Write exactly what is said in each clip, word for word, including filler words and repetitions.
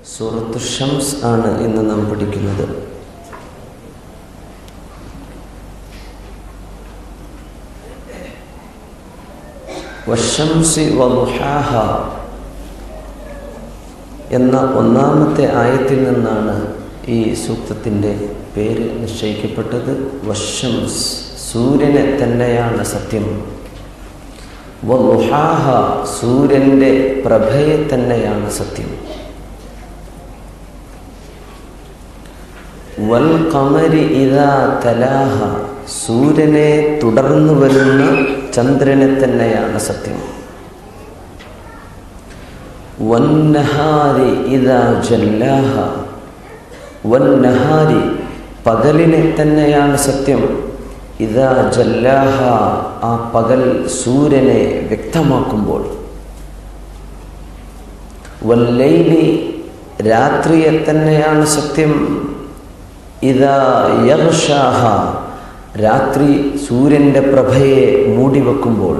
സൂറത്തു ഷംസ് ആണ് ഇന്ന് നാം പഠിക്കുന്നത്. വശംസി വദുഹാഹ എന്ന ഒന്നാമത്തെ ആയത്തിൽ നിന്നാണ് ഈ സൂക്തത്തിൻ്റെ പേര് നിശ്ചയിക്കപ്പെട്ടത്. വശംസ്, സൂര്യനെ തന്നെയാണ് സത്യം. വദുഹാഹ, സൂര്യൻ്റെ പ്രഭയെ തന്നെയാണ് സത്യം. വൽ ഖമരി ഇദാ തലാഹ, സൂര്യനെ തുടർന്നു വരുന്ന ചന്ദ്രനെ തന്നെയാണ് സത്യം. വന്നഹാരി ഇദാ ജല്ലാഹ, വന്നഹാരി, പകലിനെ തന്നെയാണ് സത്യം. ഇദാ ജല്ലാഹ, ആ പകൽ സൂര്യനെ വ്യക്തമാക്കുമ്പോൾ. വല്ലൈലി, രാത്രിയെ തന്നെയാണ് സത്യം. ഇദാ യഗ്ഷാഹ, രാത്രി സൂര്യൻ്റെ പ്രഭയെ മൂടിവെക്കുമ്പോൾ.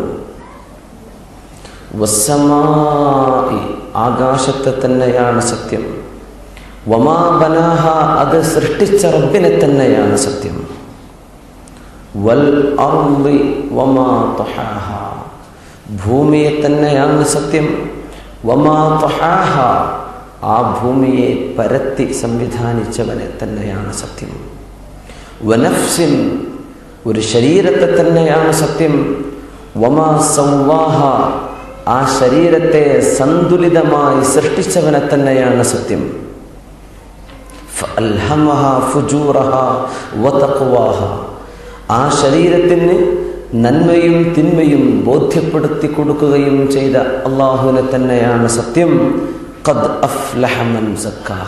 വസ്സമായി, ആകാശത്തെ തന്നെയാണ് സത്യം. വമാ ബനാഹ, അത് സൃഷ്ടിച്ച റബ്ബിനെ തന്നെയാണ് സത്യം. വൽ അർളി വമാ തഹാഹ, ഭൂമിയെ തന്നെയാണ് സത്യം. വമാ തഹാഹ, ആ ഭൂമിയെ പരത്തി സംവിധാനിച്ചവനെ തന്നെയാണ് സത്യം. വനഫ്സിൻ, ഒരു ശരീരത്തെ തന്നെയാണ് സത്യം. വമാ സവ്വാഹ, ആ ശരീരത്തെ സന്തുലിതമായി സൃഷ്ടിച്ചവനെ തന്നെയാണ് സത്യം. ഫഅൽഹമഹ ഫുജൂറഹ വതഖ്വാഹ, ആ ശരീരത്തിന് നന്മയും തിന്മയും ബോധ്യപ്പെടുത്തി കൊടുക്കുകയും ചെയ്ത അല്ലാഹുവിനെ തന്നെയാണ് സത്യം. ഖദ് അഫ്ലഹ മൻ സക്കാഹ,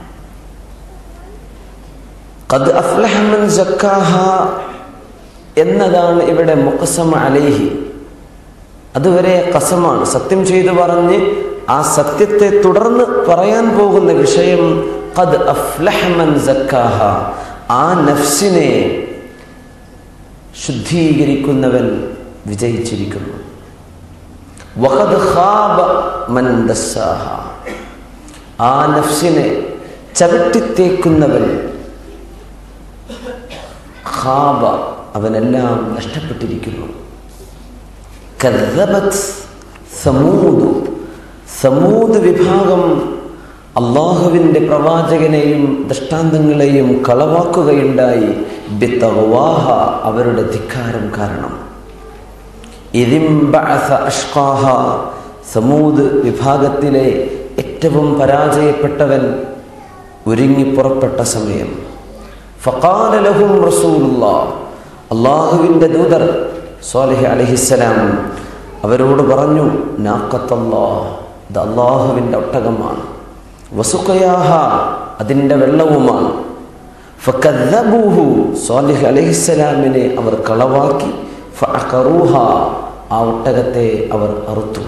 ഖദ് അഫ്ലഹ മൻ സക്കാഹ എന്നതാണ് ഇവിടെ മുഖസം അലൈഹി. അതുവരെ ഖസമാണ്, സത്യം ചെയ്തു പറഞ്ഞ് ആ സത്യത്തെ തുടർന്ന് പറയാൻ പോകുന്ന വിഷയം ഖദ് അഫ്ലഹ മൻ സക്കാഹ, ആ നഫ്സിനെ ശുദ്ധീകരിക്കുന്നവൻ വിജയിച്ചിരിക്കുന്നു. വഖദ് ഖാബ മൻ ദസ്സാഹ, ആ നഫ്സിനെ ചവിട്ടിത്തേക്കുന്നവൻ ഖാബ, അവനെല്ലാം നഷ്ടപ്പെട്ടിരിക്കുന്നു. കദ്ദബത് സമൂദ്, സമൂദ് വിഭാഗം അള്ളാഹുവിൻ്റെ പ്രവാചകനെയും ദൃഷ്ടാന്തങ്ങളെയും കളവാക്കുകയുണ്ടായി. ബിത്തഗ്വാഹ, അവരുടെ ധിക്കാരം കാരണം. ഇദിം ബഅസ അഷ്ഖാഹ, സമൂദ് വിഭാഗത്തിലെ ഏറ്റവും പരാജയപ്പെട്ടവൻ ഒരുങ്ങി പുറപ്പെട്ട സമയം. ഫഖാല ലഹും റസൂലുള്ളാഹ്, അള്ളാഹുവിൻ്റെ ദൂതർ സ്വാലിഹ് അലൈഹിസ്സലാം അവരോട് പറഞ്ഞു, നാഖത്തല്ലാഹ്, ഇത് അള്ളാഹുവിൻ്റെ ഒട്ടകമാണ്. വസുഖയാഹ, അതിൻ്റെ വെള്ളവുമാണ്. ഫകദ്ദബൂഹു, സ്വാലിഹ് അലൈഹിസ്സലാമിനെ അവർ കളവാക്കി. ഫഅഖറൂഹ, ആ ഒട്ടകത്തെ അവർ അറുത്തു.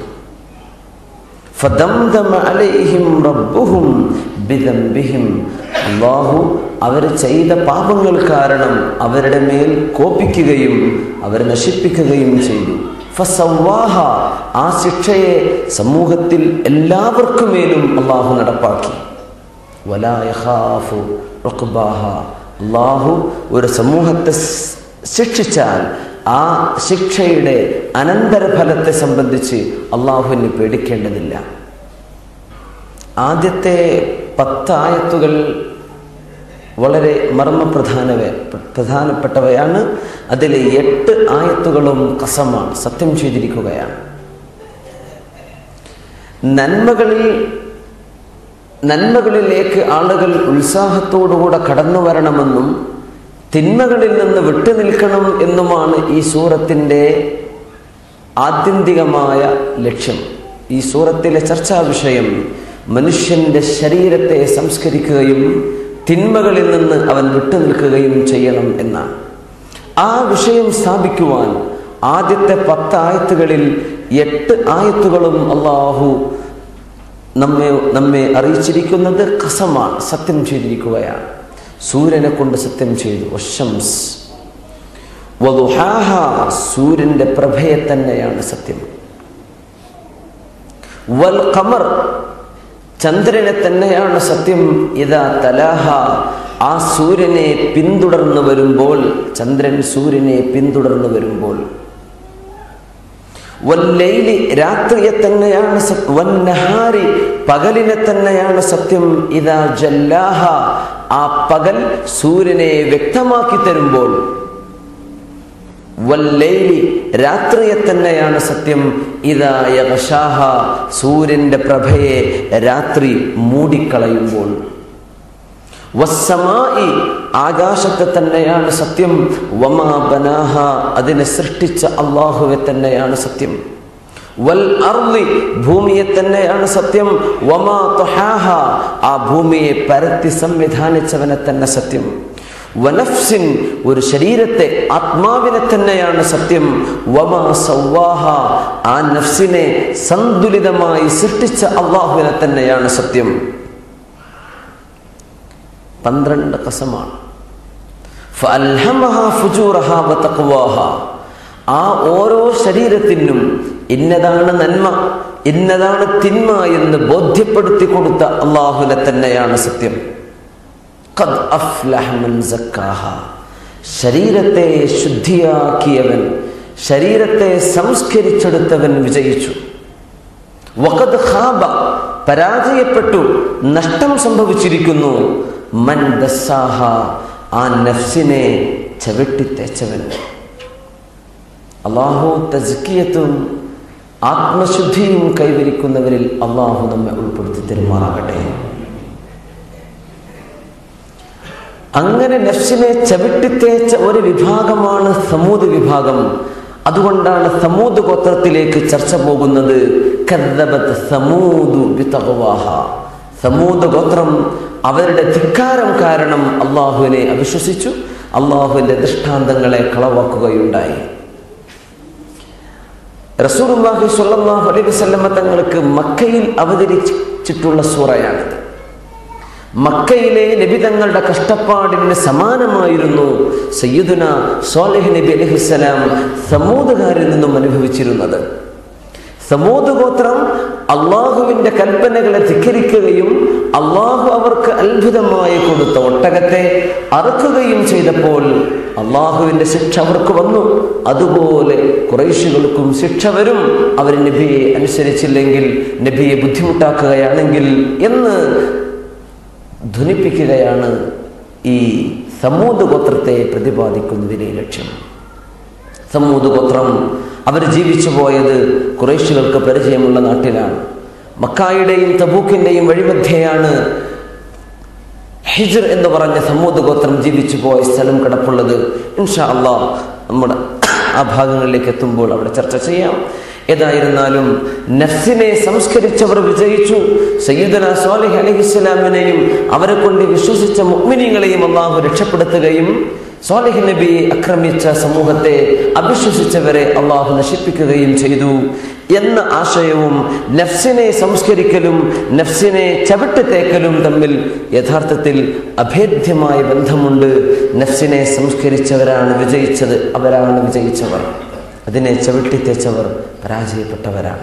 ഫദംദമ അലൈഹിം റബ്ബുഹും ബിദംബിഹിം, അല്ലാഹു അവർ ചെയ്ത പാപങ്ങൾ കാരണം അവരുടെ മേൽ കോപിക്കുകയും അവരെ നശിപ്പിക്കുകയും ചെയ്തു. ഫസവ്വാഹ, ആ ശിക്ഷയെ സമൂഹത്തിൽ എല്ലാവർക്കുമേലും അല്ലാഹു നടപ്പാക്കി. വലാ യഖാഫു ഉഖ്ബാഹ, അല്ലാഹു ഒരു സമൂഹത്തെ ശിക്ഷിച്ചാൽ ആ ശിക്ഷയുടെ അനന്തരഫലത്തെ സംബന്ധിച്ച് അള്ളാഹുവിനെ പേടിക്കേണ്ടതില്ല. ആദ്യത്തെ പത്തായത്തുകൾ വളരെ മർമ്മപ്രധാന പ്രധാനപ്പെട്ടവയാണ്. അതിലെ എട്ട് ആയത്തുകളും ഖസമാണ്, സത്യം ചെയ്തിരിക്കുകയാണ്. നന്മകളിൽ നന്മകളിലേക്ക് ആളുകൾ ഉത്സാഹത്തോടുകൂടെ കടന്നു വരണമെന്നും തിന്മകളിൽ നിന്ന് വിട്ടുനിൽക്കണം എന്നുമാണ് ഈ സൂറത്തിൻ്റെ ആത്യന്തികമായ ലക്ഷ്യം. ഈ സൂറത്തിലെ ചർച്ചാ വിഷയം മനുഷ്യൻ്റെ ശരീരത്തെ സംസ്കരിക്കുകയും തിന്മകളിൽ നിന്ന് അവൻ വിട്ടുനിൽക്കുകയും ചെയ്യണം എന്നാണ്. ആ വിഷയം സ്ഥാപിക്കുവാൻ ആദ്യത്തെ പത്ത് ആയത്തുകളിൽ എട്ട് ആയത്തുകളും അള്ളാഹു നമ്മെ നമ്മെ അറിയിച്ചിരിക്കുന്നത് ഖസമാണ്, സത്യം ചെയ്തിരിക്കുകയാണ്. സൂര്യനെ കൊണ്ട് സത്യം ചെയ്തു. വശംസ് വദുഹാഹ, സൂര്യൻ്റെ പ്രഭയെ തന്നെയാണ് സത്യം. വൽ ഖമർ, ചന്ദ്രനെ തന്നെയാണ് സത്യം. ഇദാ തലാഹ, ആ സൂര്യനെ പിന്തുടർന്നു വരുമ്പോൾ, ചന്ദ്രൻ സൂര്യനെ പിന്തുടർന്നു വരുമ്പോൾ. വല്ലൈലി, രാത്രിയെ തന്നെയാണ് സത്യം. വന്നഹാരി, പകലിനെ തന്നെയാണ് സത്യം. ഇദാ ജല്ലാഹ, ആ പകൽ സൂര്യനെ വ്യക്തമാക്കി തരുമ്പോൾ. വല്ലൈലി, രാത്രിയെ തന്നെയാണ് സത്യം. ഇദാ യഗ്ഷാഹ, സൂര്യന്റെ പ്രഭയെ രാത്രി മൂടിക്കളയുമ്പോൾ. വസ്സമായി, ആകാശത്തെ തന്നെയാണ് സത്യം. വമാ ബനാഹ, അതിനെ സൃഷ്ടിച്ച അല്ലാഹുവെ തന്നെയാണ് സത്യം. വൽ അർളി, ഭൂമിയെ തന്നെയാണ് സത്യം. വമാ തുഹാഹ, ആ ഭൂമിയെ പരത്തി സംവിധാനിച്ചവനെ തന്നെ സത്യം. വനഫ്സിൻ, ഒരു ശരീരത്തെ, ആത്മാവിനെ തന്നെയാണ് സത്യം. വമാ സവ്വാഹ, ആ നഫ്സിനെ സന്തുലിതമായി സൃഷ്ടിച്ച അല്ലാഹുവിനെ തന്നെയാണ് സത്യം. പന്ത്രണ്ട് ഖസമാണ്. ഫഅൽഹമഹാ ഫുജൂറഹാ വതഖ്വാഹാ, ആ ഓരോ ശരീരത്തിനും ഇന്നതാണ് നന്മ, ഇന്നതാണ് തിന്മ എന്ന് ബോധ്യപ്പെടുത്തി കൊടുത്ത അല്ലാഹുവിനെ തന്നെയാണ് സത്യം. ഖദ് അഫ്ലഹ മൻ സക്കാഹാ, ശരീരത്തെ ശുദ്ധിയാക്കിയവൻ, ശരീരത്തെ സംസ്കരിച്ചെടുത്തവൻ വിജയിച്ചു. വഖദ് ഖാബ, പരാജയപ്പെട്ടു, നഷ്ടം സംഭവിച്ചിരിക്കുന്നു. മൻ ദസ്സാഹ, ആ നഫ്സിനെ ചവിട്ടിത്തേച്ചവൻ. അല്ലാഹു തസ്കിയത്തും ആത്മശുദ്ധിയും കൈവരിക്കുന്നവരിൽ അല്ലാഹു നമ്മെ ഉൾപ്പെടുത്തി തരുമാറാകട്ടെ. അങ്ങനെ നഫ്സിനെ ചവിട്ടിത്തേച്ച ഒരു വിഭാഗമാണ് സമൂദ് വിഭാഗം. അതുകൊണ്ടാണ് സമൂദ് ഗോത്രത്തിലേക്ക് ചർച്ച പോകുന്നത്. കദ്ദബത് സമൂദു ബിതഖ്വാഹ, സമൂദ് ഗോത്രം അവരുടെ ധിക്കാരം കാരണം അള്ളാഹുവിനെ അവിശ്വസിച്ചു, അള്ളാഹുവിന്റെ ദൃഷ്ടാന്തങ്ങളെ കളവാക്കുകയുണ്ടായി. റസൂലുള്ളാഹി സ്വല്ലല്ലാഹു അലൈഹി വസല്ലമ തങ്ങൾക്ക് മക്കയിൽ അവതരിച്ചിട്ടുള്ള സൂറയാണിത്. മക്കയിലെ നബി തങ്ങളുടെ കഷ്ടപ്പാടിന് സമാനമായിരുന്നു സയ്യിദുന സ്വാലിഹ് നബി അലൈഹിസ്സലാം സമൂദുകാരിൽ നിന്നും അനുഭവിച്ചിരുന്നത്. സമൂദ് ഗോത്രം അള്ളാഹുവിന്റെ കൽപ്പനകളെ ധിക്കരിക്കുകയും അള്ളാഹു അവർക്ക് അത്ഭുതമായി കൊടുത്ത ഒട്ടകത്തെ അറുക്കുകയും ചെയ്തപ്പോൾ അള്ളാഹുവിന്റെ ശിക്ഷ അവർക്ക് വന്നു. അതുപോലെ ഖുറൈശികൾക്കും ശിക്ഷ വരും, അവർ നബിയെ അനുസരിച്ചില്ലെങ്കിൽ, നബിയെ ബുദ്ധിമുട്ടാക്കുകയാണെങ്കിൽ എന്ന് ധ്വനിപ്പിക്കുകയാണ് ഈ സമൂദ് ഗോത്രത്തെ പ്രതിപാദിക്കുന്നതിലെ ലക്ഷ്യം. സമൂദ് ഗോത്രം അവർ ജീവിച്ചു പോയത് ഖുറൈശികൾക്ക് പരിചയമുള്ള നാട്ടിലാണ്. മക്കായുടെയും തബൂക്കിന്റെയും വഴിമധ്യയാണ് ഹിജ്ർ എന്ന് പറഞ്ഞ സമൂദ് ഗോത്രം ജീവിച്ചു പോയ സ്ഥലം കിടപ്പുള്ളത്. ഇൻഷാ അല്ലാഹ് നമ്മുടെ ആ ഭാഗങ്ങളിലേക്ക് എത്തുമ്പോൾ അവിടെ ചർച്ച ചെയ്യാം. ഏതായിരുന്നാലും നഫ്സിനെ സംസ്കരിച്ചവർ വിജയിച്ചു. സയ്യിദുനാ സ്വാലിഹ് അലൈഹിസ്സലാമിനെയും അവരെ കൊണ്ട് വിശ്വസിച്ച മുഅ്മിനീങ്ങളെയും അല്ലാഹു രക്ഷപ്പെടുത്തുകയും സ്വാലിഹ് നബിയെ ആക്രമിച്ച സമൂഹത്തെ, അവിശ്വസിച്ചവരെ അല്ലാഹു നശിപ്പിക്കുകയും ചെയ്തു എന്ന ആശയവും നഫ്സിനെ സംസ്കരിക്കലും നഫ്സിനെ ചവിട്ടിത്തേക്കലും തമ്മിൽ യഥാർത്ഥത്തിൽ അഭേദ്യമായ ബന്ധമുണ്ട്. നഫ്സിനെ സംസ്കരിച്ചവരാണ് വിജയിച്ചത്, അവരാണ് വിജയിച്ചവർ. അതിനെ ചവിട്ടിത്തേച്ചവർ പരാജയപ്പെട്ടവരാണ്.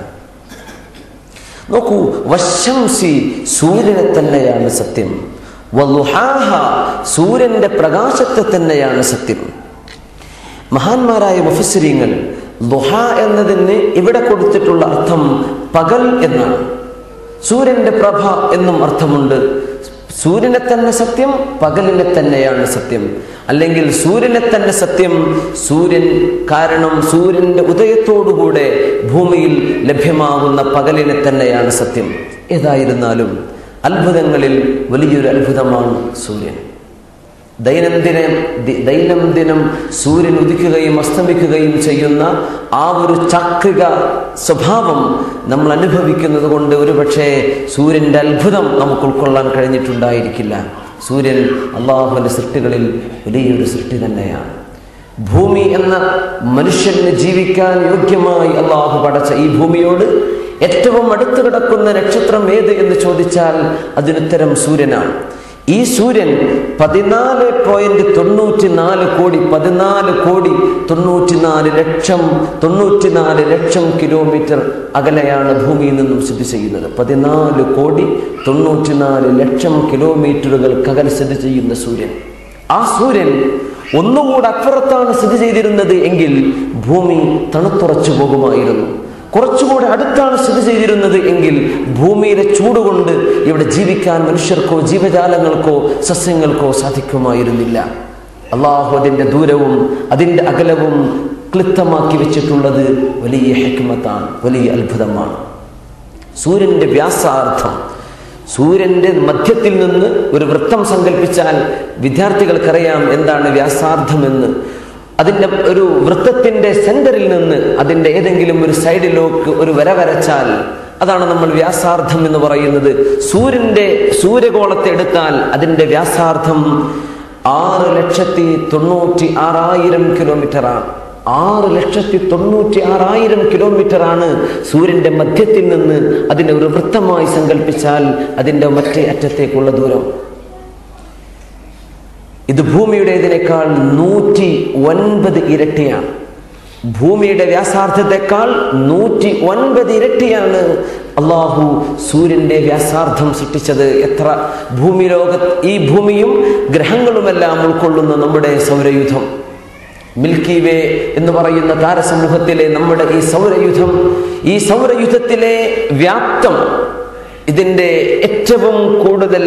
നോക്കൂ, വശംസി, സൂര്യനെ തന്നെയാണ് സത്യം. വളുഹാഹ, സൂര്യന്റെ പ്രകാശത്തെ തന്നെയാണ് സത്യം. മഹാന്മാരായ മുഫസ്സിരീങ്ങൾ ളുഹ എന്നതിന് ഇവിടെ കൊടുത്തിട്ടുള്ള അർത്ഥം പകൽ എന്നാണ്. സൂര്യന്റെ പ്രഭ എന്നും അർത്ഥമുണ്ട്. സൂര്യനെ തന്നെ സത്യം, പകലിനെ തന്നെയാണ് സത്യം. അല്ലെങ്കിൽ സൂര്യനെ തന്നെ സത്യം, സൂര്യൻ കാരണം സൂര്യന്റെ ഉദയത്തോടുകൂടെ ഭൂമിയിൽ ലഭ്യമാകുന്ന പകലിനെ തന്നെയാണ് സത്യം. ഏതായിരുന്നാലും അത്ഭുതങ്ങളിൽ വലിയൊരു അത്ഭുതമാണ് സൂര്യൻ. ദൈനംദിന ദൈനംദിനം സൂര്യൻ ഉദിക്കുകയും അസ്തമിക്കുകയും ചെയ്യുന്ന ആ ഒരു ചാക്രിക സ്വഭാവം നമ്മൾ അനുഭവിക്കുന്നത് കൊണ്ട് ഒരുപക്ഷെ സൂര്യന്റെ അത്ഭുതം നമുക്ക് ഉൾക്കൊള്ളാൻ കഴിഞ്ഞിട്ടുണ്ടായിരിക്കില്ല. സൂര്യൻ അള്ളാഹുവിന്റെ സൃഷ്ടികളിൽ വലിയൊരു സൃഷ്ടി തന്നെയാണ്. ഭൂമി എന്ന മനുഷ്യന് ജീവിക്കാൻ യോഗ്യമായി അള്ളാഹു പടച്ച ഈ ഭൂമിയോട് ഏറ്റവും അടുത്ത് കിടക്കുന്ന നക്ഷത്രം ഏത് എന്ന് ചോദിച്ചാൽ അതിനുത്തരം സൂര്യനാണ്. ഈ സൂര്യൻ പതിനാല് പോയിന്റ് തൊണ്ണൂറ്റി നാല് കോടി പതിനാല് കോടി തൊണ്ണൂറ്റിനാല് ലക്ഷം തൊണ്ണൂറ്റിനാല് ലക്ഷം കിലോമീറ്റർ അകലെയാണ് ഭൂമിയിൽ നിന്നും സ്ഥിതി ചെയ്യുന്നത്. പതിനാല് കോടി തൊണ്ണൂറ്റിനാല് ലക്ഷം കിലോമീറ്ററുകൾക്കകലെ സ്ഥിതി ചെയ്യുന്ന സൂര്യൻ. ആ സൂര്യൻ ഒന്നുകൂടെ അപ്പുറത്താണ് സ്ഥിതി ചെയ്തിരുന്നത് എങ്കിൽ ഭൂമി തണുത്തുറച്ചു പോകുമായിരുന്നു. കുറച്ചുകൂടെ അടുത്താണ് സ്ഥിതി ചെയ്തിരുന്നത് എങ്കിൽ ഭൂമിയിലെ ചൂടുകൊണ്ട് ഇവിടെ ജീവിക്കാൻ മനുഷ്യർക്കോ ജീവജാലങ്ങൾക്കോ സസ്യങ്ങൾക്കോ സാധിക്കുമായിരുന്നില്ല. അള്ളാഹു അതിൻ്റെ ദൂരവും അതിൻ്റെ അകലവും ക്ലിപ്തമാക്കി വെച്ചിട്ടുള്ളത് വലിയ ഹിക്മത്താണ്, വലിയ അത്ഭുതമാണ്. സൂര്യൻ്റെ വ്യാസാർത്ഥം, സൂര്യൻ്റെ മധ്യത്തിൽ നിന്ന് ഒരു വൃത്തം സങ്കല്പിച്ചാൽ വിദ്യാർത്ഥികൾക്കറിയാം എന്താണ് വ്യാസാർത്ഥമെന്ന്. അതിൻ്റെ ഒരു വൃത്തത്തിൻ്റെ സെന്ററിൽ നിന്ന് അതിൻ്റെ ഏതെങ്കിലും ഒരു സൈഡിലേക്ക് ഒരു വര വരച്ചാൽ അതാണ് നമ്മൾ വ്യാസാർത്ഥം എന്ന് പറയുന്നത്. സൂര്യൻ്റെ സൂര്യഗോളത്തെ എടുത്താൽ അതിൻ്റെ വ്യാസാർത്ഥം ആറ് ലക്ഷത്തി തൊണ്ണൂറ്റി ആറായിരം കിലോമീറ്ററാണ്. ആറ് ലക്ഷത്തി തൊണ്ണൂറ്റി ആറായിരം കിലോമീറ്ററാണ് സൂര്യൻ്റെ മധ്യത്തിൽ നിന്ന് അതിനെ ഒരു വൃത്തമായി സങ്കല്പിച്ചാൽ അതിൻ്റെ മറ്റേ അറ്റത്തേക്കുള്ള ദൂരം. ഇത് ഭൂമിയുടേതിനേക്കാൾ നൂറ്റി ഒൻപത് ഇരട്ടിയാണ്. ഭൂമിയുടെ വ്യാസാർത്ഥത്തെക്കാൾ നൂറ്റി ഒൻപത് ഇരട്ടിയാണ് അള്ളാഹു സൂര്യൻ്റെ വ്യാസാർത്ഥം സൃഷ്ടിച്ചത്. എത്ര ഭൂമി ലോക ഈ ഭൂമിയും ഗ്രഹങ്ങളുമെല്ലാം ഉൾക്കൊള്ളുന്ന നമ്മുടെ സൗരയൂഥം, മിൽക്കി വേ എന്ന് പറയുന്ന താരസമൂഹത്തിലെ നമ്മുടെ ഈ സൗരയൂഥം, ഈ സൗരയൂഥത്തിലെ വ്യാപ്തം, ഇതിൻ്റെ ഏറ്റവും കൂടുതൽ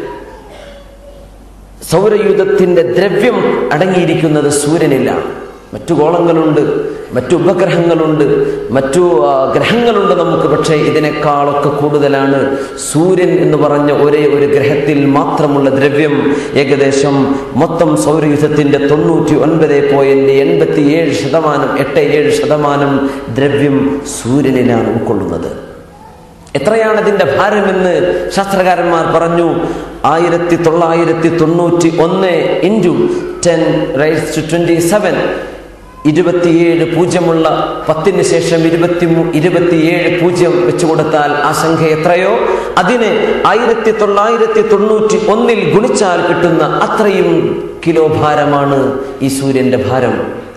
സൗരയൂഥത്തിൻ്റെ ദ്രവ്യം അടങ്ങിയിരിക്കുന്നത് സൂര്യനിലാണ്. മറ്റു ഗോളങ്ങളുണ്ട്, മറ്റു ഉപഗ്രഹങ്ങളുണ്ട്, മറ്റു ഗ്രഹങ്ങളുണ്ട് നമുക്ക്. പക്ഷേ ഇതിനേക്കാളൊക്കെ കൂടുതലാണ് സൂര്യൻ എന്ന് പറഞ്ഞ ഒരേ ഒരു ഗ്രഹത്തിൽ മാത്രമുള്ള ദ്രവ്യം. ഏകദേശം മൊത്തം സൗരയൂഥത്തിൻ്റെ തൊണ്ണൂറ്റി ഒൻപത് പോയിന്റ് എൺപത്തി ഏഴ് ശതമാനം എട്ട് ഏഴ് ശതമാനം ദ്രവ്യം സൂര്യനിലാണ് ഉൾക്കൊള്ളുന്നത്. എത്രയാണ് അതിൻ്റെ ഭാരമെന്ന് ശാസ്ത്രകാരന്മാർ പറഞ്ഞു. ആയിരത്തി തൊള്ളായിരത്തി തൊണ്ണൂറ്റി ഒന്ന് into ten raise to twenty seven ഇരുപത്തിയേഴ് പൂജ്യമുള്ള പത്തിന് ശേഷം ഇരുപത്തി ഇരുപത്തിയേഴ് പൂജ്യം വെച്ചു കൊടുത്താൽ ആ സംഖ്യ എത്രയോ അതിന് ആയിരത്തി തൊള്ളായിരത്തി തൊണ്ണൂറ്റി ഒന്നിൽ ഗുണിച്ചാൽ കിട്ടുന്ന അത്രയും കിലോ ഭാരമാണ് ഈ സൂര്യന്റെ ഭാരം.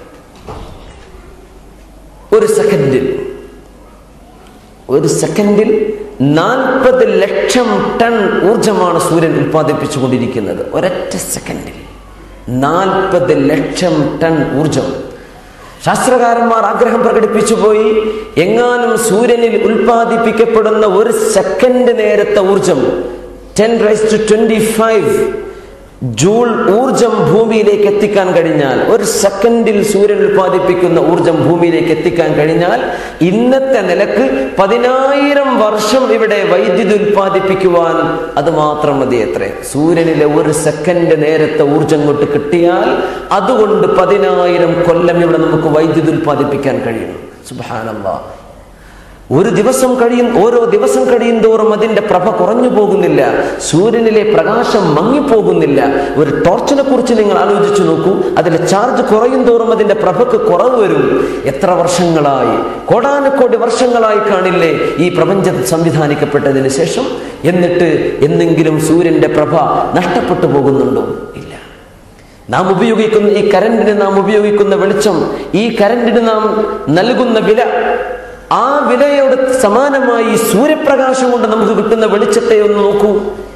ഒരു സെക്കൻഡിൽ ഒരു സെക്കൻഡിൽ നാൽപ്പത് ലക്ഷം ടൺ ഊർജമാണ് സൂര്യൻ ഉൽപ്പാദിപ്പിച്ചുകൊണ്ടിരിക്കുന്നത്. ഒരൊറ്റ സെക്കൻഡിൽ നാൽപ്പത് ലക്ഷം ടൺ ഊർജം. ശാസ്ത്രകാരന്മാർ ആഗ്രഹം പ്രകടിപ്പിച്ചു പോയി, എങ്ങാനും സൂര്യനിൽ ഉൽപ്പാദിപ്പിക്കപ്പെടുന്ന ഒരു സെക്കൻഡ് നേരത്തെ ഊർജം ten raise to twenty five joule ഊർജം ഭൂമിയിലേക്ക് എത്തിക്കാൻ കഴിഞ്ഞാൽ, ഒരു സെക്കൻഡിൽ സൂര്യൻ ഉൽപ്പാദിപ്പിക്കുന്ന ഊർജം ഭൂമിയിലേക്ക് എത്തിക്കാൻ കഴിഞ്ഞാൽ ഇന്നത്തെ നിലക്ക് പതിനായിരം വർഷം ഇവിടെ വൈദ്യുതി ഉൽപ്പാദിപ്പിക്കുവാൻ അത് മാത്രം മതി. എത്ര സൂര്യനിലെ ഒരു സെക്കൻഡ് നേരത്തെ ഊർജം കൊണ്ട് കിട്ടിയാൽ അതുകൊണ്ട് പതിനായിരം കൊല്ലം ഇവിടെ നമുക്ക് വൈദ്യുതി ഉൽപ്പാദിപ്പിക്കാൻ കഴിയും. സുബ്ഹാനല്ലാഹ്. ഒരു ദിവസം കഴിയും ഓരോ ദിവസം കഴിയും തോറും അതിന്റെ പ്രഭ കുറഞ്ഞു പോകുന്നില്ല, സൂര്യനിലെ പ്രകാശം മങ്ങിപ്പോകുന്നില്ല. ഒരു ടോർച്ചിനെ കുറിച്ച് നിങ്ങൾ ആലോചിച്ചു നോക്കൂ, അതിലെ ചാർജ് കുറയും തോറും അതിന്റെ പ്രഭക്ക് കുറവ് വരും. എത്ര വർഷങ്ങളായി, കോടാനുകോടി വർഷങ്ങളായി കാണില്ലേ ഈ പ്രപഞ്ചം സംവിധാനിക്കപ്പെട്ടതിന് ശേഷം. എന്നിട്ട് എന്തെങ്കിലും സൂര്യന്റെ പ്രഭ നഷ്ടപ്പെട്ടു പോകുന്നുണ്ടോ? ഇല്ല. നാം ഉപയോഗിക്കുന്ന ഈ കരണ്ടിന് നാം ഉപയോഗിക്കുന്ന വെളിച്ചം, ഈ കരണ്ടിന് നാം നൽകുന്ന വില, ആ വിലയോട് സമാനമായി സൂര്യപ്രകാശം കൊണ്ട് നമുക്ക് കിട്ടുന്ന വെളിച്ചത്തെ ഒന്ന് നോക്കൂ.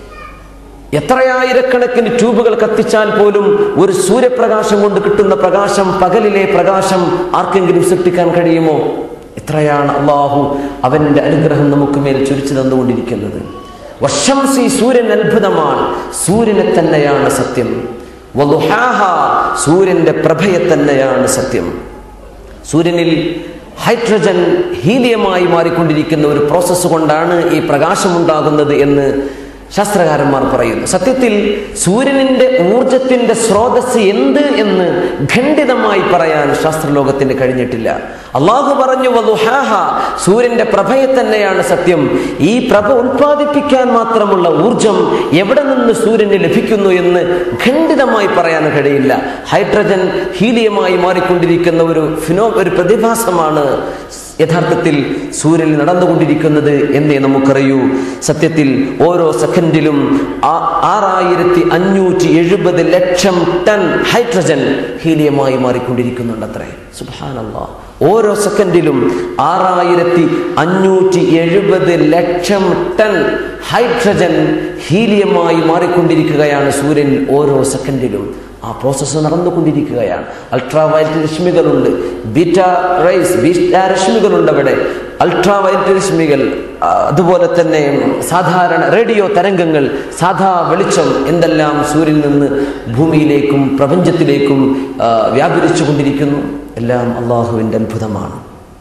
എത്രയായിരക്കണക്കിന് ട്യൂബുകൾ കത്തിച്ചാൽ പോലും ഒരു സൂര്യപ്രകാശം കൊണ്ട് കിട്ടുന്ന പ്രകാശം, പകലിലെ പ്രകാശം ആർക്കെങ്കിലും സൃഷ്ടിക്കാൻ കഴിയുമോ? എത്രയാണ് അല്ലാഹു അവന്റെ അനുഗ്രഹം നമുക്ക് മേൽ ചുരിച്ചു തന്നുകൊണ്ടിരിക്കുന്നത്. വശംസി, സൂര്യൻ അത്ഭുതമാണ്, സൂര്യനെ തന്നെയാണ് സത്യം. വളുഹാഹ, സൂര്യന്റെ പ്രഭയെ തന്നെയാണ് സത്യം. സൂര്യനിൽ ഹൈഡ്രജൻ ഹീലിയമായി മാറിക്കൊണ്ടിരിക്കുന്ന ഒരു പ്രോസസ്സ് കൊണ്ടാണ് ഈ പ്രകാശമുണ്ടാകുന്നത് എന്ന് ശാസ്ത്രകാരന്മാർ പറയുന്നു. സത്യത്തിൽ സൂര്യനിന്റെ ഊർജത്തിന്റെ സ്രോതസ് എന്ത് എന്ന് ഖണ്ഡിതമായി പറയാൻ ശാസ്ത്രലോകത്തിന് കഴിഞ്ഞിട്ടില്ല. അള്ളാഹു പറഞ്ഞു വളുഹാഹ, സൂര്യന്റെ പ്രഭയെ തന്നെയാണ് സത്യം. ഈ പ്രഭ ഉൽപ്പാദിപ്പിക്കാൻ മാത്രമുള്ള ഊർജം എവിടെ നിന്ന് സൂര്യന് ലഭിക്കുന്നു എന്ന് ഖണ്ഡിതമായി പറയാൻ കഴിയില്ല. ഹൈഡ്രജൻ ഹീലിയമായി മാറിക്കൊണ്ടിരിക്കുന്ന ഒരു ഫിനോ ഒരു പ്രതിഭാസമാണ് യഥാർത്ഥത്തിൽ സൂര്യൻ നടന്നുകൊണ്ടിരിക്കുന്നത് എന്നേ നമുക്കറിയൂ. സത്യത്തിൽ ഓരോ സെക്കൻഡിലും ആറായിരത്തി അഞ്ഞൂറ്റി എഴുപത് ലക്ഷം ടൺ ഹൈഡ്രജൻ ഹീലിയമായി മാറിക്കൊണ്ടിരിക്കുന്നുണ്ട് അത്രേ. സുബ്ഹാനല്ലാഹ്. ഓരോ സെക്കൻഡിലും ആറായിരത്തി അഞ്ഞൂറ്റി എഴുപത് ലക്ഷം ടൺ ഹൈഡ്രജൻ ഹീലിയമായി മാറിക്കൊണ്ടിരിക്കുകയാണ് സൂര്യൻ ഓരോ സെക്കൻഡിലും. ആ പ്രോസസ്സ് നടന്നുകൊണ്ടിരിക്കുകയാണ്. അൾട്രാ വയലറ്റ് രശ്മികളുണ്ട്, ബീറ്റ റൈസ് ബീറ്റ രശ്മികളുണ്ട് അവിടെ, അൾട്രാ വയലറ്റ് രശ്മികൾ, അതുപോലെ തന്നെ സാധാരണ റേഡിയോ തരംഗങ്ങൾ, സാധാ വെളിച്ചം, എന്തെല്ലാം സൂര്യനിൽ നിന്ന് ഭൂമിയിലേക്കും പ്രപഞ്ചത്തിലേക്കും വ്യാപരിച്ചു കൊണ്ടിരിക്കുന്നു. എല്ലാം അള്ളാഹുവിൻ്റെ അത്ഭുതമാണ്.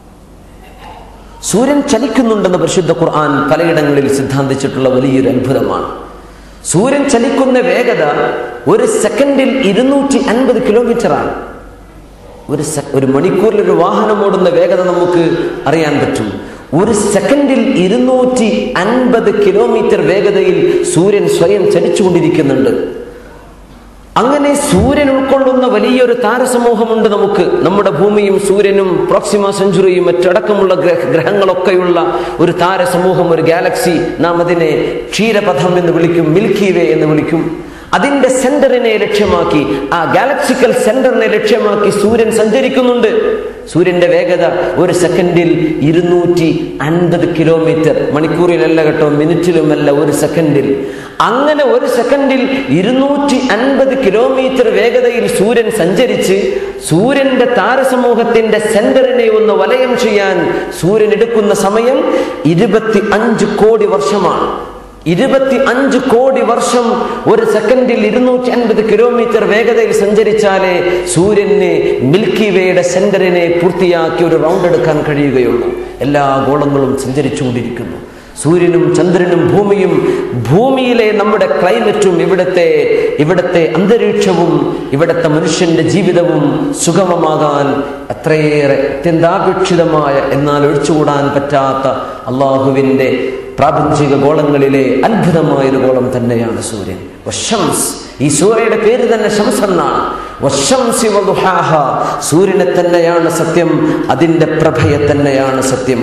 സൂര്യൻ ചലിക്കുന്നുണ്ടെന്ന് പരിശുദ്ധ ഖുർആൻ പലയിടങ്ങളിൽ സിദ്ധാന്തിച്ചിട്ടുള്ള വലിയൊരു അത്ഭുതമാണ്. സൂര്യൻ ചലിക്കുന്ന വേഗത ഒരു സെക്കൻഡിൽ ഇരുന്നൂറ്റി അൻപത് കിലോമീറ്റർ ആണ്. ഒരു ഒരു മണിക്കൂറിൽ ഒരു വാഹനം ഓടുന്ന വേഗത നമുക്ക് അറിയാൻ പറ്റും. ഒരു സെക്കൻഡിൽ ഇരുന്നൂറ്റി അൻപത് കിലോമീറ്റർ വേഗതയിൽ സൂര്യൻ സ്വയം ചലിച്ചുകൊണ്ടിരിക്കുന്നുണ്ട്. അങ്ങനെ സൂര്യൻ ഉൾക്കൊള്ളുന്ന വലിയൊരു താരസമൂഹമുണ്ട് നമുക്ക്. നമ്മുടെ ഭൂമിയും സൂര്യനും പ്രോക്സിമ സെഞ്ചുറിയും മറ്റടക്കമുള്ള ഗ്രഹ ഗ്രഹങ്ങളൊക്കെയുള്ള ഒരു താരസമൂഹം, ഒരു ഗാലക്സി. നാം അതിനെ ക്ഷീരപഥം എന്ന് വിളിക്കും, മിൽക്കി വേ എന്ന് വിളിക്കും. അതിന്റെ സെന്ററിനെ ലക്ഷ്യമാക്കി, ആ ഗാലക്സിക്കൽ സെന്ററിനെ ലക്ഷ്യമാക്കി സൂര്യൻ സഞ്ചരിക്കുന്നുണ്ട്. സൂര്യന്റെ വേഗത ഒരു സെക്കൻഡിൽ ഇരുന്നൂറ്റി അൻപത് കിലോമീറ്റർ, മണിക്കൂറിലല്ല കേട്ടോ, മിനിറ്റിലുമല്ല, ഒരു സെക്കൻഡിൽ. അങ്ങനെ ഒരു സെക്കൻഡിൽ ഇരുന്നൂറ്റി അൻപത് കിലോമീറ്റർ വേഗതയിൽ സൂര്യൻ സഞ്ചരിച്ച് സൂര്യന്റെ താരസമൂഹത്തിന്റെ സെന്ററിനെ ഒന്ന് വലയം ചെയ്യാൻ സൂര്യൻ എടുക്കുന്ന സമയം ഇരുപത്തി അഞ്ച് കോടി വർഷമാണ്. ഇരുപത്തി അഞ്ച് കോടി വർഷം ഒരു സെക്കൻഡിൽ ഇരുന്നൂറ്റി അൻപത് കിലോമീറ്റർ വേഗതയിൽ സഞ്ചരിച്ചാലേ സൂര്യന് മിൽക്കി വേയുടെ സെന്ററിനെ പൂർത്തിയാക്കി ഒരു റൗണ്ട് എടുക്കാൻ കഴിയുകയുള്ളൂ. എല്ലാ ഗോളങ്ങളും സഞ്ചരിച്ചുകൊണ്ടിരിക്കുന്നു. സൂര്യനും ചന്ദ്രനും ഭൂമിയും ഭൂമിയിലെ നമ്മുടെ ക്ലൈമറ്റും ഇവിടുത്തെ ഇവിടുത്തെ അന്തരീക്ഷവും ഇവിടുത്തെ മനുഷ്യന്റെ ജീവിതവും സുഗമമാകാൻ അത്രയേറെ അത്യന്താപേക്ഷിതമായ, എന്നാൽ ഒഴിച്ചുകൂടാൻ പറ്റാത്ത അള്ളാഹുവിൻ്റെ പ്രാപഞ്ചിക ഗോളങ്ങളിലെ അത്ഭുതമായൊരു ഗോളം തന്നെയാണ് സൂര്യൻ. വശംസ്, ഈ സൂര്യയുടെ പേര് തന്നെ ശംസ് എന്നാണ്. വശംസി വദുഹാഹ, സൂര്യനെ തന്നെയാണ് സത്യം, അതിൻ്റെ പ്രഭയെ തന്നെയാണ് സത്യം.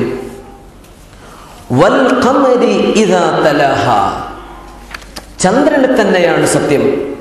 വൽ ഖമരി ഇദാ തലാഹ, ചന്ദ്രനെ തന്നെയാണ് സത്യം.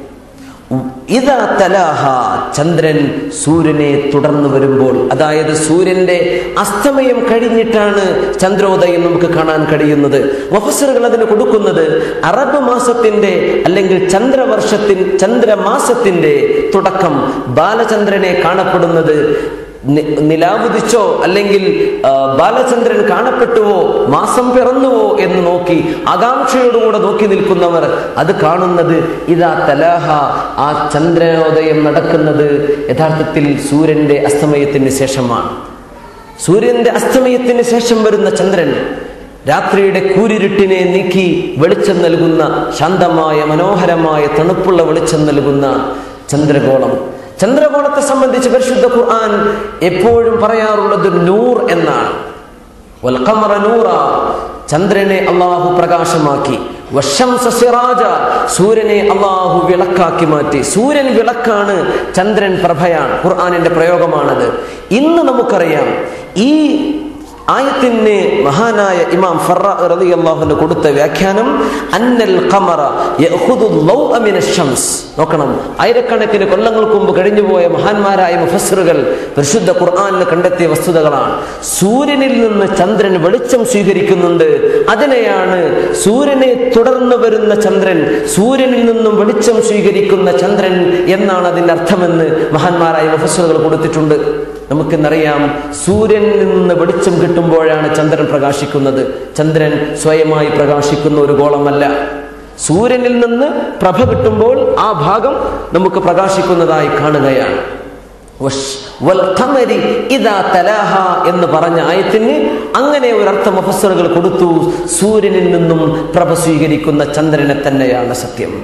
ഇദാ തലാഹ, ചന്ദ്രൻ സൂര്യനെ തുടർന്ന് വരുമ്പോൾ, അതായത് സൂര്യന്റെ അസ്തമയം കഴിഞ്ഞിട്ടാണ് ചന്ദ്രോദയം നമുക്ക് കാണാൻ കഴിയുന്നത്. മുഫസ്സിറുകൾ അതിന് കൊടുക്കുന്നത് അറബ് മാസത്തിന്റെ അല്ലെങ്കിൽ ചന്ദ്രവർഷത്തിൻ ചന്ദ്രമാസത്തിന്റെ തുടക്കം, ബാലചന്ദ്രനെ കാണപ്പെടുന്നത് നിലാവുദിച്ചോ അല്ലെങ്കിൽ ബാലചന്ദ്രൻ കാണപ്പെട്ടുവോ മാസം പിറന്നുവോ എന്ന് നോക്കി ആകാംക്ഷയോടുകൂടെ നോക്കി നിൽക്കുന്നവർ അത് കാണുന്നത് ഇദാ തലാഹ, ആ ചന്ദ്രോദയം നടക്കുന്നത് യഥാർത്ഥത്തിൽ സൂര്യന്റെ അസ്തമയത്തിന് ശേഷമാണ്. സൂര്യന്റെ അസ്തമയത്തിന് ശേഷം വരുന്ന ചന്ദ്രൻ രാത്രിയുടെ കൂരിരുട്ടിനെ നീക്കി വെളിച്ചം നൽകുന്ന, ശാന്തമായ മനോഹരമായ തണുപ്പുള്ള വെളിച്ചം നൽകുന്ന ചന്ദ്രഗോളം. ചന്ദ്രഗോളത്തെ സംബന്ധിച്ച് പരിശുദ്ധ ഖുർആൻ എപ്പോഴും പറയാറുള്ളത് നൂർ എന്നാണ്. വൽ ഖമറ നൂറ, ചന്ദ്രനെ അള്ളാഹു പ്രകാശമാക്കി. വശംസ സിറാജ, സൂര്യനെ അള്ളാഹു വിളക്കാക്കി മാറ്റി. സൂര്യൻ വിളക്കാണ്, ചന്ദ്രൻ പ്രഭയാണ്. ഖുർആനിന്റെ പ്രയോഗമാണത്. ഇന്ന് നമുക്കറിയാം ഈ ആയത്തിന് മഹാനായ ഇമാം ഫറ റളിയല്ലാഹു അൻഹു കൊടുത്ത വ്യാഖ്യാനം അന്നൽ ഖമറ യഖുദു ലൗഅ മിനശ് ശംസ്. നോക്കണം, ആയിരക്കണക്കിന് കൊല്ലങ്ങൾക്ക് മുമ്പ് കഴിഞ്ഞുപോയ മഹാന്മാരായ മുഫസ്സിറുകൾ പരിശുദ്ധ ഖുർആനിൽ കണ്ടെത്തിയ വസ്തുതകളാണ്. സൂര്യനിൽ നിന്ന് ചന്ദ്രൻ വെളിച്ചം സ്വീകരിക്കുന്നുണ്ട്. അതിനെയാണ് സൂര്യനെ തുടർന്ന് വരുന്ന ചന്ദ്രൻ, സൂര്യനിൽ നിന്നും വെളിച്ചം സ്വീകരിക്കുന്ന ചന്ദ്രൻ എന്നാണ് അതിന്റെ അർത്ഥമെന്ന് മഹാന്മാരായ മുഫസ്സിറുകൾ കൊടുത്തിട്ടുണ്ട്. നമുക്കിന്നറിയാം, സൂര്യനിൽ നിന്ന് വെളിച്ചം കിട്ടുമ്പോഴാണ് ചന്ദ്രൻ പ്രകാശിക്കുന്നത്. ചന്ദ്രൻ സ്വയമായി പ്രകാശിക്കുന്ന ഒരു ഗോളമല്ല. സൂര്യനിൽ നിന്ന് പ്രഭ കിട്ടുമ്പോൾ ആ ഭാഗം നമുക്ക് പ്രകാശിക്കുന്നതായി കാണുകയാണ്. വൽ ഖമരി ഇദാ തലാഹ എന്ന് പറഞ്ഞ ആയത്തിന് അങ്ങനെ ഒരർത്ഥം മുഫസ്സിറുകൾ കൊടുത്തു. സൂര്യനിൽ നിന്നും പ്രഭ സ്വീകരിക്കുന്ന ചന്ദ്രനെ തന്നെയാണ് സത്യം.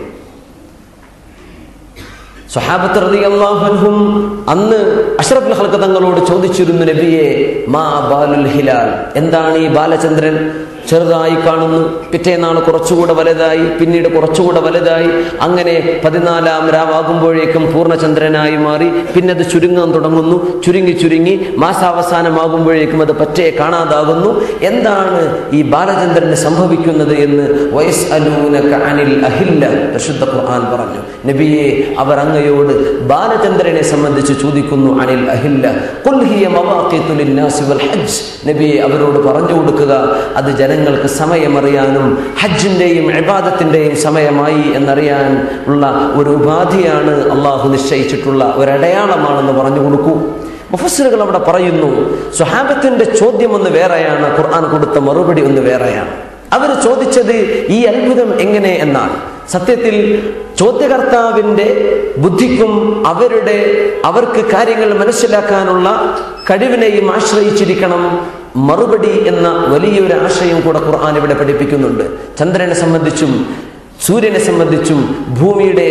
സ്വഹാബത്ത് റളിയല്ലാഹു അൻഹും അന്ന് അഷ്റഫുൽ ഖൽഖ് തങ്ങളോട് ചോദിച്ചിരുന്നു, നബിയെ മാ ബാലുൽ ഹിലാൽ, എന്താണ് ഈ ബാലചന്ദ്രൻ? ചെറുതായി കാണുന്നു, പിറ്റേന്നാൾ കുറച്ചുകൂടെ വലുതായി, പിന്നീട് കുറച്ചുകൂടെ വലുതായി, അങ്ങനെ പതിനാലാം രാവാകുമ്പോഴേക്കും പൂർണ്ണചന്ദ്രനായി മാറി. പിന്നെ അത് ചുരുങ്ങാൻ തുടങ്ങുന്നു, ചുരുങ്ങി ചുരുങ്ങി മാസാവസാനമാകുമ്പോഴേക്കും അത് പറ്റേ കാണാതാകുന്നു. എന്താണ് ഈ ബാലചന്ദ്രന് സംഭവിക്കുന്നത് എന്ന് വയസ്അലൂനക അനിൽ അഹില്ല പരിശുദ്ധ ഖുർആൻ പറഞ്ഞു. നബിയെ, അവർ അങ്ങയോട് ബാലചന്ദ്രനെ സംബന്ധിച്ച് ചോദിക്കുന്നു. അനിൽ അഹില്ല ഖുൽ ഹിയ മവാഖീതു ലിന്നാസി വൽ ഹജ്ജ്. നബിയെ, അവരോട് പറഞ്ഞു കൊടുക്കുക, അത് ജനങ്ങൾക്ക് സമയമറിയാനും ഹജ്ജിന്റെയും ഇബാദത്തിന്റെയും സമയമായി എന്നറിയാൻ ഉള്ള ഒരു ഉപാധിയാണ് അള്ളാഹു നിശ്ചയിച്ചിട്ടുള്ള ഒരടയാളമാണെന്ന് പറഞ്ഞു കൊടുക്കൂ. മുഫസ്സിറുകൾ അവിടെ പറയുന്നു, സ്വഹാബത്തിന്റെ ചോദ്യം ഒന്ന് വേറെയാണ്, ഖുർആൻ കൊടുത്ത മറുപടി ഒന്ന് വേറെയാണ്. അവർ ചോദിച്ചത് ഈ അത്ഭുതം എങ്ങനെ എന്നാണ്. സത്യത്തിൽ ചോദ്യകർത്താവിൻ്റെ ബുദ്ധിക്കും അവരുടെ അവർക്ക് കാര്യങ്ങൾ മനസ്സിലാക്കാനുള്ള കഴിവിനെയും ആശ്രയിച്ചിരിക്കണം മറുപടി എന്ന വലിയൊരു ആശയം കൂടെ ഖുർആൻ ഇവിടെ പഠിപ്പിക്കുന്നുണ്ട്. ചന്ദ്രനെ സംബന്ധിച്ചും സൂര്യനെ സംബന്ധിച്ചും ഭൂമിയുടെ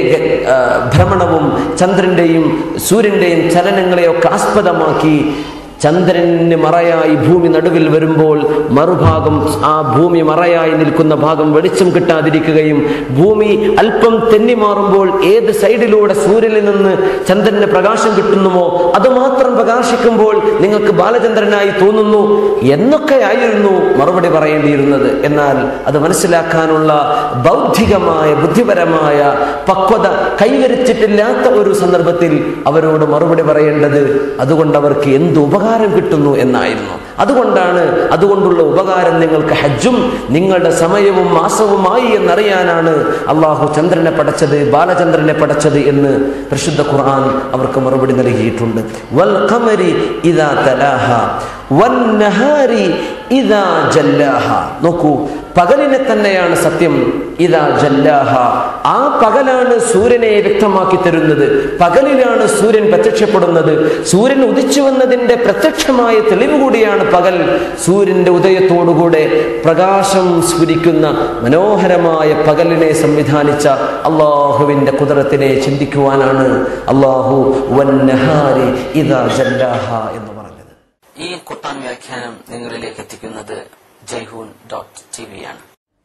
ഭ്രമണവും ചന്ദ്രന്റെയും സൂര്യന്റെയും ചലനങ്ങളെയൊക്കെ ആസ്പദമാക്കി ചന്ദ്രന് മറയായി ഭൂമി നടുവിൽ വരുമ്പോൾ മറുഭാഗം ആ ഭൂമി മറയായി നിൽക്കുന്ന ഭാഗം വെളിച്ചം കിട്ടാതിരിക്കുകയും ഭൂമി അല്പം തെന്നി മാറുമ്പോൾ ഏത് സൈഡിലൂടെ സൂര്യനിൽ നിന്ന് ചന്ദ്രന് പ്രകാശം കിട്ടുന്നുവോ അതുമാത്രം പ്രകാശിക്കുമ്പോൾ നിങ്ങൾക്ക് ബാലചന്ദ്രനായി തോന്നുന്നു എന്നൊക്കെയായിരുന്നു മറുപടി പറയേണ്ടിയിരുന്നത്. എന്നാൽ അത് മനസ്സിലാക്കാനുള്ള ബൗദ്ധികമായ ബുദ്ധിപരമായ പക്വത കൈവരിച്ചിട്ടില്ലാത്ത ഒരു സന്ദർഭത്തിൽ അവരോട് മറുപടി പറയേണ്ടത് അതുകൊണ്ട് അവർക്ക് എന്ത് ഉപകാരം കിട്ടുന്നു എന്നായിരുന്നു. അതുകൊണ്ടാണ് അതുകൊണ്ടുള്ള ഉപകാരം നിങ്ങൾക്ക് ഹജ്ജും നിങ്ങളുടെ സമയവും മാസവുമായി എന്നറിയാനാണ് അള്ളാഹു ചന്ദ്രനെ പടച്ചത്, ബാലചന്ദ്രനെ പടച്ചത് എന്ന് പരിശുദ്ധ ഖുർആൻ അവർക്ക് മറുപടി നൽകിയിട്ടുണ്ട്. വൽ ഖമരി ഇദാ തലാഹ വൻ നഹാരി ഇദാ ജല്ലാഹ. നോക്കൂ, പകലിനെ തന്നെയാണ് സത്യം. ഇദാ ജല്ലാഹ, ആ പകലാണ് സൂര്യനെ വ്യക്തമാക്കി തരുന്നത്. പകലിലാണ് സൂര്യൻ പ്രത്യക്ഷപ്പെടുന്നത്. സൂര്യൻ ഉദിച്ചു വന്നതിന്റെ പ്രത്യക്ഷമായ തെളിവ് കൂടിയാണ് പകൽ. സൂര്യന്റെ ഉദയത്തോടുകൂടെ പ്രകാശം സ്ഫുരിക്കുന്ന മനോഹരമായ പകലിനെ സംവിധാനിച്ച അള്ളാഹുവിന്റെ ഖുദ്റത്തിനെ ചിന്തിക്കുവാനാണ് അള്ളാഹു വന്നഹാരി ഇദാ ജല്ലാഹ എന്ന് പറഞ്ഞത്. ഈ ഖുർആൻ വ്യാഖ്യാനം നിങ്ങളിലേക്ക് എത്തിക്കുന്നത് ജയ്ഹൂൻ ഡോട്ട് ടി വി ആണ്.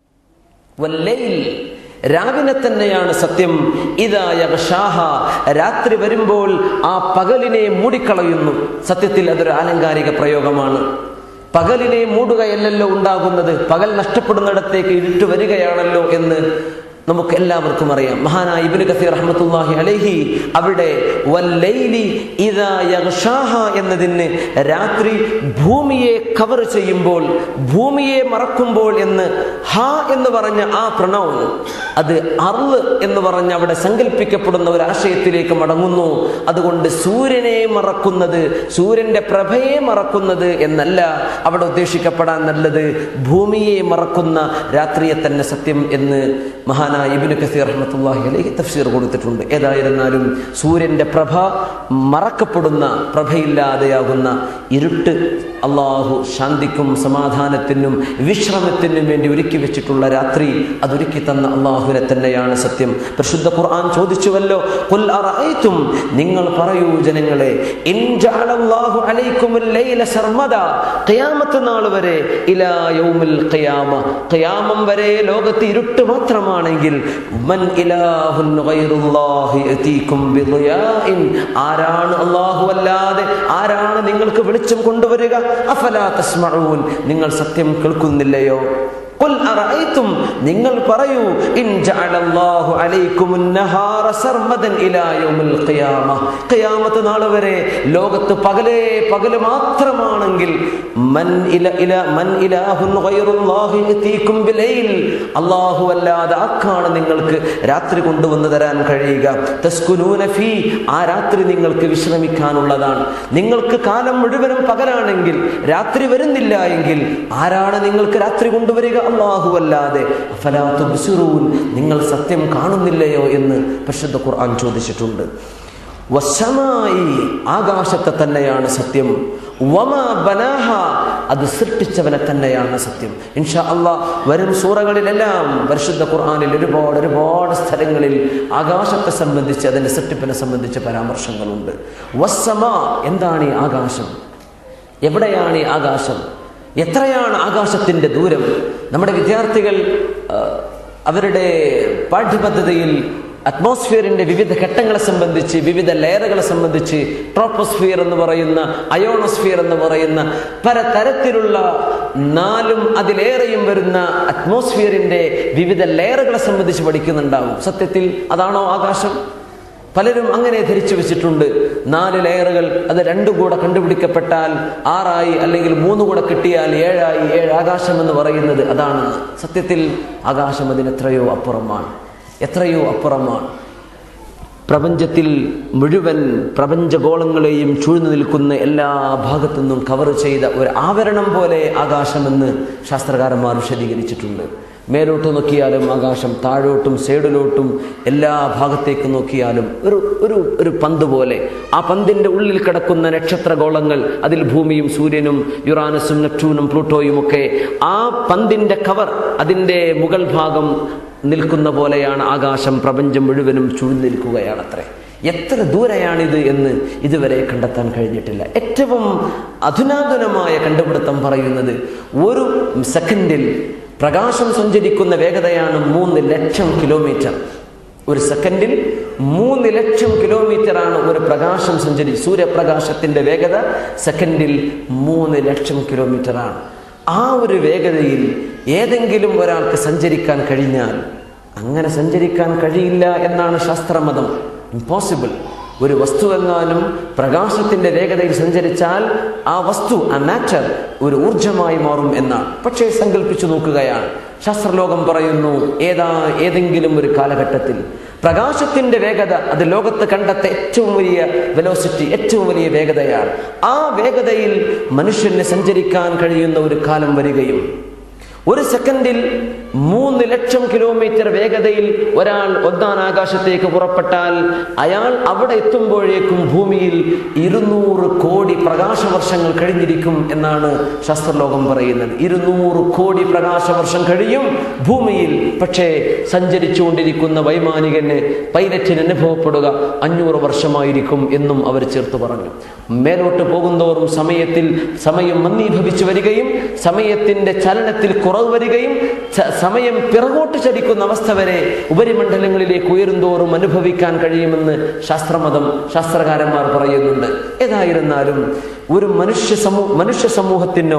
വല്ലൈൽ, രാവിനെ തന്നെയാണ് സത്യം. ഇദാ യഗ്ഷാഹ, രാത്രി വരുമ്പോൾ ആ പകലിനെ മൂടിക്കളയുന്നു. സത്യത്തിൽ അതൊരു ആലങ്കാരിക പ്രയോഗമാണ്. പകലിനെ മൂടുകയല്ലല്ലോ ഉണ്ടാകുന്നത്, പകൽ നഷ്ടപ്പെടുന്നിടത്തേക്ക് ഇരുട്ട് വരികയാണല്ലോ എന്ന് നമുക്ക് എല്ലാവർക്കും അറിയാം. മഹാനായ ഇബ്നു കസീർ റഹ്മത്തുള്ളാഹി അലൈഹി അവിടെ വല്ലൈലി ഇദാ യഗ്ഷാഹ എന്നതിന് രാത്രി ഭൂമിയെ കവർ ചെയ്യുമ്പോൾ, ഭൂമിയെ മറക്കുമ്പോൾ എന്ന് ഹ എന്ന് പറഞ്ഞ ആ പ്രണൗൺ അത് അർള് എന്ന് പറഞ്ഞ് അവിടെ സങ്കല്പിക്കപ്പെടുന്ന ഒരു ആശയത്തിലേക്ക് മടങ്ങുന്നു. അതുകൊണ്ട് സൂര്യനെ മറക്കുന്നത്, സൂര്യന്റെ പ്രഭയെ മറക്കുന്നത് എന്നല്ല അവിടെ ഉദ്ദേശിക്കപ്പെടാൻ നല്ലത്, ഭൂമിയെ മറക്കുന്ന രാത്രിയെ തന്നെ സത്യം എന്ന് മഹാൻ ഇബ്നു കസീർ റഹ്മത്തുള്ളാഹി അലൈഹി തഫ്സീർ കൊടുത്തിട്ടുണ്ട്. ഏതായിരുന്നാലും സൂര്യന്റെ പ്രഭ മറക്കപ്പെടുന്ന, പ്രഭയില്ലാതെയാകുന്ന ഇരുട്ട് അള്ളാഹു ശാന്തിക്കും സമാധാനത്തിനും വിശ്രമത്തിനും വേണ്ടി ഒരുക്കി വെച്ചിട്ടുള്ള രാത്രി, അതൊരുക്കി തന്ന അള്ളാഹുവിനെ തന്നെയാണ് സത്യം. പരിശുദ്ധ ഖുർആൻ ചോദിച്ചുവല്ലോ, ഖുൽ അറഅയ്തും, നിങ്ങൾ പറയൂ ജനങ്ങളെ, ഇൻ ജഅലല്ലാഹു അലൈക്കുമുൽ ലൈല സർമദ, ഖിയാമത്ത് നാൾ വരെ, ഇലാ യൗമിൽ ഖിയാമ, ഖിയാമം വരെ ലോകത്ത് ഇരുട്ട് മാത്രമാണെങ്കിൽ മൻ ഇലാഹുൻ ഗൈറുല്ലാഹി യതീകും ബിളിയാഇൻ, ആരാണ് അല്ലാഹു അല്ലാതെ ആരാണ് നിങ്ങൾക്ക് വെളിച്ചം കൊണ്ടുവരിക? അഫലാ തസ്മഊൻ, നിങ്ങൾ സത്യം കേൾക്കുന്നില്ലയോ? ഖുൽ അറഅയ്തും, നിങ്ങൾ പറയൂ, ഇൻ ജഅലല്ലാഹു അലൈക്കുമുൻ നഹാറ സർമദൻ ഇലാ യൗമിൽ ഖിയാമ, ഖിയാമത്ത് നാൾ വരെ ലോകത്ത് പകലേ പകൽ മാത്രമാണെങ്കിൽ മൻ ഇല ഇല മൻ ഇലാഹുൻ ഗൈറുല്ലാഹി യതീകും ബിലൈൽ, അല്ലാഹു അല്ലാതെ ആർക്കാണ് നിങ്ങൾക്ക് രാത്രി കൊണ്ടുവന്നു തരാൻ കഴിയുക? തസ്കുനൂന ഫീ, ആ രാത്രി നിങ്ങൾക്ക് വിശ്രമിക്കാനുള്ളതാണ്. നിങ്ങൾക്ക് കാലം മുഴുവനും പകലാണെങ്കിൽ രാത്രി വരുന്നില്ല എങ്കിൽ ആരാണ് നിങ്ങൾക്ക് രാത്രി കൊണ്ടുവരിക? അല്ലാഹു അല്ലാതെ. അഫലാ തുബ്സിറൂൻ, നിങ്ങൾ സത്യം കാണുന്നില്ലയോ എന്ന് പരിശുദ്ധ ഖുർആൻ ചോദിച്ചിട്ടുണ്ട്. വസ്സമായി, ആകാശത്തെ തന്നെയാണ് സത്യം. വമാ ബനാഹ, അത് സൃഷ്ടിച്ചവനെ തന്നെയാണ് സത്യം. ഇൻഷാ അല്ലാഹ് വരും സൂറകളിലെല്ലാം പരിശുദ്ധ ഖുർആനിൽ ഒരുപാട് ഒരുപാട് സ്ഥലങ്ങളിൽ ആകാശത്തെ സംബന്ധിച്ച്, അതിന്റെ സൃഷ്ടിപ്പിനെ സംബന്ധിച്ച് പരാമർശങ്ങളുണ്ട്. വസ്സമാ, എന്താണ് ഈ ആകാശം? എവിടെയാണ് ഈ ആകാശം? എത്രയാണ് ആകാശത്തിന്റെ ദൂരം? നമ്മുടെ വിദ്യാർത്ഥികൾ അവരുടെ പാഠ്യപദ്ധതിയിൽ അറ്റ്മോസ്ഫിയറിന്റെ വിവിധ ഘട്ടങ്ങളെ സംബന്ധിച്ച്, വിവിധ ലെയറുകളെ സംബന്ധിച്ച്, ട്രോപ്പോസ്ഫിയർ എന്ന് പറയുന്ന, അയോണോസ്ഫിയർ എന്ന് പറയുന്ന പലതരത്തിലുള്ള നാലും അതിലേറെയും വരുന്ന അറ്റ്മോസ്ഫിയറിന്റെ വിവിധ ലെയറുകളെ സംബന്ധിച്ച് പഠിക്കുന്നുണ്ടാവും. സത്യത്തിൽ അതാണോ ആകാശം? പലരും അങ്ങനെ ധരിച്ചു വെച്ചിട്ടുണ്ട്. നാല് ലെയറുകൾ, അത് രണ്ടും കൂടെ കണ്ടുപിടിക്കപ്പെട്ടാൽ ആറായി, അല്ലെങ്കിൽ മൂന്ന് കൂടെ കിട്ടിയാൽ ഏഴായി, ഏഴ് ആകാശം എന്ന് പറയുന്നത് അതാണെന്ന്. സത്യത്തിൽ ആകാശം അതിനെത്രയോ അപ്പുറമാണ്, എത്രയോ അപ്പുറമാണ്. പ്രപഞ്ചത്തിൽ മുഴുവൻ പ്രപഞ്ചഗോളങ്ങളെയും ചൂഴ്ന്നു നിൽക്കുന്ന എല്ലാ ഭാഗത്തു നിന്നും കവർ ചെയ്ത ഒരു ആവരണം പോലെ ആകാശമെന്ന് ശാസ്ത്രകാരന്മാർ വിശദീകരിച്ചിട്ടുണ്ട്. മേലോട്ട് നോക്കിയാലും ആകാശം, താഴോട്ടും സൈഡിലോട്ടും എല്ലാ ഭാഗത്തേക്ക് നോക്കിയാലും ഒരു ഒരു ഒരു പന്ത് പോലെ. ആ പന്തിൻ്റെ ഉള്ളിൽ കിടക്കുന്ന നക്ഷത്രഗോളങ്ങൾ, അതിൽ ഭൂമിയും സൂര്യനും യുറാനസും നെപ്റ്റ്യൂണും പ്ലൂട്ടോയും ഒക്കെ, ആ പന്തിൻ്റെ കവർ, അതിൻ്റെ മുകൾ ഭാഗം നിൽക്കുന്ന പോലെയാണ് ആകാശം. പ്രപഞ്ചം മുഴുവനും ചൂഴ്ന്നു നിൽക്കുകയാണത്രേ. എത്ര ദൂരെയാണിത് എന്ന് ഇതുവരെ കണ്ടെത്താൻ കഴിഞ്ഞിട്ടില്ല. ഏറ്റവും അധുനാതനമായ കണ്ടുപിടുത്തം പറയുന്നത് ഒരു സെക്കൻഡിൽ പ്രകാശം സഞ്ചരിക്കുന്ന വേഗതയാണ് മൂന്ന് ലക്ഷം കിലോമീറ്റർ. ഒരു സെക്കൻഡിൽ മൂന്ന് ലക്ഷം കിലോമീറ്റർ ആണ് ഒരു പ്രകാശം സഞ്ചരി സൂര്യപ്രകാശത്തിന്റെ വേഗത സെക്കൻഡിൽ മൂന്ന് ലക്ഷം കിലോമീറ്റർ ആണ്. ആ ഒരു വേഗതയിൽ ഏതെങ്കിലും ഒരാൾക്ക് സഞ്ചരിക്കാൻ കഴിഞ്ഞാൽ, അങ്ങനെ സഞ്ചരിക്കാൻ കഴിയില്ല എന്നാണ് ശാസ്ത്രമതം. ഇംപോസിബിൾ. ഒരു വസ്തുവെങ്ങാനും പ്രകാശത്തിന്റെ വേഗതയിൽ സഞ്ചരിച്ചാൽ ആ വസ്തു, ആ മാറ്റർ, ഒരു ഊർജമായി മാറും എന്നാണ്. പക്ഷേ സങ്കല്പിച്ചു നോക്കുകയാണ്. ശാസ്ത്രലോകം പറയുന്നു, ഏതാ ഏതെങ്കിലും ഒരു കാലഘട്ടത്തിൽ പ്രകാശത്തിന്റെ വേഗത, അത് ലോകത്ത് കണ്ടെത്ത ഏറ്റവും വലിയ വെലോസിറ്റി, ഏറ്റവും വലിയ വേഗതയാണ്. ആ വേഗതയിൽ മനുഷ്യന് സഞ്ചരിക്കാൻ കഴിയുന്ന ഒരു കാലം വരികയും ഒരു സെക്കൻഡിൽ മൂന്ന് ലക്ഷം കിലോമീറ്റർ വേഗതയിൽ ഒരാൾ ഒന്നാം ആകാശത്തേക്ക് പുറപ്പെട്ടാൽ അയാൾ അവിടെ എത്തുമ്പോഴേക്കും ഭൂമിയിൽ ഇരുന്നൂറ് കോടി പ്രകാശവർഷങ്ങൾ കഴിഞ്ഞിരിക്കും എന്നാണ് ശാസ്ത്രലോകം പറയുന്നത്. ഇരുന്നൂറ് കോടി പ്രകാശവർഷം കഴിയും ഭൂമിയിൽ. പക്ഷേ സഞ്ചരിച്ചുകൊണ്ടിരിക്കുന്ന വൈമാനികന്, പൈലറ്റിന് അനുഭവപ്പെടുക അഞ്ഞൂറ് വർഷമായിരിക്കും എന്നും അവർ ചേർത്ത് പറഞ്ഞു. മേലോട്ട് പോകുന്തോറും സമയത്തിൽ സമയം മന്ദീഭവിച്ചു വരികയും സമയത്തിന്റെ ചലനത്തിൽ കുറവ് വരികയും സമയം പിറകോട്ട് ചലിക്കുന്ന അവസ്ഥ വരെ ഉപരിമണ്ഡലങ്ങളിലേക്ക് ഉയരുന്തോറും അനുഭവിക്കാൻ കഴിയുമെന്ന് ശാസ്ത്രമതം, ശാസ്ത്രകാരന്മാർ പറയുന്നുണ്ട്. ഏതായിരുന്നാലും ഒരു മനുഷ്യ സമൂഹ മനുഷ്യ സമൂഹത്തിനോ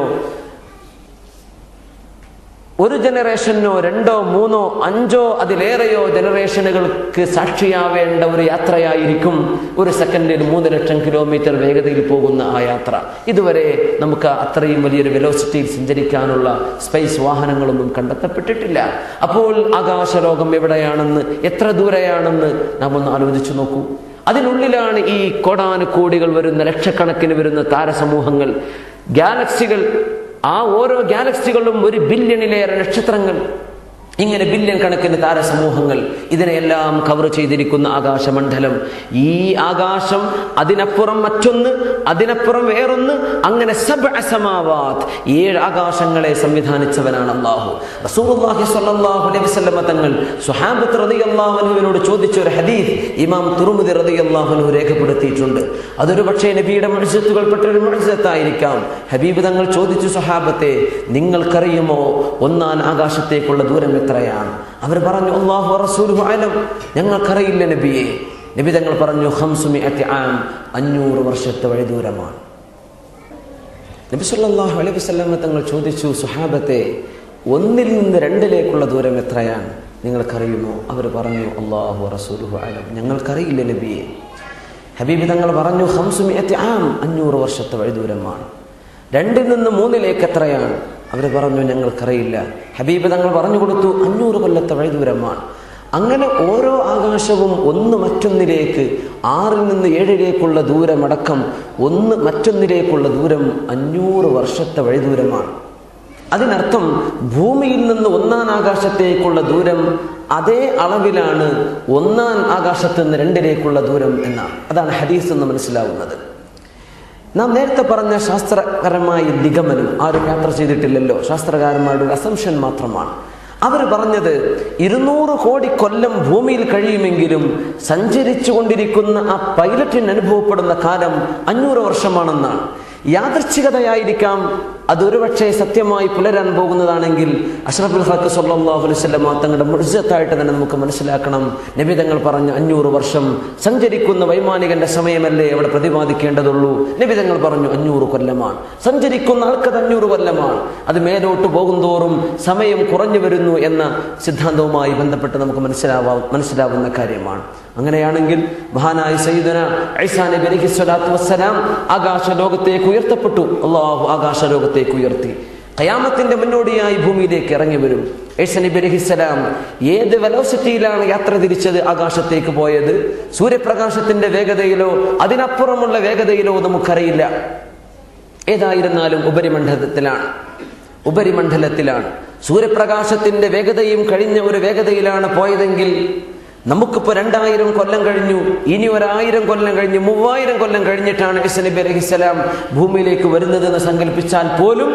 ഒരു ജനറേഷനോ രണ്ടോ മൂന്നോ അഞ്ചോ അതിലേറെയോ ജനറേഷനുകൾക്ക് സാക്ഷിയാവേണ്ട ഒരു യാത്രയായിരിക്കും ഒരു സെക്കൻഡിൽ മൂന്ന് ലക്ഷം കിലോമീറ്റർ വേഗതയിൽ പോകുന്ന ആ യാത്ര. ഇതുവരെ നമുക്ക് അത്രയും വലിയൊരു വെലോസിറ്റിയിൽ സഞ്ചരിക്കാനുള്ള സ്പേസ് വാഹനങ്ങളൊന്നും കണ്ടെത്തപ്പെട്ടിട്ടില്ല. അപ്പോൾ ആകാശലോകം എവിടെയാണെന്ന്, എത്ര ദൂരെയാണെന്ന് നാം ഒന്ന് ആലോചിച്ചു നോക്കൂ. അതിനുള്ളിലാണ് ഈ കോടാനുകോടികൾ വരുന്ന, ലക്ഷക്കണക്കിന് വരുന്ന താരസമൂഹങ്ങൾ, ഗാലക്സികൾ. ആ ഓരോ ഗാലക്സികളും ഒരു ബില്യണിലേറെ നക്ഷത്രങ്ങൾ, ഇങ്ങനെ ബില്യൺ കണക്കിന് താരസമൂഹങ്ങൾ, ഇതിനെയെല്ലാം കവർ ചെയ്തിരിക്കുന്ന ആകാശമണ്ഡലം. ഈ ആകാശം, അതിനപ്പുറം മറ്റൊന്ന്, അതിനപ്പുറം വേറൊന്ന്, അങ്ങനെ സബ്അ സമാവാത്, ഏഴ് ആകാശങ്ങളെ സംവിധാനിച്ചവനാണ് അല്ലാഹു. റസൂലുള്ളാഹി സ്വല്ലല്ലാഹു അലൈഹി വസല്ലം തങ്ങൾ സ്വഹാബത്ത് റളിയല്ലാഹു അൻഹുവിനോട് ചോദിച്ച ഒരു ഹദീസ് ഇമാം തുർമുദി റളിയല്ലാഹു അൻഹു രേഖപ്പെടുത്തിയിട്ടുണ്ട്. അതൊരു പക്ഷേ നബിയുടെ മുഅ്ജിസത്തുകൾപ്പെട്ട ഒരു മുഅ്ജിസത്തായിരിക്കാം. ഹബീബ് തങ്ങൾ ചോദിച്ചു, സ്വഹാബത്തെ, നിങ്ങൾക്കറിയുമോ ഒന്നാം ആകാശത്തേക്കുള്ള ദൂരം എത്രയാണ്? അവർ പറഞ്ഞു, അല്ലാഹു വറസൂലുഹു അലം, ഞങ്ങൾക്കറിയില്ല നബിയെ. നബി തങ്ങൾ പറഞ്ഞു, ഖംസുമിഅത്തി ആം, അഞ്ഞൂറ് വർഷത്തെ വഴി ദൂരമാണ്. നബി സല്ലല്ലാഹു അലൈഹി വസല്ലം തങ്ങൾ ചോദിച്ചു, സ്വഹാബത്തെ, ഒന്നിൽ നിന്ന് രണ്ടിലേക്കുള്ള ദൂരം എത്രയാണ്? നിങ്ങൾക്കറിയുമോ? അവർ പറഞ്ഞു, അല്ലാഹു വറസൂലുഹു അലം, ഞങ്ങൾക്കറിയില്ല നബിയെ. ഹബീബ് തങ്ങൾ പറഞ്ഞു, ഖംസുമിഅത്തി ആം, അഞ്ഞൂറ് വർഷത്തെ വഴി ദൂരമാണ്. രണ്ടിൽ നിന്ന് മൂന്നിലേക്ക് എത്രയാണ്? അവർ പറഞ്ഞു, ഞങ്ങൾക്കറിയില്ല. ഹബീബ് തങ്ങൾ പറഞ്ഞു കൊടുത്തു, അഞ്ഞൂറ് കൊല്ലത്തെ വഴി ദൂരമാണ്. അങ്ങനെ ഓരോ ആകാശവും ഒന്ന് മറ്റൊന്നിലേക്ക്, ആറിൽ നിന്ന് ഏഴിലേക്കുള്ള ദൂരമടക്കം ഒന്ന് മറ്റൊന്നിലേക്കുള്ള ദൂരം അഞ്ഞൂറ് വർഷത്തെ വഴി ദൂരമാണ്. അതിനർത്ഥം ഭൂമിയിൽ നിന്ന് ഒന്നാം ആകാശത്തേക്കുള്ള ദൂരം അതേ അളവിലാണ് ഒന്നാം ആകാശത്ത് നിന്ന് രണ്ടിലേക്കുള്ള ദൂരം എന്നാണ്. അതാണ് ഹദീസ് എന്ന് മനസ്സിലാവുന്നത്. നാം നേരത്തെ പറഞ്ഞ ശാസ്ത്രപരമായ നിഗമനം ആരും യാത്ര ചെയ്തിട്ടില്ലല്ലോ, ശാസ്ത്രകാരന്മാരുടെ ഒരു അസംഷൻ മാത്രമാണ്. അവർ പറഞ്ഞത് ഇരുന്നൂറ് കോടി കൊല്ലം ഭൂമിയിൽ കഴിയുമെങ്കിലും സഞ്ചരിച്ചു കൊണ്ടിരിക്കുന്ന ആ പൈലറ്റിന് അനുഭവപ്പെടുന്ന കാലം അഞ്ഞൂറ് വർഷമാണെന്നാണ്. യാദൃച്ഛികതയായിരിക്കാം അതൊരു പക്ഷേ സത്യമായി പുലരാൻ പോകുന്നതാണെങ്കിൽ അഷ്റഫുൽ ഖൽഖ് സ്വല്ലല്ലാഹു അലൈഹി വസല്ലം തങ്ങളുടെ മുഅ്ജിസത്തായിട്ട് തന്നെ നമുക്ക് മനസ്സിലാക്കണം. നബി തങ്ങൾ പറഞ്ഞു അഞ്ഞൂറ് വർഷം സഞ്ചരിക്കുന്ന വൈമാനികന്റെ സമയമല്ലേ അവിടെ പ്രതിപാദിക്കേണ്ടതുള്ളൂ. നബി തങ്ങൾ പറഞ്ഞു അഞ്ഞൂറ് കൊല്ലമാണ്. സഞ്ചരിക്കുന്ന ആൾക്കത് അഞ്ഞൂറ് കൊല്ലമാണ്. അത് മേലോട്ട് പോകുന്തോറും സമയം കുറഞ്ഞു വരുന്നു എന്ന സിദ്ധാന്തവുമായി ബന്ധപ്പെട്ട് നമുക്ക് മനസ്സിലാവാ മനസ്സിലാവുന്ന കാര്യമാണ്. അങ്ങനെയാണെങ്കിൽ മഹാനായ സയ്യിദുനാ ഈസാ നബി അലൈഹി സ്വലാത്തു വസ്സലാം ആകാശ ലോകത്തേക്ക് ഉയർത്തപ്പെട്ടു. അള്ളാഹു ആകാശ ലോകത്തേക്ക് ഉയർത്തി. ഖിയാമത്തിന്റെ മുന്നോടിയായി ഭൂമിയിലേക്ക് ഇറങ്ങി വരും. ഈസാ നബി അലൈഹിസ്സലാം ഏത് വെലോസിറ്റിയിലാണ് യാത്ര തിരിച്ചത് ആകാശത്തേക്ക് പോയത്? സൂര്യപ്രകാശത്തിന്റെ വേഗതയിലോ അതിനപ്പുറമുള്ള വേഗതയിലോ നമുക്കറിയില്ല. ഏതായിരുന്നാലും ഉപരിമണ്ഡലത്തിലാണ് ഉപരിമണ്ഡലത്തിലാണ് സൂര്യപ്രകാശത്തിന്റെ വേഗതയും കഴിഞ്ഞ ഒരു വേഗതയിലാണ് പോയതെങ്കിൽ നമുക്കിപ്പോ രണ്ടായിരം കൊല്ലം കഴിഞ്ഞു, ഇനി ഒരായിരം കൊല്ലം കഴിഞ്ഞ് മൂവായിരം കൊല്ലം കഴിഞ്ഞിട്ടാണ് ഈസാ നബി അലൈഹിസ്സലാം ഭൂമിയിലേക്ക് വരുന്നതെന്ന് സങ്കല്പിച്ചാൽ പോലും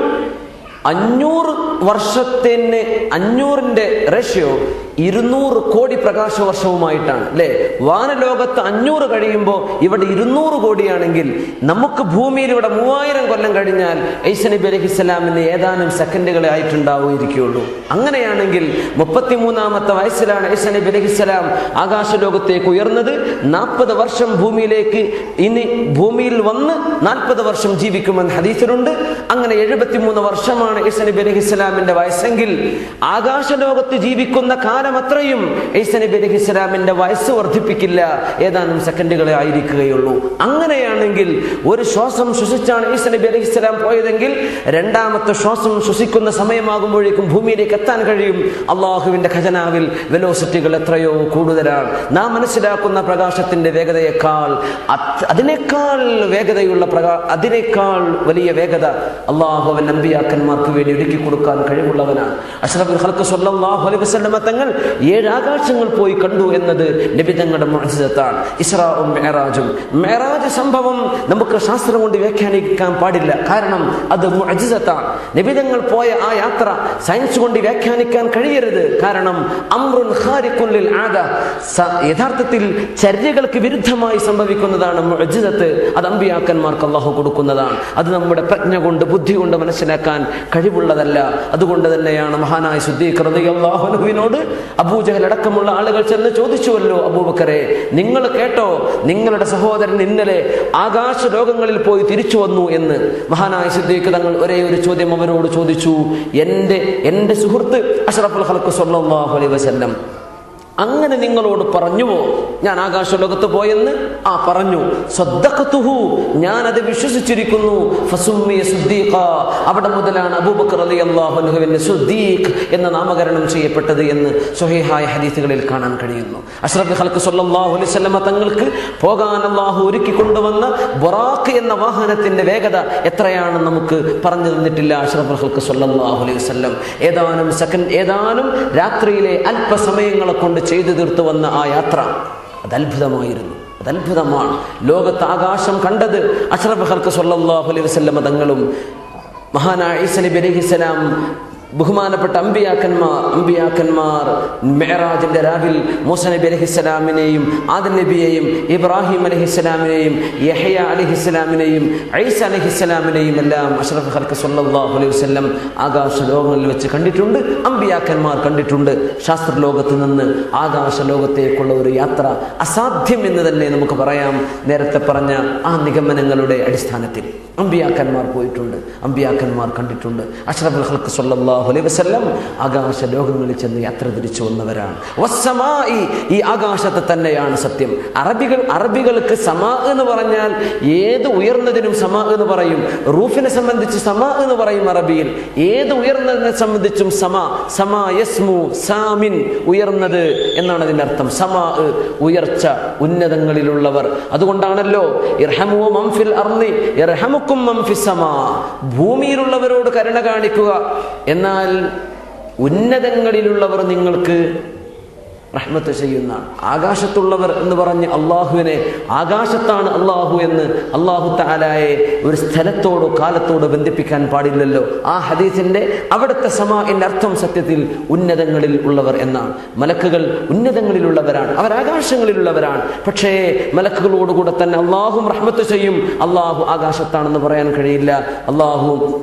അഞ്ഞൂറ് വർഷത്തിന് അഞ്ഞൂറിന്റെ റേഷ്യോ ഇരുന്നൂറ് കോടി പ്രകാശ വർഷവുമായിട്ടാണ് അല്ലെ? വാനലോകത്ത് അഞ്ഞൂറ് കഴിയുമ്പോൾ ഇവിടെ ഇരുന്നൂറ് കോടിയാണെങ്കിൽ നമുക്ക് ഭൂമിയിൽ ഇവിടെ മൂവായിരം കൊല്ലം കഴിഞ്ഞാൽ ഈസാ നബി അലൈഹിസ്സലാമിന് ഏതാനും സെക്കൻഡുകളെ ആയിട്ടുണ്ടാവുകയുള്ളൂ. അങ്ങനെയാണെങ്കിൽ മുപ്പത്തിമൂന്നാമത്തെ വയസ്സിലാണ് ഈസാ നബി അലൈഹിസ്സലാം ആകാശലോകത്തേക്ക് ഉയർന്നത്. നാൽപ്പത് വർഷം ഭൂമിയിലേക്ക് ഇനി ഭൂമിയിൽ വന്ന് നാൽപ്പത് വർഷം ജീവിക്കുമെന്ന് ഹദീസിലുണ്ട്. അങ്ങനെ എഴുപത്തിമൂന്ന് വർഷമാണ് ഈസാ നബി അലൈഹിസ്സലാമിന്റെ വയസ്സെങ്കിൽ ആകാശലോകത്ത് ജീവിക്കുന്ന കാലം അത്രയും ഈസാ നബി അലൈഹിസ്സലാമിന്റെ വയസ്സ് വർദ്ധിപ്പിക്കില്ല, ഏതാനും സെക്കൻഡുകളെ ആയിരിക്കുകയുള്ളൂ. അങ്ങനെയാണെങ്കിൽ ഒരു ശ്വാസം ശ്വസിച്ചാണ് ഈസാ നബി അലൈഹിസ്സലാം പോയതെങ്കിൽ രണ്ടാമത്തെ ശ്വാസം ശ്വസിക്കുന്ന സമയമാകുമ്പോഴേക്കും ഭൂമിയിലേക്ക് എത്താൻ കഴിയും. അള്ളാഹുവിന്റെ ഖജനാവിൽ വെലോസിറ്റികൾ എത്രയോ കൂടുതലാണ്. നാം മനസ്സിലാക്കുന്ന പ്രകാശത്തിന്റെ വേഗതയേക്കാൾ അതിനേക്കാൾ വേഗതയുള്ള പ്രകാ അതിനേക്കാൾ വലിയ വേഗത അള്ളാഹുവിൻ അമ്പിയാക്കന്മാർക്ക് വേണ്ടി ഒരുക്കി കൊടുക്കാൻ കഴിവുള്ളവനാണ്. അഷ്റഫുൽ ഖൽഖ് സ്വല്ലല്ലാഹു അലൈഹി വസല്ലം തങ്ങൾ ഏഴ് ആകാശങ്ങൾ പോയി കണ്ടു എന്നത് നബി തങ്ങളുടെ മുഅ്ജിസത്താണ്. ഇസ്രാഉം മിഅ്റാജും. മിഅ്റാജ് സംഭവം നമുക്ക് ശാസ്ത്രം കൊണ്ട് വ്യാഖ്യാനിക്കാൻ പാടില്ല, കാരണം അത് മുഅ്ജിസത്താണ്. നബി തങ്ങൾ പോയ ആ യാത്ര സയൻസ് കൊണ്ട് വ്യാഖ്യാനിക്കാൻ കഴിയരുത്, കാരണം അംറുൻ ഖാരിഖുൻ ലിൽ ആദ, യഥാർത്ഥത്തിൽ ചര്യകൾക്ക് വിരുദ്ധമായി സംഭവിക്കുന്നതാണ് മുഅ്ജിസത്ത്. അത് അമ്പിയാക്കന്മാർക്ക് അല്ലാഹു കൊടുക്കുന്നതാണ്. അത് നമ്മുടെ പ്രജ്ഞ കൊണ്ട് ബുദ്ധി കൊണ്ട് മനസ്സിലാക്കാൻ കഴിവുള്ളതല്ല. അതുകൊണ്ട് തന്നെയാണ് മഹാനായ സിദ്ദീഖ് റളിയല്ലാഹു അൻഹുവിനോട് അബൂജഹൽ അടക്കമുള്ള ആളുകൾ ചെന്ന് ചോദിച്ചുവല്ലോ, അബൂബക്കറെ നിങ്ങൾ കേട്ടോ നിങ്ങളുടെ സഹോദരൻ ഇന്നലെ ആകാശ ലോകങ്ങളിൽ പോയി തിരിച്ചു വന്നു എന്ന്. മഹാനായ സിദ്ദീഖ് തങ്ങൾ ഒരേ ഒരു ചോദ്യം അവരോട് ചോദിച്ചു, എന്റെ എന്റെ സുഹൃത്ത് അഷ്റഫുൽ ഖൽഖ് സ്വല്ലല്ലാഹു അലൈഹി വസല്ലം അങ്ങനെ നിങ്ങളോട് പറഞ്ഞുവോ ഞാൻ ആകാശലോകത്ത് പോയെന്ന്? ആ പറഞ്ഞു. സദ്ദഖതുഹു, ഞാൻ അത് വിശ്വസിച്ചിരിക്കുന്നു. ഫസുമ്മിയ സിദ്ദീഖ, അവിടെ മുതലാണ് അബൂബക്കർ റളിയല്ലാഹു അൻഹുവിന് സിദ്ദീഖ് എന്ന നാമകരണം ചെയ്യപ്പെട്ടത് എന്ന് സ്വഹീഹായ ഹദീസുകളിൽ കാണാൻ കഴിയുന്നു. അഷ്റഫുൽ ഖൽഖ് സ്വല്ലല്ലാഹു അലൈഹി വസല്ലം തങ്ങൾക്ക് പോകാൻ അല്ലാഹു ഒരുക്കി കൊണ്ടുവന്ന ബുറാഖ് എന്ന വാഹനത്തിന്റെ വേഗത എത്രയാണെന്ന് നമുക്ക് പറഞ്ഞു തന്നിട്ടില്ല അഷ്റഫുൽ ഖൽഖ് സ്വല്ലല്ലാഹു അലൈഹി വസല്ലം. ഏതാനും സെക്കൻഡ് ഏതാനും രാത്രിയിലെ അല്പസമയങ്ങളെ കൊണ്ട് ചെയ്തു തീർത്തു വന്ന ആ യാത്ര അത് അത്ഭുതമായിരുന്നു. അത് അത്ഭുതമാണ്. ലോകത്ത് ആകാശം കണ്ടത് അഷ്റഫുൽ ഖൽഖ് സ്വല്ലല്ലാഹു അലൈഹി വസല്ലം തങ്ങളും മഹാനായ ഈസാ നബി അലൈഹിസ്സലാം ബഹുമാനപ്പെട്ട അമ്പിയാക്കന്മാർ അമ്പിയാക്കന്മാർ മിഅ്റാജിന്റെ രാവിൽ മൂസ നബി അലൈഹിസ്സലാമിനെയും ആദം നബിയെയും ഇബ്രാഹിം അലൈഹിസ്സലാമിനെയും യഹ്യ അലൈഹിസ്സലാമിനെയും ഈസാ അലൈഹിസ്സലാമിനെയും എല്ലാം അഷ്റഫുൽ ഖൽഖ് സ്വല്ലല്ലാഹു അലൈഹി വസല്ലം ആകാശ ലോകങ്ങളിൽ വെച്ച് കണ്ടിട്ടുണ്ട്. അമ്പിയാക്കന്മാർ കണ്ടിട്ടുണ്ട്. ശാസ്ത്രലോകത്ത് നിന്ന് ആകാശ ലോകത്തേക്കുള്ള ഒരു യാത്ര അസാധ്യം എന്ന് തന്നെ നമുക്ക് പറയാം. നേരത്തെ പറഞ്ഞ ആ നിഗമനങ്ങളുടെ അടിസ്ഥാനത്തിൽ അമ്പിയാക്കന്മാർ പോയിട്ടുണ്ട്, അമ്പിയാക്കന്മാർ കണ്ടിട്ടുണ്ട്. അഷ്റഫുൽ ഖൽഖ് സ്വല്ലല്ലാഹു അലൈഹി വസല്ലം ആകാശ ലോകങ്ങളിൽ ചെന്ന് യാത്ര തിരിച്ചു വന്നവരാണ്. വസ്സമായി, ഈ ആകാശത്തെ തന്നെയാണ് സത്യം. അറബികൾ അറബികൾക്ക് സമാ എന്ന് പറഞ്ഞാൽ ഏത് ഉയർന്നതിനും സമാ എന്ന് പറയും. റൂഫിനെ സംബന്ധിച്ച് സമാ എന്ന് പറയും അറബിയിൽ. ഏത് ഉയർന്നതിനെ സംബന്ധിച്ചും സമാ സമാ യസ്മു സാമിൻ, ഉയർന്നത് എന്നാണ് അതിന്റെ അർത്ഥം. സമാ ഉയർച്ച, ഉന്നതങ്ങളിലുള്ളവർ. അതുകൊണ്ടാണല്ലോ ഇർഹമു മൻ ഫിൽ അർളി യർഹമുക്കും മൻ ഫിസ് സമാ, ഭൂമിയിലുള്ളവരോട് കരുണ കാണിക്കുക, എന്നാൽ ഉന്നതങ്ങളിലുള്ളവർ നിങ്ങൾക്ക് റഹ്മത്ത് ചെയ്യുന്നതാണ്. ആകാശത്തുള്ളവർ എന്ന് പറഞ്ഞ് അള്ളാഹുവിനെ, ആകാശത്താണ് അള്ളാഹു എന്ന് അള്ളാഹു തആലയെ ഒരു സ്ഥലത്തോടോ കാലത്തോടോ ബന്ധിപ്പിക്കാൻ പാടില്ലല്ലോ. ആ ഹദീസിന്റെ അവിടുത്തെ സമാഇന്റെ അർത്ഥം സത്യത്തിൽ ഉന്നതങ്ങളിൽ ഉള്ളവർ എന്നാണ്. മലക്കുകൾ ഉന്നതങ്ങളിലുള്ളവരാണ്, അവർ ആകാശങ്ങളിലുള്ളവരാണ്. പക്ഷേ മലക്കുകളോടുകൂടെ തന്നെ അള്ളാഹു റഹ്മത്ത് ചെയ്യും. അള്ളാഹു ആകാശത്താണെന്ന് പറയാൻ കഴിയില്ല. അള്ളാഹു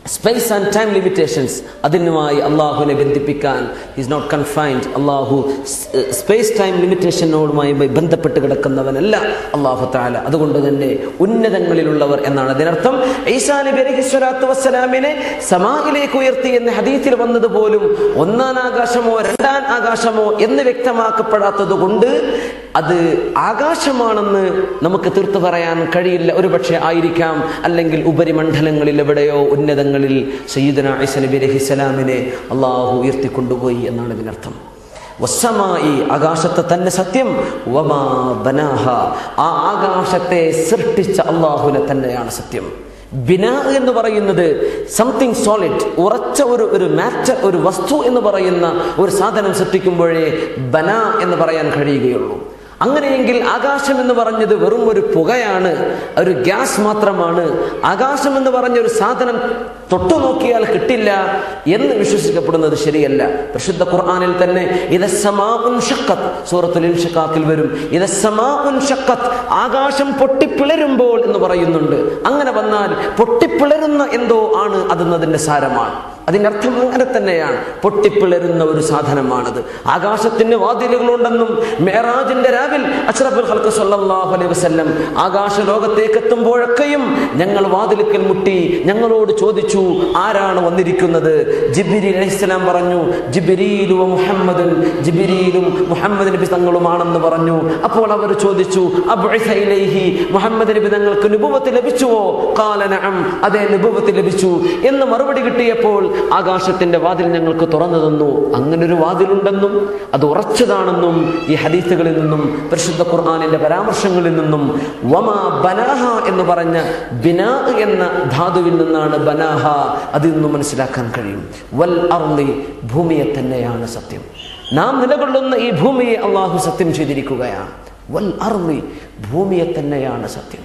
സ്പേസ് ആൻഡ് ടൈം ലിമിറ്റേഷൻസ്, അതിനുമായി അള്ളാഹുവിനെ ബന്ധിപ്പിക്കാൻ ഈസ് നോട്ട് കൺഫൈൻഡ്. അള്ളാഹു സ്പേസ് ടൈം ലിമിറ്റേഷനോടുമായി ബന്ധപ്പെട്ട് കിടക്കുന്നവനല്ല അള്ളാഹു തആല. അതുകൊണ്ട് തന്നെ ഉന്നതങ്ങളിലുള്ളവർ എന്നാണ് അതിനർത്ഥം. ഈസാ നബി അലൈഹി സ്വലാത്തു വസ്സലാമിനെ സമാഇലേക്ക് ഉയർത്തി എന്ന് ഹദീസിൽ വന്നതുപോലും ഒന്നാം ആകാശമോ രണ്ടാം ആകാശമോ എന്ന് വ്യക്തമാക്കപ്പെടാത്തത് കൊണ്ട് അത് ആകാശമാണെന്ന് നമുക്ക് തീർത്തു പറയാൻ കഴിയില്ല. ഒരു പക്ഷേ ആയിരിക്കാം, അല്ലെങ്കിൽ ഉപരിമണ്ഡലങ്ങളിൽ എവിടെയോ ഉന്നതങ്ങളിൽ സയ്യിദുനാ ഈസാ നബി അലൈഹിസ്സലാമിനെ അള്ളാഹു ഉയർത്തിക്കൊണ്ടുപോയി എന്നാണ് ഇതിനർത്ഥം. വസ്സമായി, ആകാശത്തെ തന്നെ സത്യം, വമാ ബനാഹ, ആ ആകാശത്തെ സൃഷ്ടിച്ച അള്ളാഹുവിനെ തന്നെയാണ് സത്യം. ബിനാ എന്ന് പറയുന്നത് സംതിങ് സോളിഡ്, ഉറച്ച ഒരു ഒരു മാറ്റർ, ഒരു വസ്തു എന്ന് പറയുന്ന ഒരു സാധനം സൃഷ്ടിക്കുമ്പോഴേ ബനാ എന്ന് പറയാൻ കഴിയുകയുള്ളൂ. അങ്ങനെയെങ്കിൽ ആകാശം എന്ന് പറഞ്ഞത് വെറും ഒരു പുകയാണ്, ഒരു ഗ്യാസ് മാത്രമാണ്. ആകാശം എന്ന് പറഞ്ഞ ഒരു സാധനം തൊട്ടു നോക്കിയാൽ കിട്ടില്ല എന്ന് വിശ്വസിക്കപ്പെടുന്നത് ശരിയല്ല. പരിശുദ്ധ ഖുർആനിൽ തന്നെ ഇദസ്സമാഉൻ ഷഖ്ഖത്ത്, സൂറത്തുൽ ഇൻഷിഖാഖിൽ വരും ഇദസ്സമാഉൻ ഷഖ്ഖത്ത്, ആകാശം പൊട്ടിപ്പിളരുമ്പോൾ എന്ന് പറയുന്നുണ്ട്. അങ്ങനെ വന്നാൽ പൊട്ടിപ്പിളരുന്ന എന്തോ ആണ് അതെന്നതിന്റെ സാരമാണ്. അതിൻ്റെ അർത്ഥം അങ്ങനെ തന്നെയാണ്, പൊട്ടിപ്പിളരുന്ന ഒരു സാധനമാണത്. ആകാശത്തിന് വാതിലുകളുണ്ടെന്നും മെഹറാജിന്റെ രാവിൽ അഷ്റഫുൽ ഖൽഖ് സ്വല്ലല്ലാഹു അലൈഹി വസല്ലം ആകാശ ലോകത്തേക്ക് എത്തുമ്പോഴൊക്കെയും ഞങ്ങൾ വാതിലുക്കൽ മുട്ടി ഞങ്ങളോട് ചോദിച്ചു, ആരാണ് വന്നിരിക്കുന്നത്? ജിബ്രീൽ അലൈഹിസ്സലാം പറഞ്ഞു, ജിബ്രീലു വ മുഹമ്മദുൻ, ജിബ്രീലും മുഹമ്മദ് നബി തങ്ങളുമാണെന്ന് പറഞ്ഞു. അപ്പോൾ അവർ ചോദിച്ചു, അബ്ഇസ ഇലൈഹി, മുഹമ്മദ് നബി തങ്ങൾക്ക് നുബുവത്ത് ലഭിച്ചുവോ? ഖാല നഅം, അതെ നുബുവത്ത് ലഭിച്ചു എന്ന് മറുപടി കിട്ടിയപ്പോൾ ആകാശത്തിന്റെ വാതിൽ ഞങ്ങൾക്ക് തുറന്നു തന്നു. അങ്ങനെ ഒരു വാതിലുണ്ടെന്നും അത് ഉറച്ചതാണെന്നും ഈ ഹദീസുകളിൽ നിന്നും പരിശുദ്ധ ഖുർആനിന്റെ പരാമർശങ്ങളിൽ നിന്നും വമാ ബനാഹ എന്ന് പറഞ്ഞ ബിനാ എന്ന ധാതുവിൽ നിന്നാണ് ബനാഹ, അതിൽ നിന്നും മനസ്സിലാക്കാൻ കഴിയും. വൽ അർളി, ഭൂമിയെ തന്നെയാണ് സത്യം. നാം നിലകൊള്ളുന്ന ഈ ഭൂമിയെ അള്ളാഹു സത്യം ചെയ്തിരിക്കുകയാണ്. വൽ അർളി, ഭൂമിയെ തന്നെയാണ് സത്യം.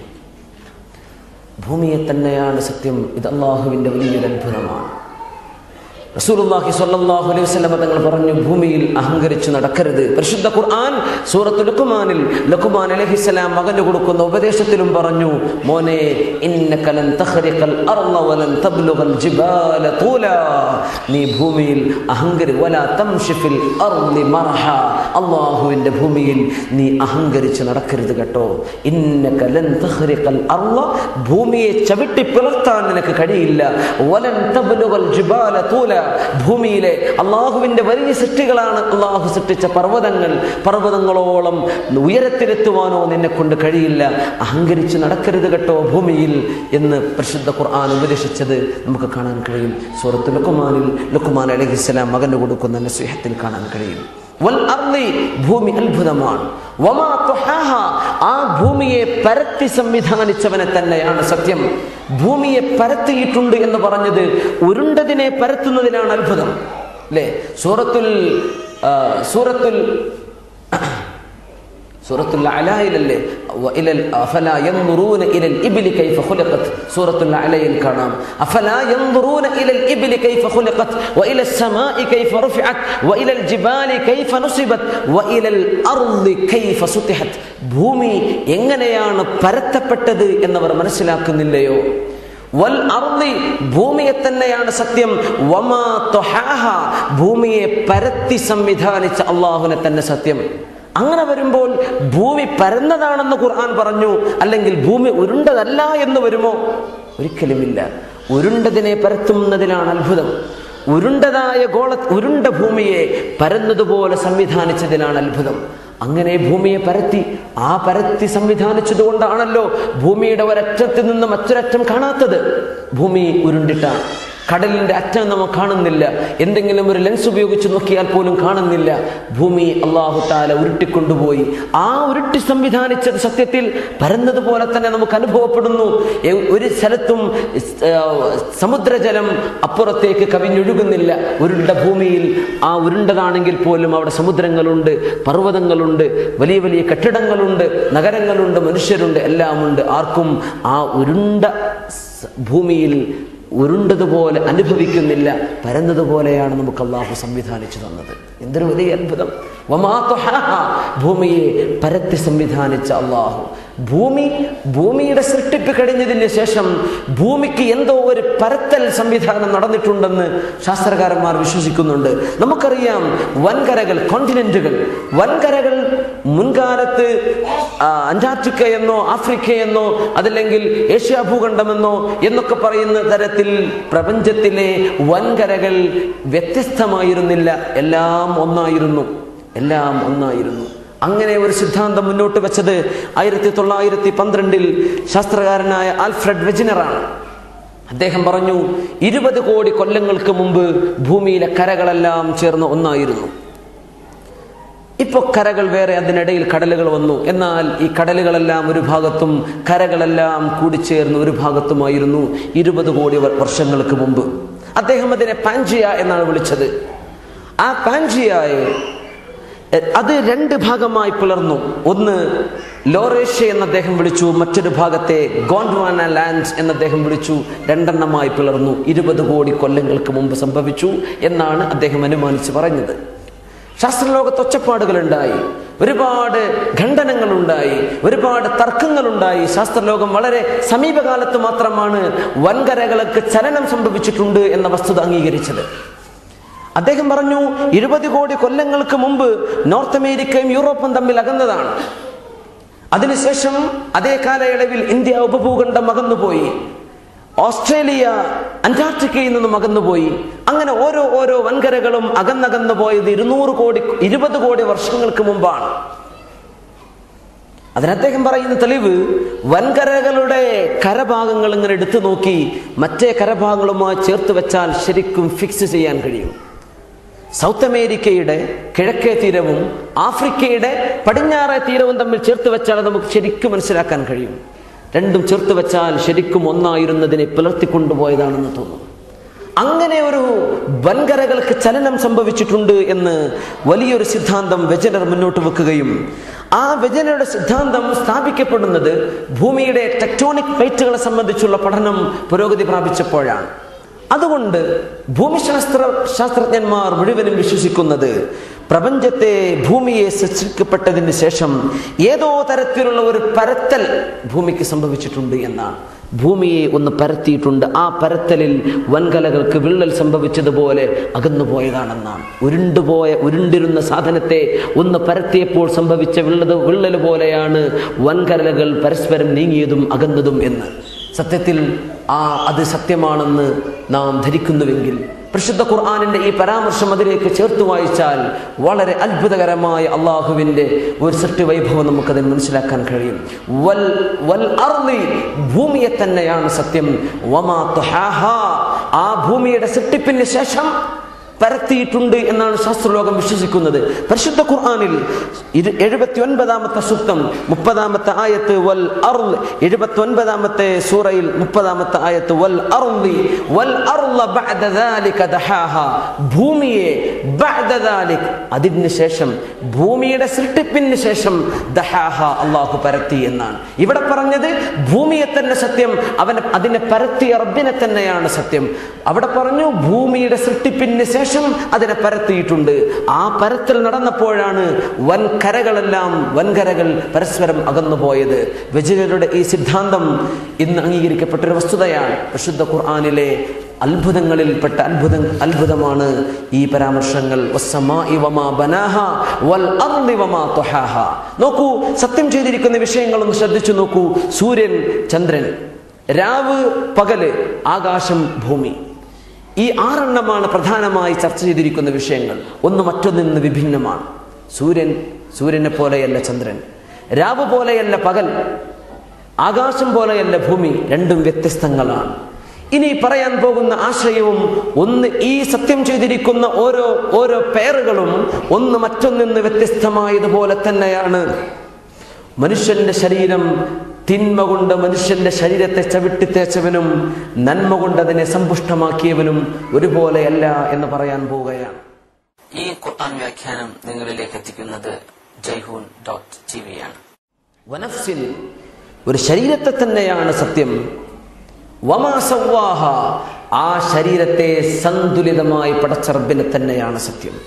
ഭൂമിയെ തന്നെയാണ് സത്യം. ഇത് അള്ളാഹുവിന്റെ വലിയൊരു അത്ഭുതമാണ്. റസൂലുള്ളാഹി സ്വല്ലല്ലാഹു അലൈഹി വസല്ലം തങ്ങൾ പറഞ്ഞു, ഭൂമിയിൽ അഹങ്കരിച്ചു നടക്കരുത്. പരിശുദ്ധ ഖുർആൻ സൂറത്തുൽ ലുഖ്മാനിൽ ലുഖ്മാൻ അലൈഹിസ്സലാം മകന് കൊടുക്കുന്ന ഉപദേശത്തിലും പറഞ്ഞു, മോനെ, ഇന്നക ലൻ തഖ്രിഖൽ അർള വലൻ തബ്ലുഗൽ ജിബാല തൂലാ, നീ ഭൂമിയിൽ അഹങ്കരി വലാ തംശി ഫിൽ അർളി മർഹ, അല്ലാഹുവിന്റെ ഭൂമിയിൽ നീ അഹങ്കരിച്ചു നടക്കരുത് കേട്ടോ. ഇന്നക ലൻ തഖ്രിഖൽ അർള, ഭൂമിയെ ചവിട്ടി പിളർത്താൻ നിനക്ക് കഴിയില്ല. വലൻ തബ്ലുഗൽ ജിബാല തൂലാ, ഭൂമിയിലെ അള്ളാഹുവിന്റെ വലിയ സൃഷ്ടികളാണ് അള്ളാഹു സൃഷ്ടിച്ച പർവ്വതങ്ങൾ, പർവ്വതങ്ങളോളം ഉയരത്തിലെത്തുവാനോ നിന്നെ കൊണ്ട് കഴിയില്ല. അഹങ്കരിച്ച് നടക്കരുത് കേട്ടോ ഭൂമിയിൽ എന്ന് പരിശുദ്ധ ഖുർആൻ ഉപദേശിച്ചത് നമുക്ക് കാണാൻ കഴിയും. സൂറത്തുൽ ലുഖ്മാനിൽ ലുഖ്മാൻ അലൈഹിസ്സലാം മകന് കൊടുക്കുന്ന നസീഹത്തിൽ കാണാൻ കഴിയും. വൽ അർളി, ഭൂമി അത്ഭുതമാണ്. വമാ തുഹാഹ, ആ ഭൂമിയെ പരത്തി സംവിധാനിച്ചവനെ തന്നെയാണ് സത്യം. ഭൂമിയെ പരത്തിയിട്ടുണ്ട് എന്ന് പറഞ്ഞത് ഉരുണ്ടതിനെ പരത്തുന്നതിനാണ് അത്ഭുതം, അല്ലേ? സൂറത്തുൽ സൂറത്തുൽ സൂറത്തുൽ അലായിലല്ലേ, അഫലാ യൻദുറൂന ഇലൽ ഇബ്ലി കൈഫ ഖുലിഖത്, സൂറത്തുൽ അലയിൽ കാണാം. അഫലാ യൻദുറൂന ഇലൽ ഇബ്ലി കൈഫ ഖുലിഖത് വഇലസ് സമാഇ കൈഫ റുഫിഅത് വഇലൽ ജിബാലി കൈഫ നുസിബത് വഇലൽ അർളി കൈഫ സുതിഹത്, ഭൂമി എങ്ങനെയാണ് പരത്തപ്പെട്ടത് എന്നവർ മനസ്സിലാക്കുന്നില്ലയോ? വൽ അർളി, ഭൂമിയെ തന്നെയാണ് സത്യം. വമാ തുഹാഹ, ഭൂമിയെ പരത്തി സംവിധാനിച്ച അള്ളാഹുവിനെ തന്നെ സത്യം. അങ്ങനെ വരുമ്പോൾ ഭൂമി പരന്നതാണെന്ന് ഖുർആൻ പറഞ്ഞു, അല്ലെങ്കിൽ ഭൂമി ഉരുണ്ടതല്ല എന്ന് വരുമോ? ഒരിക്കലുമില്ല. ഉരുണ്ടതിനെ പരത്തുന്നതിലാണ് അത്ഭുതം. ഉരുണ്ടതായ ഗോള ഉരുണ്ട ഭൂമിയെ പരന്നതുപോലെ സംവിധാനിച്ചതിലാണ് അത്ഭുതം. അങ്ങനെ ഭൂമിയെ പരത്തി, ആ പരത്തി സംവിധാനിച്ചത് കൊണ്ടാണല്ലോ ഭൂമിയുടെ ഒരറ്റത്തിൽ നിന്ന് മറ്റൊരറ്റം കാണാത്തത്. ഭൂമി ഉരുണ്ടിട്ടാണ്. കടലിന്റെ അറ്റം നമുക്ക് കാണുന്നില്ല, എന്തെങ്കിലും ഒരു ലെൻസ് ഉപയോഗിച്ച് നോക്കിയാൽ പോലും കാണുന്നില്ല. ഭൂമി അല്ലാഹു തആല ഉരുട്ടിക്കൊണ്ടുപോയി. ആ ഉരുട്ടി സംവിധാനിച്ചത് സത്യത്തിൽ പരന്നതുപോലെ തന്നെ നമുക്ക് അനുഭവപ്പെടുന്നു. ഒരു സ്ഥലത്തും സമുദ്രജലം അപ്പുറത്തേക്ക് കവിഞ്ഞൊഴുകുന്നില്ല. ഉരുണ്ട ഭൂമിയിൽ ആ ഉരുണ്ടതാണെങ്കിൽ പോലും അവിടെ സമുദ്രങ്ങളുണ്ട്, പർവ്വതങ്ങളുണ്ട്, വലിയ വലിയ കെട്ടിടങ്ങളുണ്ട്, നഗരങ്ങളുണ്ട്, മനുഷ്യരുണ്ട്, എല്ലാമുണ്ട്. ആർക്കും ആ ഉരുണ്ട ഭൂമിയിൽ ഉരുണ്ടതുപോലെ അനുഭവിക്കുന്നില്ല. പരന്നതുപോലെയാണ് നമുക്ക് അല്ലാഹു സംവിധാനിച്ചു തന്നത്. എന്തൊരു വലിയ അത്ഭുതം! ഭൂമിയെ പരത്തി സംവിധാനിച്ച അള്ളാഹു. ഭൂമി ഭൂമിയുടെ സൃഷ്ടിപ്പ് കഴിഞ്ഞതിന് ശേഷം ഭൂമിക്ക് എന്തോ ഒരു പരത്തൽ സംവിധാനം നടന്നിട്ടുണ്ടെന്ന് ശാസ്ത്രകാരന്മാർ വിശ്വസിക്കുന്നുണ്ട്. നമുക്കറിയാം, വൻകരകൾ, കോണ്ടിനെന്റുകൾ, വൻകരകൾ മുൻകാലത്ത് അന്റാർട്ടിക്ക എന്നോ ആഫ്രിക്ക എന്നോ അതല്ലെങ്കിൽ ഏഷ്യ ഭൂഖണ്ഡമെന്നോ എന്നൊക്കെ പറയുന്ന തരത്തിൽ പ്രപഞ്ചത്തിലെ വൻകരകൾ വ്യത്യസ്തമായിരുന്നില്ല, എല്ലാം ഒന്നായിരുന്നു. എല്ലാം ഒന്നായിരുന്നു. അങ്ങനെ ഒരു സിദ്ധാന്തം മുന്നോട്ട് വെച്ചത് ആയിരത്തി തൊള്ളായിരത്തി പന്ത്രണ്ടിൽ ശാസ്ത്രകാരനായ ആൽഫ്രഡ് വെജിനറാണ്. അദ്ദേഹം പറഞ്ഞു, ഇരുപത് കോടി കൊല്ലങ്ങൾക്ക് മുമ്പ് ഭൂമിയിലെ കരകളെല്ലാം ചേർന്ന് ഒന്നായിരുന്നു. ഇപ്പൊ കരകൾ വേറെ, അതിനിടയിൽ കടലുകൾ വന്നു. എന്നാൽ ഈ കടലുകളെല്ലാം ഒരു ഭാഗത്തും കരകളെല്ലാം കൂടിച്ചേർന്ന് ഒരു ഭാഗത്തുമായിരുന്നു ഇരുപത് കോടി വർഷങ്ങൾക്ക് മുമ്പ്. അദ്ദേഹം അതിനെ പാൻജിയ എന്നാണ് വിളിച്ചത്. ആ പാൻജിയയെ അത് രണ്ട് ഭാഗമായി പിളർന്നു. ഒന്ന് ലോറേഷ്യ എന്ന് അദ്ദേഹം വിളിച്ചു, മറ്റൊരു ഭാഗത്തെ ഗോണ്ട്വാന ലാൻഡ് എന്ന് അദ്ദേഹം വിളിച്ചു. രണ്ടെണ്ണമായി പിളർന്നു. ഇരുപത് കോടി കൊല്ലങ്ങൾക്ക് മുമ്പ് സംഭവിച്ചു എന്നാണ് അദ്ദേഹം അനുമാനിച്ച് പറഞ്ഞത്. ശാസ്ത്രലോകത്ത് ഒച്ചപ്പാടുകളുണ്ടായി, ഒരുപാട് ഖണ്ഡനങ്ങളുണ്ടായി, ഒരുപാട് തർക്കങ്ങളുണ്ടായി. ശാസ്ത്രലോകം വളരെ സമീപകാലത്ത് മാത്രമാണ് വൻകരകൾക്ക് ചലനം സംഭവിച്ചിട്ടുണ്ട് എന്ന വസ്തുത അംഗീകരിച്ചത്. അദ്ദേഹം പറഞ്ഞു, ഇരുപത് കോടി കൊല്ലങ്ങൾക്ക് മുമ്പ് നോർത്ത് അമേരിക്കയും യൂറോപ്പും തമ്മിൽ അകന്നതാണ്. അതിനുശേഷം അതേ കാലയളവിൽ ഇന്ത്യ ഉപഭൂഖണ്ഡം അകന്നുപോയി, ഓസ്ട്രേലിയ അന്റാർട്ടിക്കയിൽ നിന്നും അകന്നുപോയി. അങ്ങനെ ഓരോ ഓരോ വൻകരകളും അകന്നകന്നു പോയത് ഇരുന്നൂറ് കോടി ഇരുപത് കോടി വർഷങ്ങൾക്ക് മുമ്പാണ്. അതിന് അദ്ദേഹം പറയുന്ന തെളിവ്, വൻകരകളുടെ കരഭാഗങ്ങൾ ഇങ്ങനെ എടുത്തു നോക്കി മറ്റേ കരഭാഗങ്ങളുമായി ചേർത്ത് വെച്ചാൽ ശരിക്കും ഫിക്സ് ചെയ്യാൻ കഴിയും. സൗത്ത് അമേരിക്കയുടെ കിഴക്കേ തീരവും ആഫ്രിക്കയുടെ പടിഞ്ഞാറേ തീരവും തമ്മിൽ ചേർത്ത് വെച്ചാൽ നമുക്ക് ശരിക്കും മനസ്സിലാക്കാൻ കഴിയും. രണ്ടും ചേർത്ത് വെച്ചാൽ ശരിക്കും ഒന്നായിരുന്നതിനെ പുലർത്തിക്കൊണ്ടുപോയതാണെന്ന് തോന്നുന്നു. അങ്ങനെ ഒരു വൻകരകൾക്ക് ചലനം സംഭവിച്ചിട്ടുണ്ട് എന്ന് വലിയൊരു സിദ്ധാന്തം വെജനർ മുന്നോട്ട് വെക്കുകയും ആ വെജനറുടെ സിദ്ധാന്തം സ്ഥാപിക്കപ്പെടുന്നത് ഭൂമിയുടെ ടെക്ടോണിക് പ്ലേറ്റുകളെ സംബന്ധിച്ചുള്ള പഠനം പുരോഗതി പ്രാപിച്ചപ്പോഴാണ്. അതുകൊണ്ട് ഭൂമിശാസ്ത്ര ശാസ്ത്രജ്ഞന്മാർ മുഴുവനും വിശ്വസിക്കുന്നത് പ്രപഞ്ചത്തെ, ഭൂമിയെ സൃഷ്ടിക്കപ്പെട്ടതിന് ശേഷം ഏതോ തരത്തിലുള്ള ഒരു പരത്തൽ ഭൂമിക്ക് സംഭവിച്ചിട്ടുണ്ട് എന്നാണ്. ഭൂമിയെ ഒന്ന് പരത്തിയിട്ടുണ്ട്. ആ പരത്തലിൽ വൻകലകൾക്ക് വിള്ളൽ സംഭവിച്ചതുപോലെ അകന്നുപോയതാണെന്നാണ്. ഉരുണ്ടുപോയ ഉരുണ്ടിരുന്ന സാധനത്തെ ഒന്ന് പരത്തിയപ്പോൾ സംഭവിച്ച വിള്ളൽ വിള്ളൽ പോലെയാണ് വൻകലകൾ പരസ്പരം നീങ്ങിയതും അകന്നതും എന്ന്. സത്യത്തിൽ ആ അത് സത്യമാണെന്ന് നാം ധരിക്കുന്നുവെങ്കിൽ പരിശുദ്ധ ഖുർആനിന്റെ ഈ പരാമർശം അതിലേക്ക് ചേർത്ത് വായിച്ചാൽ വളരെ അത്ഭുതകരമായ അള്ളാഹുവിന്റെ ഒരു സൃഷ്ടി വൈഭവം നമുക്കതിൽ മനസ്സിലാക്കാൻ കഴിയും. വൽ വൽ അർളി, ഭൂമിയെ തന്നെയാണ് സത്യം. വമാ തുഹാഹാ, ആ ഭൂമിയുടെ സൃഷ്ടിപ്പിന് ശേഷം പരത്തിയിട്ടുണ്ട് എന്നാണ് ശാസ്ത്രലോകം വിശ്വസിക്കുന്നത്. പരിശുദ്ധ ഖുർആനിൽ എഴുപത്തി ഒൻപതാമത്തെ സൂക്തം മുപ്പതാമത്തെ ആയത്ത് വൽ അർള്, എഴുപത്തി ഒൻപതാമത്തെ സൂറയിൽ മുപ്പതാമത്തെ ആയത്ത് വൽ അർളി വൽ അർള ബഅദ ദാലിക ദഹാഹാ, ഭൂമിയെ ബഅദ ദാലിക, അതിന് ശേഷം ഭൂമിയുടെ സൃഷ്ടിപ്പിന് ശേഷം ദഹാഹ, അള്ളാഹു പരത്തി എന്നാണ്. ഇവിടെ പറഞ്ഞത് ഭൂമിയെ തന്നെ സത്യം, അവൻ അതിനെ പരത്തിയ റബ്ബിനെ തന്നെയാണ് സത്യം. അവിടെ പറഞ്ഞു ഭൂമിയുടെ സൃഷ്ടിപ്പിന് ശേഷം അതിനെ പരത്തിയിട്ടുണ്ട്. ആ പരത്തൽ നടന്നപ്പോഴാണ് വൻകരകളെല്ലാം വൻകരകൾ പരസ്പരം അകന്നുപോയത്. വെജിനറുടെ ഈ സിദ്ധാന്തം ഇന്ന് അംഗീകരിക്കപ്പെട്ടൊരു വസ്തുതയാണ്. പരിശുദ്ധ ഖുർആനിലെ അത്ഭുതങ്ങളിൽപ്പെട്ട അത്ഭുത അത്ഭുതമാണ് ഈ പരാമർശങ്ങൾ. നോക്കൂ, സത്യം ചെയ്തിരിക്കുന്ന വിഷയങ്ങളൊന്ന് ശ്രദ്ധിച്ചു നോക്കൂ. സൂര്യൻ, ചന്ദ്രൻ, രാവ്, പകല്, ആകാശം, ഭൂമി, ഈ ആറെണ്ണമാണ് പ്രധാനമായി ചർച്ച ചെയ്തിരിക്കുന്ന വിഷയങ്ങൾ. ഒന്ന് മറ്റൊന്നിൽ നിന്ന് വിഭിന്നമാണ്. സൂര്യൻ സൂര്യനെ പോലെയല്ല ചന്ദ്രൻ, രാവ് പോലെയല്ല പകൽ, ആകാശം പോലെയല്ല ഭൂമി, രണ്ടും വ്യത്യസ്തങ്ങളാണ്. ഇനി പറയാൻ പോകുന്ന ആശയവും ഒന്ന്, ഈ സത്യം ചെയ്തിരിക്കുന്ന ഓരോ ഓരോ പേറുകളും ഒന്ന് മറ്റൊന്നിൽ നിന്ന് വ്യത്യസ്തമായതുപോലെ തന്നെയാണ്. മനുഷ്യന്റെ ശരീരം തിന്മ കൊണ്ട് മനുഷ്യന്റെ ശരീരത്തെ ചവിട്ടിത്തേച്ചവനും നന്മ കൊണ്ട് അതിനെ സമ്പുഷ്ടമാക്കിയവനും ഒരുപോലെയല്ല എന്ന് പറയാൻ പോവുകയാണ്. ഈ ഖുർആൻ വ്യാഖ്യാനം നിങ്ങളിലേക്ക് എത്തിക്കുന്നത് ജയ്ഹൂൻ ഡോട്ട് ടിവി ആണ്. വനഫ്സിൻ, ഒരു ശരീരത്തെ തന്നെയാണ് സത്യം. വമാ സവ്വാഹ, ആ ശരീരത്തെ സന്തുലിതമായി പടച്ച റബ്ബിനെ തന്നെയാണ് സത്യം.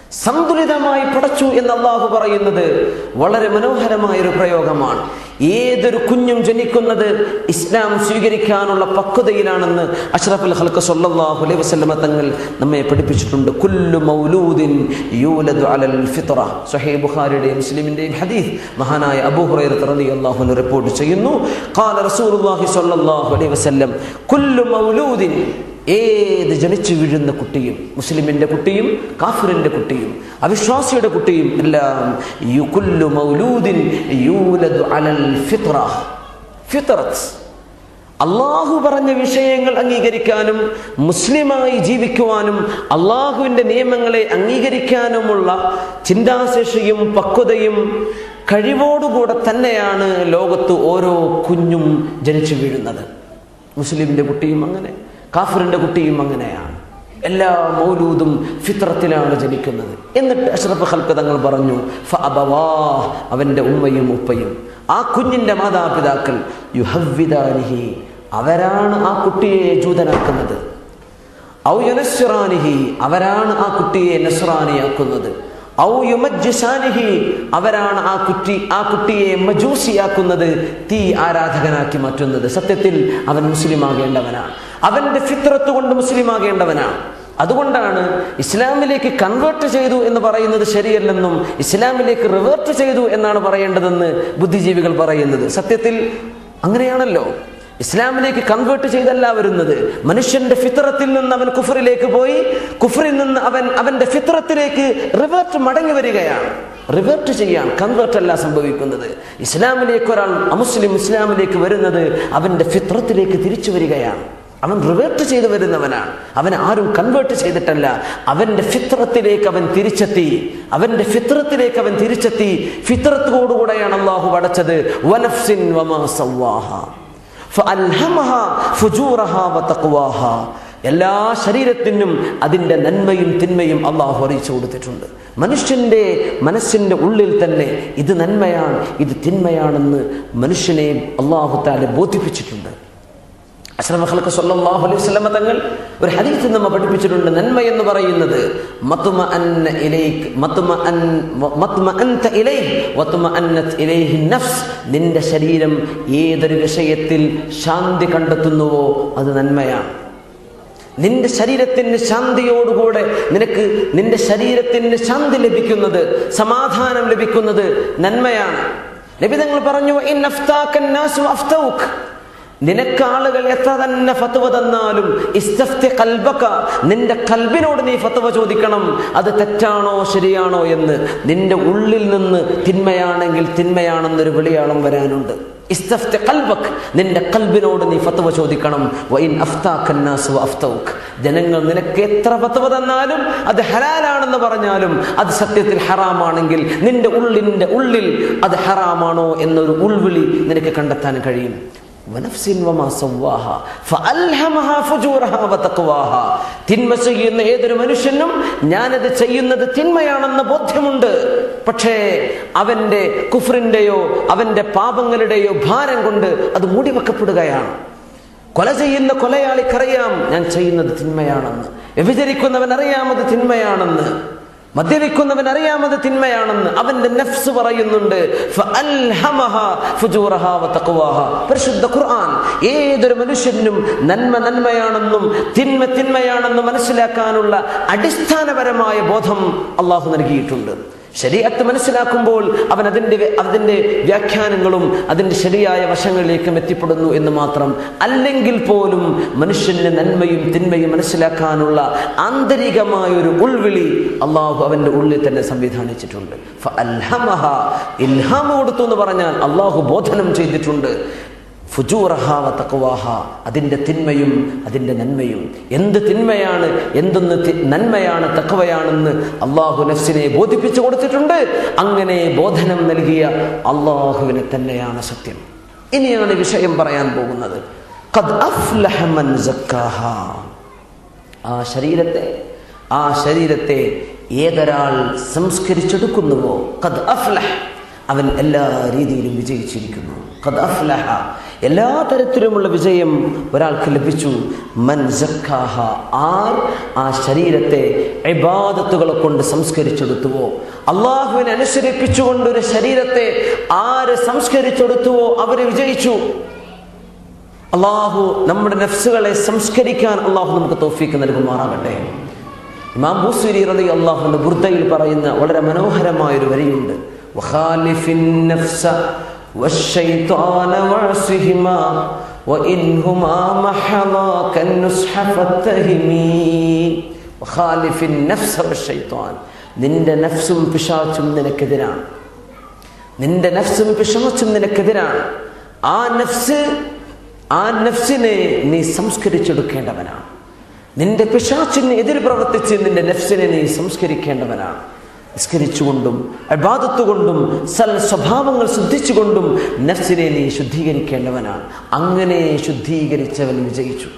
സന്തുലിതമായി പടച്ചു എന്ന് അള്ളാഹു പറയുന്നത് വളരെ മനോഹരമായൊരു പ്രയോഗമാണ്. ഏതൊരു കുഞ്ഞും ജനിക്കുന്നത് ഇസ്ലാം സ്വീകരിക്കാനുള്ള പക്വതയിലാണെന്ന് അഷ്റഫുൽ ഖൽഖ് സ്വല്ലല്ലാഹു അലൈഹി വസല്ലമ തങ്ങൾ നമ്മെ പഠിപ്പിച്ചിട്ടുണ്ട്. കുല്ലു മൗലൂദിൻ യൂലദു അലൽ ഫിത്ര. സ്വഹീഹ് ബുഖാരിയുടെയും മുസ്ലിമിന്റെയും ഹദീസ് മഹാനായ അബൂ ഹുറൈറ റളിയല്ലാഹു അൻഹു റിപ്പോർട്ട് ചെയ്യുന്നു. ഖാല റസൂലുള്ളാഹി സ്വല്ലല്ലാഹു അലൈഹി വസല്ലം കുല്ലു മൗലൂദിൻ, ഏത് ജനിച്ചു വീഴുന്ന കുട്ടിയും, മുസ്ലിമിന്റെ കുട്ടിയും കാഫിറിന്റെ കുട്ടിയും അവിശ്വാസിയുടെ കുട്ടിയും എല്ലാം യുകുല്ലു മൗലൂദിൻ യൂലദു അലൽ ഫിത്ര. ഫിത്രത്ത്, അള്ളാഹു പറഞ്ഞ വിഷയങ്ങൾ അംഗീകരിക്കാനും മുസ്ലിമായി ജീവിക്കുവാനും അള്ളാഹുവിന്റെ നിയമങ്ങളെ അംഗീകരിക്കാനുമുള്ള ചിന്താശേഷിയും പക്വതയും കഴിവോടുകൂടെ തന്നെയാണ് ലോകത്ത് ഓരോ കുഞ്ഞും ജനിച്ചു വീഴുന്നത്. മുസ്ലിമിന്റെ കുട്ടിയും അങ്ങനെ, കാഫിറിന്റെ കുട്ടിയും അങ്ങനെയാണ്. എല്ലാ മൗലൂദും ഫിത്രത്തിലാണ് ജനിക്കുന്നത്. എന്നിട്ട് അഷ്റഫ് ഖൽഖ് തങ്ങൾ പറഞ്ഞു ഫഅബവാ, അവന്റെ ഉമ്മയും ഉപ്പയും, ആ കുഞ്ഞിന്റെ മാതാപിതാക്കൾ യുഹവ്വിദാനിഹി, അവരാണ് ആ കുട്ടിയെ ജൂതനാക്കുന്നത്. ഔ യുനസ്റാനിഹി, അവരാണ് ആ കുട്ടിയെ നസ്രാനിയാക്കുന്നത്. ഔ യുമജ്ജിസാനിഹി, അവരാണ് ആ കുട്ടി ആ കുട്ടിയെ മജൂസിയാക്കുന്നത്, തീ ആരാധകനാക്കി മാറ്റുന്നത്. സത്യത്തിൽ അവൻ മുസ്ലിം ആകേണ്ടവനാണ്, അവന്റെ ഫിത്രത്ത് കൊണ്ട് മുസ്ലിം ആകേണ്ടവനാണ്. അതുകൊണ്ടാണ് ഇസ്ലാമിലേക്ക് കൺവേർട്ട് ചെയ്തു എന്ന് പറയുന്നത് ശരിയല്ലെന്നും ഇസ്ലാമിലേക്ക് റിവേർട്ട് ചെയ്തു എന്നാണ് പറയേണ്ടതെന്ന് ബുദ്ധിജീവികൾ പറയുന്നത്. സത്യത്തിൽ അങ്ങനെയാണല്ലോ. ഇസ്ലാമിലേക്ക് കൺവേർട്ട് ചെയ്തല്ല വരുന്നത്. മനുഷ്യന്റെ ഫിത്രത്തിൽ നിന്ന് അവൻ കുഫറിലേക്ക് പോയി, കുഫറിൽ നിന്ന് അവൻ അവന്റെ ഫിത്രത്തിലേക്ക് റിവേർട്ട് മടങ്ങി വരികയാണ്. റിവേർട്ട് ചെയ്യാൻ, കൺവേർട്ട് അല്ല സംഭവിക്കുന്നത്. ഇസ്ലാമിലേക്ക് ഒരാൾ അമുസ്ലിം ഇസ്ലാമിലേക്ക് വരുന്നത് അവന്റെ ഫിത്രത്തിലേക്ക് തിരിച്ചു വരികയാണ്. അവൻ റിവേർട്ട് ചെയ്തു വരുന്നവനാണ്. അവൻ ആരും കൺവേർട്ട് ചെയ്തിട്ടല്ല, അവന്റെ ഫിത്രത്തിലേക്ക് അവൻ തിരിച്ചെത്തി. അവന്റെ ഫിത്രത്തിലേക്ക് അവൻ തിരിച്ചെത്തി. ഫിത്രത്തോടുകൂടെയാണ് അല്ലാഹു പടച്ചത്. വനഫ്സിൻ വമാ സവ്വാഹ ഫഅൽഹമഹാ ഫുജൂറഹാ വതഖ്വാഹാ. എല്ലാ ശരീരത്തിനും അതിൻ്റെ നന്മയും തിന്മയും അള്ളാഹു അറിയിച്ചു കൊടുത്തിട്ടുണ്ട്. മനുഷ്യന്റെ മനസ്സിന്റെ ഉള്ളിൽ തന്നെ ഇത് നന്മയാണ് ഇത് തിന്മയാണെന്ന് മനുഷ്യനെ അള്ളാഹു തആല ബോധിപ്പിച്ചിട്ടുണ്ട്. അഷ്റഫുൽ ഖൽഖ് സ്വല്ലല്ലാഹു അലൈഹി വസല്ലം തങ്ങൾ ഒരു ഹദീസിൽ നമ്മെ പഠിപ്പിച്ചിട്ടുണ്ട്. നന്മ എന്ന് പറയുന്നത് മത്മഅന്ന ഇലൈക് മത്മഅൻ മത്മഅൻത ഇലൈഹി വത്മഅന്നത് ഇലൈഹി നഫ്സ്, നിന്റെ ശരീരം ഏതൊരു വിഷയത്തിൽ ശാന്തി കണ്ടെത്തുന്നുവോ അത് നന്മയാണ്. നിന്റെ ശരീരത്തിന് ശാന്തിയോടുകൂടെ നിനക്ക് നിന്റെ ശരീരത്തിന് ശാന്തി ലഭിക്കുന്നത്, സമാധാനം ലഭിക്കുന്നത് നന്മയാണ്. നബി തങ്ങൾ പറഞ്ഞു ഇൻ അഫ്താക നാസു അഫ്തൗക, നിനക്ക് ആളുകൾ എത്ര തന്നെ ഫത്വ തന്നാലും ഇസ്തഫ്തി ഖൽബക, നിന്റെ ഖൽബിനോട് നീ ഫത്വ ചോദിക്കണം, അത് തെറ്റാണോ ശരിയാണോ എന്ന്. നിന്റെ ഉള്ളിൽ നിന്ന് തിന്മയാണെങ്കിൽ തിന്മയാണെന്നൊരു വിളിയാളം വരാനുണ്ട്. ഇസ്തഫ്തി ഖൽബക്, നിന്റെ ഖൽബിനോട് നീ ഫത്വ ചോദിക്കണം. വഇൻ അഫ്താക നാസു അഫ്തൗക, ജനങ്ങൾ നിനക്ക് എത്ര ഫത്വ തന്നാലും അത് ഹലാലാണെന്ന് പറഞ്ഞാലും അത് സത്യത്തിൽ ഹറാമാണെങ്കിൽ നിന്റെ ഉള്ളിന്റെ ഉള്ളിൽ അത് ഹറാമാണോ എന്നൊരു ഉൾവിളി നിനക്ക് കണ്ടെത്താൻ കഴിയും. തിന്മ ചെയ്യുന്ന ഏതൊരു മനുഷ്യനും ഞാനത് ചെയ്യുന്നത് തിന്മയാണെന്ന ബോധ്യമുണ്ട്. പക്ഷേ അവന്റെ കുഫ്രിന്റെയോ അവന്റെ പാപങ്ങളുടെയോ ഭാരം കൊണ്ട് അത് മൂടിവെക്കപ്പെടുകയാണ്. കൊല ചെയ്യുന്ന കൊലയാളിക്കറിയാം ഞാൻ ചെയ്യുന്നത് തിന്മയാണെന്ന്, വ്യഭിചരിക്കുന്നവൻ അറിയാം അത് തിന്മയാണെന്ന്, മദ്യപിക്കുന്നവൻ അറിയാമത് തിന്മയാണെന്ന് അവന്റെ നഫ്സ് പറയുന്നുണ്ട്. പരിശുദ്ധ ഖുർആൻ ഏതൊരു മനുഷ്യനും നന്മ നന്മയാണെന്നും തിന്മ തിന്മയാണെന്നും മനസ്സിലാക്കാനുള്ള അടിസ്ഥാനപരമായ ബോധം അള്ളാഹു നൽകിയിട്ടുണ്ട്. ശരീഅത്ത് മനസ്സിലാക്കുമ്പോൾ അവൻ അതിൻ്റെ അതിൻ്റെ വ്യാഖ്യാനങ്ങളും അതിൻ്റെ ശരിയായ വശങ്ങളിലേക്കും എത്തിപ്പെടുന്നു എന്ന് മാത്രം. അല്ലെങ്കിൽ പോലും മനുഷ്യന് നന്മയും തിന്മയും മനസ്സിലാക്കാനുള്ള ആന്തരികമായൊരു ഉൾവിളി അള്ളാഹു അവൻ്റെ ഉള്ളിൽ തന്നെ സംവിധാനിച്ചിട്ടുണ്ട്. ഫഅൽഹമഹാ, ഇൽഹാം കൊടുത്തു എന്ന് പറഞ്ഞാൽ അള്ളാഹു ബോധനം ചെയ്തിട്ടുണ്ട്. ഫുജൂറഹാ വതഖ്വാഹാ, അതിൻ്റെ തിന്മയും അതിൻ്റെ നന്മയും. എന്ത് തിന്മയാണ് എന്തൊന്ന് നന്മയാണ് തഖ്വയാണെന്ന് അള്ളാഹു നഫ്സിനെ ബോധിപ്പിച്ചു കൊടുത്തിട്ടുണ്ട്. അങ്ങനെ ബോധനം നൽകിയ അള്ളാഹുവിനെ തന്നെയാണ് സത്യം. ഇനിയാണ് വിഷയം പറയാൻ പോകുന്നത്. ഖദ് അഫ്ലഹ മൻ സക്കാഹാ, ആ ശരീരത്തെ ആ ശരീരത്തെ ഏതൊരാൾ സംസ്കരിച്ചെടുക്കുന്നുവോ, ഖദ് അഫ്ലഹ, അവൻ എല്ലാ രീതിയിലും വിജയിച്ചിരിക്കുന്നു. ഖദ് അഫ്ലഹ, എല്ലാ തരത്തിലുമുള്ള വിജയം ഒരാൾക്ക് ലഭിച്ചു. മൻ സക്കാഹ, ആർ ആ ശരീരത്തെ ഇബാദത്തുകളെ കൊണ്ട് സംസ്കരിച്ചെടുത്തുവോ, അള്ളാഹുവിനെ അനുസരിപ്പിച്ചുകൊണ്ട് ഒരു ശരീരത്തെ ആര് സംസ്കരിച്ചെടുത്തുവോ അവർ വിജയിച്ചു. അള്ളാഹു നമ്മുടെ നഫ്സുകളെ സംസ്കരിക്കാൻ അള്ളാഹു നമുക്ക് തൗഫീഖ് നൽകുമാറാകട്ടെ. ഇമാം ബൂസീരി റളിയല്ലാഹു അൻഹു ബുർദയിൽ പറയുന്ന വളരെ മനോഹരമായൊരു വരിയുണ്ട്. വഖാലിഫിൻ നഫ്സ والشيطان وعصهما وإنهما محضا كالنصح فاتهمي وخالف النفس والشيطان. നിന്റെ നഫ്സും പിശാചും നിനക്കെതിരാണ്. നിന്റെ നഫ്സും പിശാചും നിനക്കെതിരാണ്. ആ നഫ്സ് ആ നഫ്സിനെ നീ സംസ്കരിച്ചെടുക്കേണ്ടവനാണ്. നിന്റെ പിശാചിന് എതിർ പ്രവർത്തിച്ച് നിന്റെ നഫ്സിനെ നീ സംസ്കരിക്കേണ്ടവനാണ്. നിസ്കരിച്ചുകൊണ്ടും ഇബാദത്ത് കൊണ്ടും സൽ സ്വഭാവങ്ങൾ ശുദ്ധിച്ചുകൊണ്ടും നഫ്സിനെ നീ ശുദ്ധീകരിക്കേണ്ടവനാണ്. അങ്ങനെ ശുദ്ധീകരിച്ചവൻ വിജയിച്ചു.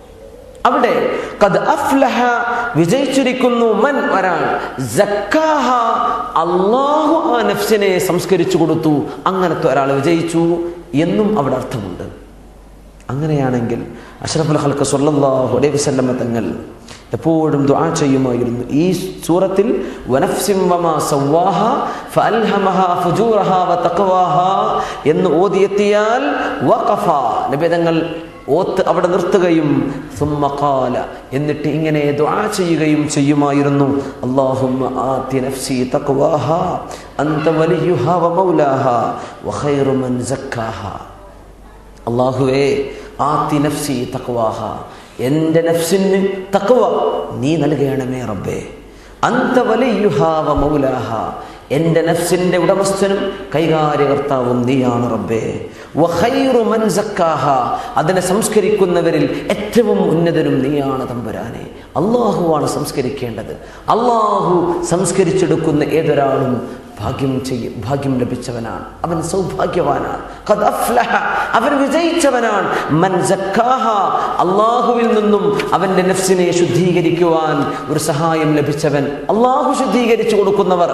അവിടെ ഖദ് അഫ്ലഹ, വിജയിച്ചിരിക്കുന്നു. മൻ, ഒരാൾ സക്കാഹ, അല്ലാഹു ആ നഫ്സിനെ സംസ്കരിച്ചു കൊടുത്തു. അങ്ങനത്തെ ഒരാൾ വിജയിച്ചു എന്നും അവിടെ അർത്ഥമുണ്ട്. അങ്ങനെയാണെങ്കിൽ അഷ്റഫുൽ ഖൽഖ് സ്വല്ലല്ലാഹു അലൈഹി വസല്ലം തങ്ങൾ എപ്പോഴും ദുആ ചെയ്യുമായിരുന്നു. ഈ സൂറത്തിൽ വനഫ്സിൻ വമാ സവ്വാഹ ഫഅൽഹമഹാ ഫുജൂറഹാ വതഖ്വാഹാ എന്ന് ഓതിയെത്തിയാൽ വഖഫ, നബി തങ്ങൾ ഓത്ത് അവിടെ നിർത്തുകയും സുമ്മ ഖാല, എന്നിട്ട് ഇങ്ങനെ ദുആ ചെയ്യുകയും ചെയ്യുമായിരുന്നു. അല്ലാഹുമ്മ ആതി നഫ്സി തഖ്വാഹാ അൻത വലിയുഹാ വമൗലാഹാ വഖൈറു മൻ സക്കാഹാ. അല്ലാഹുവേ, ആതി നഫ്സി തഖ്വാഹ, എൻ്റെ നഫ്സിന് തഖ്വ നീ നൽകണമേ റബ്ബേ. അൻത വലിയുഹാ വമൗലാഹ, എൻ്റെ നഫ്സിൻ്റെ ഉടമസ്ഥനും കൈകാര്യകർത്താവും നീയാണ് റബ്ബേ. വഖൈറു മൻ സക്കാഹ, അതിനെ സംസ്കരിക്കുന്നവരിൽ ഏറ്റവും ഉന്നതനും നീയാണ് തമ്പുരാനെ. അള്ളാഹുവാണ് സംസ്കരിക്കേണ്ടത്. അള്ളാഹു സംസ്കരിച്ചെടുക്കുന്ന ഏതൊരാളും ഭാഗ്യം ചെയ്യും ഭാഗ്യം ലഭിച്ചവനാണ്, അവൻ സൗഭാഗ്യവാനാണ്. ഖദ് അഫ്ലഹ, അവൻ വിജയിച്ചവനാണ്. മൻ സക്കാഹ, അള്ളാഹുവിൽ നിന്നും അവൻ്റെ നഫ്സിനെ ശുദ്ധീകരിക്കുവാൻ ഒരു സഹായം ലഭിച്ചവൻ, അള്ളാഹു ശുദ്ധീകരിച്ചു കൊടുക്കുന്നവർ.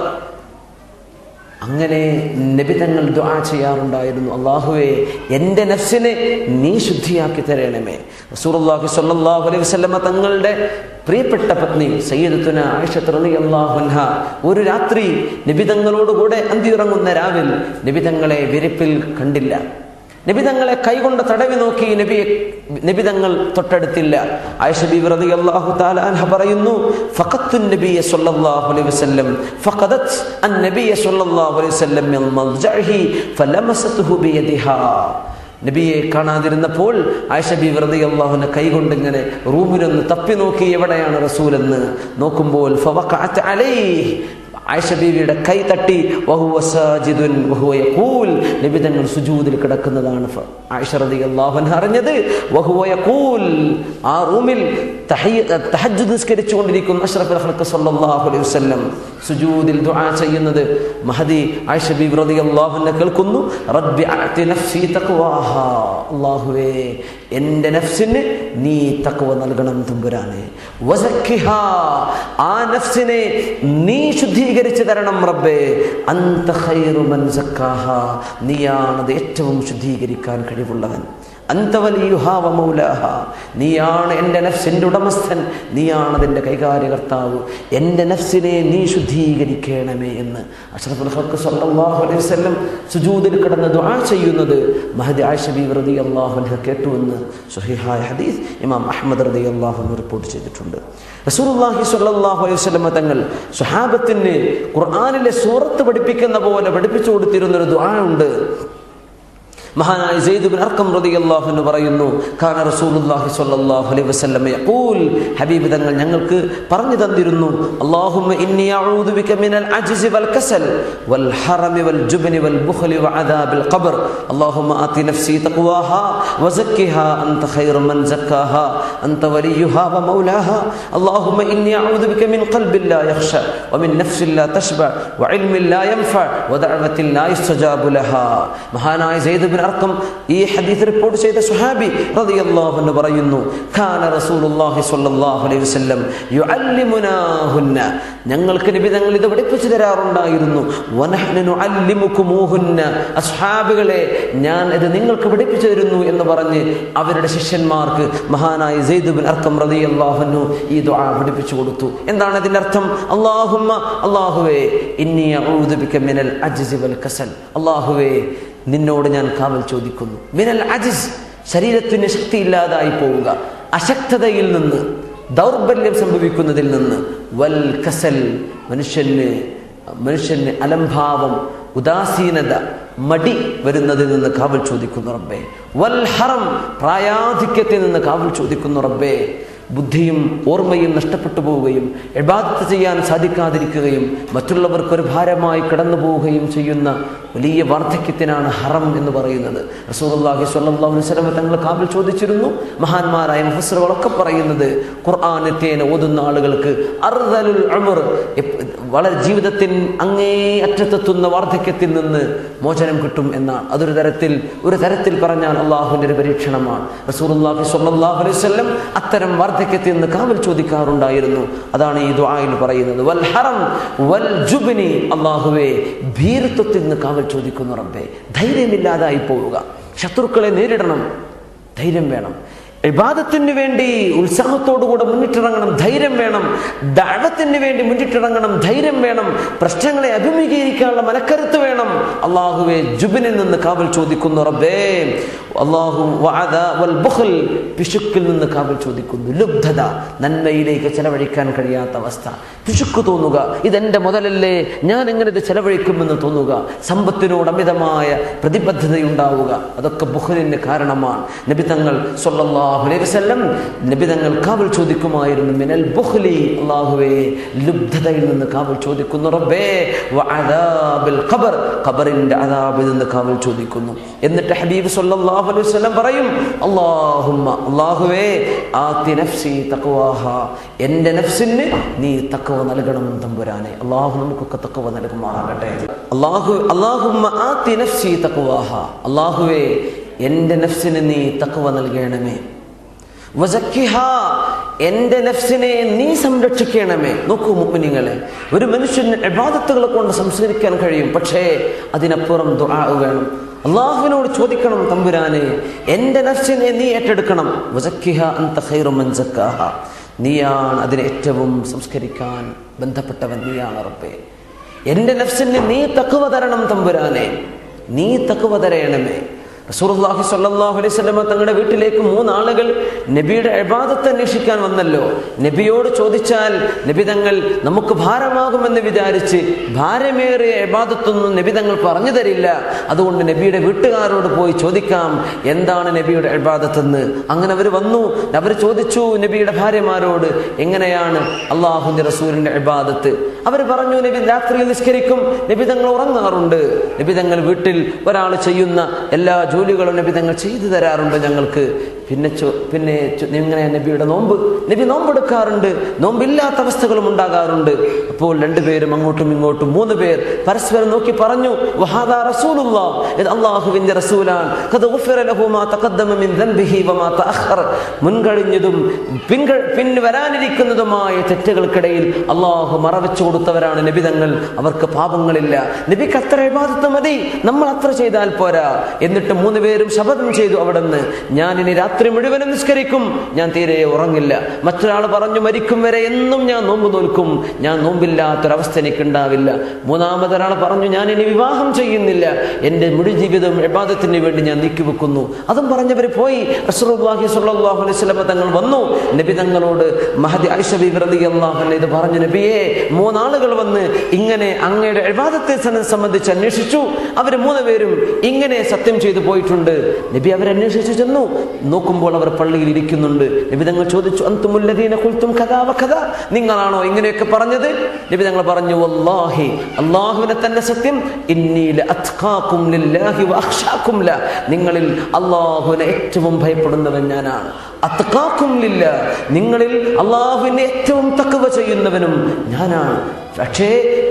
അങ്ങനെ നബി തങ്ങൾ ദുആ ചെയ്യാറുണ്ടായിരുന്നു. അല്ലാഹുവേ, എൻ്റെ നഫ്സിനെ നീ ശുദ്ധിയാക്കി തരണമേ. റസൂലുള്ളാഹി സ്വല്ലല്ലാഹു അലൈഹി വസല്ലമ തങ്ങളുടെ പ്രിയപ്പെട്ട പത്നി സയ്യിദത്തുന ആയിഷ റളിയല്ലാഹു അൻഹ ഒരു രാത്രി നബി തങ്ങളോടുകൂടെ അന്തിയുറങ്ങുന്ന രാവിൽ നബി തങ്ങളെ വിരിപ്പിൽ കണ്ടില്ല. നബി തങ്ങളെ കൈകൊണ്ട് തടവി നോക്കി, നബി നബി തങ്ങൾ തൊട്ടടുത്തില്ല. ആയിഷ ബീവി റളിയല്ലാഹു തആല അൻഹ പറയുന്നു, ഫഖത്തു നബിയ സ്വല്ലല്ലാഹു അലൈഹി വസല്ലം ഫഖദത് അൻ നബിയ സ്വല്ലല്ലാഹു അലൈഹി വസല്ലം മിൻ മൽജഇഹി ഫലമസതുഹു ബിയദിഹാ. നബിയെ കാണാതിരുന്നപ്പോൾ ആയിഷ ബീവി റളിയല്ലാഹു അൻഹ കൈകൊണ്ട് ഇങ്ങനെ റൂമിലൊന്ന് തപ്പി നോക്കി, എവിടെയാണ് റസൂൽ എന്ന് നോക്കുമ്പോൾ ഫവഖഅത് അലൈഹി, ആയിഷ ബീവിയുടെ കൈ തട്ടി, വഹുവ സാജിദുൻ വഹുവ യഖൂൽ, നബി തങ്ങൾ സുജൂദിൽ കിടക്കുന്നതാണ് ആയിഷ റളിയല്ലാഹു അൻഹ അറിഞ്ഞത്. വഹുവ യഖൂൽ, ആ റൂമിൽ തഹജ്ജുദ് നിസ്കരിച്ചുകൊണ്ടിരിക്കുന്ന അഷ്റഫുൽ ഖൽഖ് സ്വല്ലല്ലാഹു അലൈഹി വസല്ലം സുജൂദിൽ ദുആ ചെയ്യുന്നത് മഹദി ആയിഷ ബീവി റളിയല്ലാഹു അൻഹ കേൾക്കുന്നു. റബ്ബി അഅതി നഫ്സി തഖ്വാഹാ, അല്ലാഹുവേ, എൻ്റെ നഫ്സിന് നീ തഖ്വ നൽകണം തമ്പുരാനെ. വസക്കിഹാ, ആ നഫ്സിനെ നീ ശുദ്ധീകരിച്ചു തരണം റബ്ബേ. അൻത ഖൈറു മൻ സക്കാഹാ, നീയാണത് ഏറ്റവും ശുദ്ധീകരിക്കാൻ കഴിവുള്ളവൻ. അൻത വലിയുഹാ വമൗലാഹാ, നീയാണ് എൻ്റെ നഫ്സിൻ്റെ ഉടമസ്ഥൻ, നീയാണതിൻ്റെ കൈകാര്യകർത്താവ്. എൻ്റെ നഫ്സിനെ നീ ശുദ്ധീകരിക്കണമേ എന്ന് അഷ്റഫുൽ ഖൽഖ് സ്വല്ലല്ലാഹു അലൈഹി വസല്ലം സുജൂദിൽ കിടന്ന് ദുആ ചെയ്യുന്നത് മഹദി ആയിഷ ബീവി റളിയല്ലാഹു അൻഹ കേട്ടുവെന്ന് സ്വഹീഹായ ഹദീസ് ഇമാം അഹ്മദ് റളിയല്ലാഹു അൻഹു റിപ്പോർട്ട് ചെയ്തിട്ടുണ്ട്. റസൂലുള്ളാഹി സ്വല്ലല്ലാഹു അലൈഹി വസല്ലം തങ്ങൾ സ്വഹാബത്തിന് ഖുർആനിലെ സൂറത്ത് പഠിപ്പിക്കുന്ന പോലെ പഠിപ്പിച്ചു കൊടുത്തിരുന്നൊരു ദുആ ഉണ്ട്. മഹാനായ സെയ്ദ് ഇബ്നു അർഖം റളിയല്ലാഹു അൻഹു പറയുന്നു, കാന റസൂലുള്ളാഹി സ്വല്ലല്ലാഹു അലൈഹി വസല്ലം യഖൂൽ, ഹബീബ് തങ്ങൾ ഞങ്ങൾക്ക് പറഞ്ഞു തന്നിരുന്നു, അല്ലാഹുമ്മ ഇന്നി അഊദു ബിക മിനൽ അജ്സി വൽ കസൽ വൽ ഹറമി വൽ ജുബ്നി വൽ ബുഖ്ലി വഅദാബിൽ ഖബ്ർ. അല്ലാഹുമ്മ ആതി നഫ്സി തഖ്വാഹാ വസക്കിഹാ അൻത ഖൈറു മൻ സക്കാഹാ അൻത വലിയുഹാ വമൗലാഹാ. അല്ലാഹുമ്മ ഇന്നി അഊദു ബിക മിൻ ഖൽബിൻ ലാ യഖ്ശ വമിൻ നഫ്സിൻ ലാ തശ്ബ വഇൽമിൻ ലാ യൻഫ വദഅവത്തിൻ ലാ യുസ്തജാബു ലഹാ. മഹാനായ സെയ്ദ് ഇബ്നു ഇബ്നു അർഖം ഈ ഹദീസ് റിപ്പോർട്ട് ചെയ്ത സ്വഹാബി റളിയല്ലാഹു അൻഹു പറയുന്നു, ഖാന റസൂലുള്ളാഹി സ്വല്ലല്ലാഹു അലൈഹി വസല്ലം യുഅല്ലിമുനാഹുന്ന, ഞങ്ങൾക്ക് നബി തങ്ങൾ ഇത് പഠിപ്പിച്ചു തരാറുണ്ടായിരുന്നു. വനഹ്നു നുഅല്ലിമുകുമൂഹുന്ന, അസ്ഹാബുകളെ ഞാൻ ഇത് നിങ്ങൾക്ക് പഠിപ്പിച്ചു തരുന്നു എന്ന് പറഞ്ഞ് അവരുടെ ശിഷ്യന്മാർക്ക് മഹാനായ സെയ്ദ് ഇബ്നു അർഖം റളിയല്ലാഹു അൻഹു ഈ ദുആ പഠിപ്പിച്ചു കൊടുത്തു. എന്താണ് അതിന്റെ അർത്ഥം? അല്ലാഹുമ്മ, അല്ലാഹുവേ, ഇന്നി അഊദു ബിക മിനൽ അജ്സി വൽ കസൽ, അല്ലാഹുവേ നിന്നോട് ഞാൻ കാവൽ ചോദിക്കുന്നു. മിനൽ അജ്സ്, ശരീരത്തിന് ശക്തിയില്ലാതായി പോവുക, അശക്തതയിൽ നിന്ന്, ദൗർബല്യം സംഭവിക്കുന്നതിൽ നിന്ന്. വൽ കസൽ, മനുഷ്യന് മനുഷ്യന് അലംഭാവം, ഉദാസീനത, മടി വരുന്നതിൽ നിന്ന് കാവൽ ചോദിക്കുന്നു റബ്ബേ. വൽ ഹറം, പ്രായാധിക്യത്തിൽ നിന്ന് കാവൽ ചോദിക്കുന്നു റബ്ബേ. ബുദ്ധിയും ഓർമ്മയും നഷ്ടപ്പെട്ടു പോവുകയും ഇബാദത്ത് ചെയ്യാൻ സാധിക്കാതിരിക്കുകയും മറ്റുള്ളവർക്കൊരു ഭാരമായി കടന്നു പോവുകയും ചെയ്യുന്ന വലിയ വാർദ്ധക്യത്തിനാണ് ഹറം എന്ന് പറയുന്നത്. റസൂലുള്ളാഹി സ്വല്ലല്ലാഹു അലൈഹി വസല്ലം തങ്ങൾ കാവൽ ചോദിച്ചിരുന്നു. മഹാന്മാരായ മുഫസ്സിറുകളൊക്കെ പറയുന്നത് ഖുർആൻ നിത്യേന ഓതുന്ന ആളുകൾക്ക് അർദലുൽ ഉമർ, വളരെ ജീവിതത്തിൽ അങ്ങേ അറ്റത്തെത്തുന്ന വാർദ്ധക്യത്തിൽ നിന്ന് മോചനം കിട്ടും എന്നാണ്. അതൊരു തരത്തിൽ ഒരു തരത്തിൽ പറഞ്ഞാൽ അള്ളാഹുവിൻ്റെ ഒരു പരീക്ഷണമാണ്. റസൂലുള്ളാഹി സ്വല്ലല്ലാഹു അലൈഹി വസല്ലം അത്തരം വാർദ്ധക്യത്തിൽ നിന്ന് കാവൽ ചോദിക്കാറുണ്ടായിരുന്നു. അതാണ് ഈ ദുആയിൽ പറയുന്നത്. വൽ ഹറം വൽ ജുബ്നി, അല്ലാഹുവേ ഭീരുത്വത്തിൽ നിന്ന് കാവൽ ചോദിക്കുന്നു റബ്ബേ. ധൈര്യമില്ലാതായി പോവുക, ശത്രുക്കളെ നേരിടണം, ധൈര്യം വേണം. ഇബാദത്തിന് വേണ്ടി ഉത്സാഹത്തോടുകൂടെ മുന്നിട്ടിറങ്ങണം, ധൈര്യം വേണം. ദഅവത്തിന് വേണ്ടി മുന്നിട്ടിറങ്ങണം, ധൈര്യം വേണം. പ്രശ്നങ്ങളെ അഭിമുഖീകരിക്കാനുള്ള മനക്കരുത്ത് വേണം. അല്ലാഹുവേ ജുബ്നിൽ നിന്ന് കാവൽ ചോദിക്കുന്നു റബ്ബേ. അല്ലാഹു വഅദ വൽ ബുഖൽ, പിശുക്കിൽ നിന്ന് കാവൽ ചോദിക്കുന്നു. ലുബ്ധത, നന്മയിലേക്ക് ചെലവഴിക്കാൻ കഴിയാത്ത അവസ്ഥ, പിശുക്ക് തോന്നുക, ഇതെന്റെ മുതലല്ലേ, ഞാൻ എങ്ങനെ ഇത് ചെലവഴിക്കുമെന്ന് തോന്നുക, സമ്പത്തിനോട് അമിതമായ പ്രതിബദ്ധതയുണ്ടാവുക, അതൊക്കെ ബുഖലിന് കാരണമാണ്. നബി തങ്ങൾ സ്വല്ലല്ലാഹു അലൈഹി വസല്ലം നബി തങ്ങൾ കാവൽ ചോദിക്കുമായിരുന്നു. മിനൽ ബുഖ്ലി, അല്ലാഹുവേ ലുബ്ധതയിൽ നിന്ന് കാവൽ ചോദിക്കുന്നു റബ്ബേ. വഅദാബിൽ ഖബർ, ഖബറിന്റെ അദാബിൽ നിന്ന് കാവൽ ചോദിക്കുന്നു. എന്നിട്ട് ഹബീബ് സ്വല്ലല്ലാഹു അലൈഹി വസല്ലം പറയും, അല്ലാഹുമ്മ, അല്ലാഹുവേ ആതി നഫ്സി തഖ്വാഹ, എൻ്റെ നഫ്സിന് നീ തഖ്വ നൽകണം തമ്പുരാനെ. അല്ലാഹു നമുക്കൊക്കെ തഖ്വ നൽകുമാറാകട്ടെ. അല്ലാഹു അല്ലാഹുമ്മ ആതി നഫ്സി തഖ്വാഹ, അല്ലാഹുവേ എൻ്റെ നഫ്സിന് നീ തഖ്വ നൽകണമേ. വസക്കിഹ, എൻ്റെ നഫ്സിനെ നീ സംരക്ഷിക്കണമേ. നോക്കൂ മുഅ്മിനീങ്ങളെ, ഒരു മനുഷ്യന് ഇബാദത്തുകളെ കൊണ്ട് സംസ്കരിക്കാൻ കഴിയും, പക്ഷേ അതിനപ്പുറം ദുആ വേണം. അല്ലാഹുവിനോട് ചോദിക്കണം, തമ്പുരാനെ എൻ്റെ നഫ്സിനെ നീ ഏറ്റെടുക്കണം. വസക്കിഹ അൻത ഖൈറു മൻ സക്കാഹ, നീയാണ് അതിനെ ഏറ്റവും സംസ്കരിക്കാൻ ബന്ധപ്പെട്ടവൻ, നീയാണ് റബ്ബേ. എൻ്റെ നഫ്സിന് നീ തഖ്വ തരണം തമ്പുരാനെ, നീ തഖ്വ തരയണമേ. റസൂലുള്ളാഹി സ്വല്ലല്ലാഹു അലൈഹി വസല്ലം തങ്ങളുടെ വീട്ടിലേക്ക് മൂന്നാളുകൾ നബിയുടെ ഇബാദത്ത് അന്വേഷിക്കാൻ വന്നല്ലോ. നബിയോട് ചോദിച്ചാൽ നബി തങ്ങൾ നമുക്ക് ഭാരമാകുമെന്ന് വിചാരിച്ച് ഭാരമേറിയ ഇബാദത്തൊന്നും നബി തങ്ങൾ പറഞ്ഞു തരില്ല. അതുകൊണ്ട് നബിയുടെ വീട്ടുകാരോട് പോയി ചോദിക്കാം എന്താണ് നബിയുടെ ഇബാദത്തെന്ന്. അങ്ങനെ അവർ വന്നു, അവർ ചോദിച്ചു നബിയുടെ ഭാര്യമാരോട്, എങ്ങനെയാണ് അള്ളാഹുവിന്റെ റസൂലിന്റെ ഇബാദത്ത്? അവർ പറഞ്ഞു, നബി രാത്രിയിൽ നിസ്കരിക്കും, നബി തങ്ങൾ ഉറങ്ങാറുണ്ട്, നബി തങ്ങൾ വീട്ടിൽ ഒരാൾ ചെയ്യുന്ന എല്ലാ ജോലികളും നബി തങ്ങൾ ചെയ്തു തരാറുണ്ട് ഞങ്ങൾക്ക്. പിന്നെ പിന്നെ എങ്ങനെ നബിയുടെ നോമ്പ്, നബി നോമ്പെടുക്കാറുണ്ട്, നോമ്പില്ലാത്ത അവസ്ഥകളും ഉണ്ടാകാറുണ്ട്. അപ്പോൾ രണ്ടുപേരും അങ്ങോട്ടും ഇങ്ങോട്ടും മൂന്ന് പേർ പരസ്പരം നോക്കി പറഞ്ഞു, വഹാദാ റസൂലുള്ളാഹ്, ഇത് അല്ലാഹുവിന്റെ റസൂലാണ്. ഖദ് ഗുഫിറ ലഹു മാ തഖദ്ദമ മിൻ ദൻബിഹി വമാ തഅഖറ, മുൻകഴിഞ്ഞതും പിൻക പിൻ വരാനിരിക്കുന്നതുമായ തെറ്റുകൾക്കിടയിൽ അല്ലാഹു മറവച്ചു കൊടുത്തവരാണ് നബി തങ്ങൾ. അവർക്ക് പാപങ്ങളില്ല. നബിക്ക് അത്ര ഇബാദത്ത് മതി, നമ്മൾ അത്ര ചെയ്താൽ പോരാ. എന്നിട്ട് മൂന്ന് പേരും ശപഥം ചെയ്തു അവിടുന്ന്, ഞാൻ ഇനി രാത്രി മുഴുവനും നിസ്കരിക്കും, ഞാൻ തീരെ ഉറങ്ങില്ല. മറ്റൊരാൾ പറഞ്ഞു, മരിക്കും വരെ എന്നും ഞാൻ നോമ്പ് നോൽക്കും, ഞാൻ നോമ്പില്ലാത്തൊരവസ്ഥ എനിക്കുണ്ടാവില്ല. മൂന്നാമതൊരാൾ പറഞ്ഞു, ഞാൻ ഇനി വിവാഹം ചെയ്യുന്നില്ല, എൻ്റെ മുഴു ജീവിതം ഇബാദത്തിന് വേണ്ടി ഞാൻ നീക്കിവെക്കുന്നു. അതും പറഞ്ഞവർ പോയി. റസൂലുള്ളാഹി സ്വല്ലല്ലാഹു അലൈഹി വസല്ലം തങ്ങൾ വന്നു നബി തങ്ങളോട്, മഹദി ആയിഷ ബീവി റളിയല്ലാഹു അൻഹ ഇത് പറഞ്ഞു, നബിയേ മൂന്നാളുകൾ വന്ന് ഇങ്ങനെ അങ്ങയുടെ ഇബാദത്തെ സംബന്ധിച്ച് അന്വേഷിച്ചു, അവർ മൂന്ന് പേരും ഇങ്ങനെ സത്യം ചെയ്തു പോയിട്ടുണ്ട്. നബി അവരന്വേഷിച്ചു ചെന്നു, നോക്കുമ്പോൾ അവർ പള്ളിയിൽ ഇരിക്കുന്നുണ്ട്. നബി തങ്ങൾ ചോദിച്ചു, അൻതുമുല്ലദീന ഖുൽതും കദാ വകദാ, നിങ്ങളാണോ ഇങ്ങനെയൊക്കെ പറഞ്ഞത്? നബി തങ്ങൾ പറഞ്ഞു, വല്ലാഹി, അല്ലാഹുവിനെ തന്നെ സത്യം, ഇന്നി ലഅത്ഖാകും ലില്ലാഹി വഅഖ്ശാകും ല, നിങ്ങളിൽ അല്ലാഹുവിനെ ഏറ്റവും ഭയപ്പെടുന്നവൻ ഞാനാണ്. അത്ഖാകും ലില്ലാഹ്, നിങ്ങളിൽ അല്ലാഹുവിനെ ഏറ്റവും തഖ്വ ചെയ്യുന്നവനും ഞാനാണ്. പക്ഷേ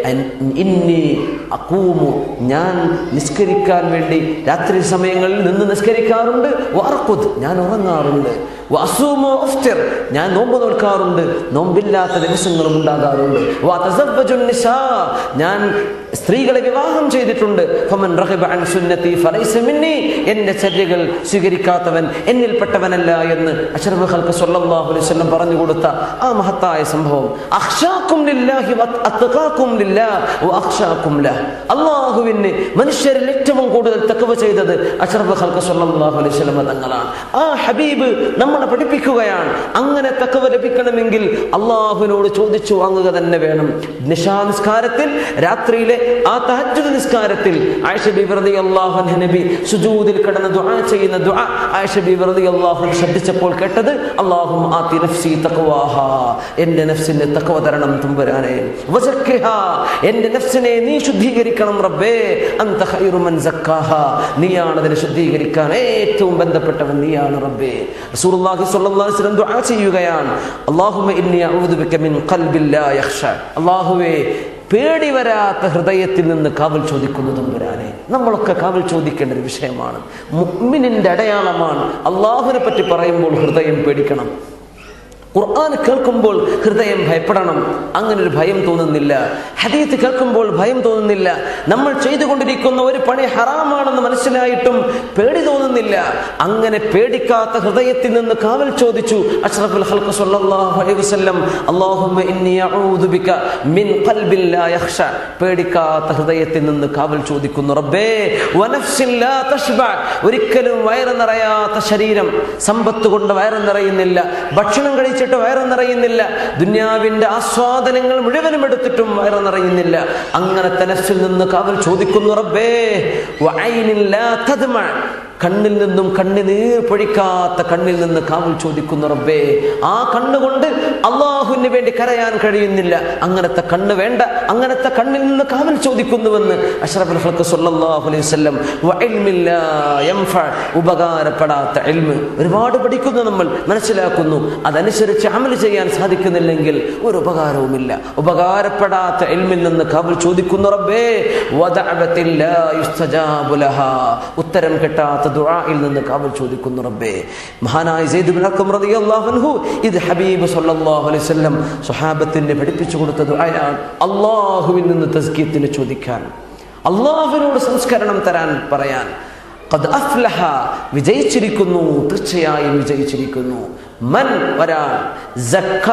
ഇന്നി അഖൂമു, ഞാൻ നിസ്കരിക്കാൻ വേണ്ടി രാത്രി സമയങ്ങളിൽ നിന്ന് നിസ്കരിക്കാറുണ്ട്. വഅർഖുദ്, ഞാൻ ഉറങ്ങാറുണ്ട്. വഅസൂമു അഫ്തിർ, ഞാൻ നോമ്പ് നോൽക്കാറുണ്ട്. നോമ്പില്ലാത്ത ദിവസങ്ങളും ഉണ്ടാകാറുണ്ട്. വഅതസവ്വജു നിസാ, ഞാൻ സ്ത്രീകളെ വിവാഹം ചെയ്തിട്ടുണ്ട്. ഫമൻ റഗിബ അൻ സുന്നതി ഫലൈസ മിന്നി, എന്റെ ചര്യകൾ സ്വീകരിക്കാത്തവൻ എന്നിൽപ്പെട്ടവനല്ല എന്ന് അഷ്റഫുൽ ഖൽഖ് സ്വല്ലല്ലാഹു അലൈഹി വസല്ലം പറഞ്ഞു കൊടുത്ത ആ മഹത്തായ സംഭവം. അഖ്ശാകും ലില്ലാഹി വഅത്ഖാകും ലില്ലാഹ് വഅഖ്ശാകും ലഹ്, അല്ലാഹുവിന് മനുഷ്യരിൽ ഏറ്റവും കൂടുതൽ തഖ്വ ചെയ്തത് അഷ്റഫുൽ ഖൽഖ് സ്വല്ലല്ലാഹു അലൈഹി വസല്ലം തങ്ങളാണ്. ആ ഹബീബ് നമ്മളെ പഠിപ്പിക്കുകയാണ്, അങ്ങനെ തഖ്വ ലഭിക്കണമെങ്കിൽ അല്ലാഹുവിനോട് ചോദിച്ചു വാങ്ങുക തന്നെ വേണം. നിശാ നിസ്കാരത്തിൽ, രാത്രിയിലെ ആ തഹജ്ജുദ് നിസ്കാരത്തിൽ ആയിഷ ബീവി റളിയല്ലാഹു അൻഹ നബി സുജൂദിൽ കിടന്ന് ദുആ ചെയ്യുന്ന ദുആ ആയിഷ ബീവി റളിയല്ലാഹു അൻഹ ശ്രദ്ധിച്ചപ്പോൾ കേട്ടത്, അല്ലാഹുമ്മ ആതി നഫ്സി തഖ്വാഹാ, എന്റെ നഫ്സിനെ തഖ്വ തരണം തമ്പുരാനേ. വസക്കിഹാ, എന്റെ നഫ്സിനെ നീ ശുദ്ധീകരിക്കണം റബ്ബേ. അൻത ഖൈറു മൻ സക്കാഹാ, നീയാണ് അതിനെ ശുദ്ധീകരിക്കാൻ ഏറ്റവും ബന്ധപ്പെട്ടവൻ, നീയാണ് റബ്ബേ. റസൂലുള്ളാഹി സ്വല്ലല്ലാഹു അലൈഹി വസല്ലം ദുആ ചെയ്യുകയാണ്, അല്ലാഹുമ്മ ഇന്നി അഊദു ബിക മിൻ ഖൽബിൻ ലാ യഖ്ശ, അല്ലാഹുവേ പേടി വരാത്ത ഹൃദയത്തിൽ നിന്ന് കാവൽ ചോദിക്കുന്നു തമ്പുരാനെ. നമ്മളൊക്കെ കാവൽ ചോദിക്കേണ്ട ഒരു വിഷയമാണ്. മുഅ്മിനിന്റെ അടയാളമാണ് അല്ലാഹുവിനെ പറ്റി പറയുമ്പോൾ ഹൃദയം പേടിക്കണം. ഖുർആൻ കേൾക്കുമ്പോൾ ഹൃദയം ഭയപ്പെടണം. അങ്ങനെ ഒരു ഭയം തോന്നുന്നില്ല. ഹദീത്ത് കേൾക്കുമ്പോൾ ഭയം തോന്നുന്നില്ല. നമ്മൾ ചെയ്തുകൊണ്ടിരിക്കുന്ന ഒരു പണി ഹറാമാണെന്ന് മനസ്സിലായിട്ടും പേടി തോന്നുന്നില്ല. അങ്ങനെ പേടിക്കാത്ത ഹൃദയത്തിൽ നിന്ന് കാവൽ ചോദിച്ചു അഷ്റഫുൽ ഖൽഖ് സ്വല്ലല്ലാഹു അലൈഹി വസല്ലം, അല്ലാഹുമ്മ ഇന്നി അഊദു ബിക മിൻ ഖൽബിൻ ലാ യഖ്ശ, പേടിക്കാത്ത ഹൃദയത്തിൽ നിന്ന് കാവൽ ചോദിക്കുന്നു റബ്ബേ. വനഫ്സിൻ ലാ തശ്ബ, ഒരിക്കലും വയറ് നിറയാത്ത ശരീരം, സമ്പത്ത് കൊണ്ട് വയറ് നിറയുന്നില്ല, ഭക്ഷണം കഴിച്ച് വയറ് നിറയുന്നില്ല, ദുനിയാവിന്റെ ആസ്വാദനങ്ങൾ മുഴുവനും എടുത്തിട്ടും വയറ് നിറയുന്നില്ല. അങ്ങനത്തെ നഫ്സിൽ നിന്ന് കാവൽ ചോദിക്കുന്നു റബ്ബേ. വഅൈനിൻ ലാ തദ്മ, കണ്ണിൽ നിന്നും കണ്ണുനീർ പൊഴിക്കാത്ത കണ്ണിൽ നിന്ന് കാവൽ ചോദിക്കുന്നു റബ്ബേ. ആ കണ്ണുകൊണ്ട് അള്ളാഹുവിന് വേണ്ടി കരയാൻ കഴിയുന്നില്ല, അങ്ങനത്തെ കണ്ണ് വേണ്ട, അങ്ങനത്തെ കണ്ണിൽ നിന്ന് കാവൽ ചോദിക്കുന്നുവെന്ന് അഷ്റഫുൽ ഖൽഖ് സ്വല്ലല്ലാഹു അലൈഹി വസല്ലം. വഇൽമിൻ ലാ യൻഫ, ഉപകാരപ്പെടാത്ത ഇൽമ്, ഒരുപാട് പഠിക്കുന്നു നമ്മൾ, മനസ്സിലാക്കുന്നു, അതനുസരിച്ച് അമൽ ചെയ്യാൻ സാധിക്കുന്നില്ലെങ്കിൽ ഒരു ഉപകാരവുമില്ല. ഉപകാരപ്പെടാത്ത ഇൽമിൽ നിന്ന് കാവൽ ചോദിക്കുന്നു റബ്ബേ. വദഅവത്തിൻ ലാ യുസ്തജാബു ലഹാ, ഉത്തരം കിട്ടാത്ത ദുആയിൽ നിന്ന് കാവൽ ചോദിക്കുന്നു റബ്ബേ. മഹാനായ സെയ്ദ് ഇബ്നു അർഖം റളിയല്ലാഹു അൻഹു ഇത് ഹബീബ് സ്വല്ലല്ലാഹു അലൈഹി വസല്ലം സ്വഹാബത്തിന് പഠിപ്പിച്ചു കൊടുത്ത ദുആയാണ്. അല്ലാഹുവിൽ നിന്ന് തസ്കിയത്തിന് ചോദിക്കാൻ, അല്ലാഹുവിനോട് സംസ്കരണം തരാൻ പറയാൻ. ഖദ് അഫ്ലഹ, വിജയിച്ചിരിക്കുന്നു, തീർച്ചയായും വിജയിച്ചിരിക്കുന്നു. മൻ, ഒരാൾ, സക്ക,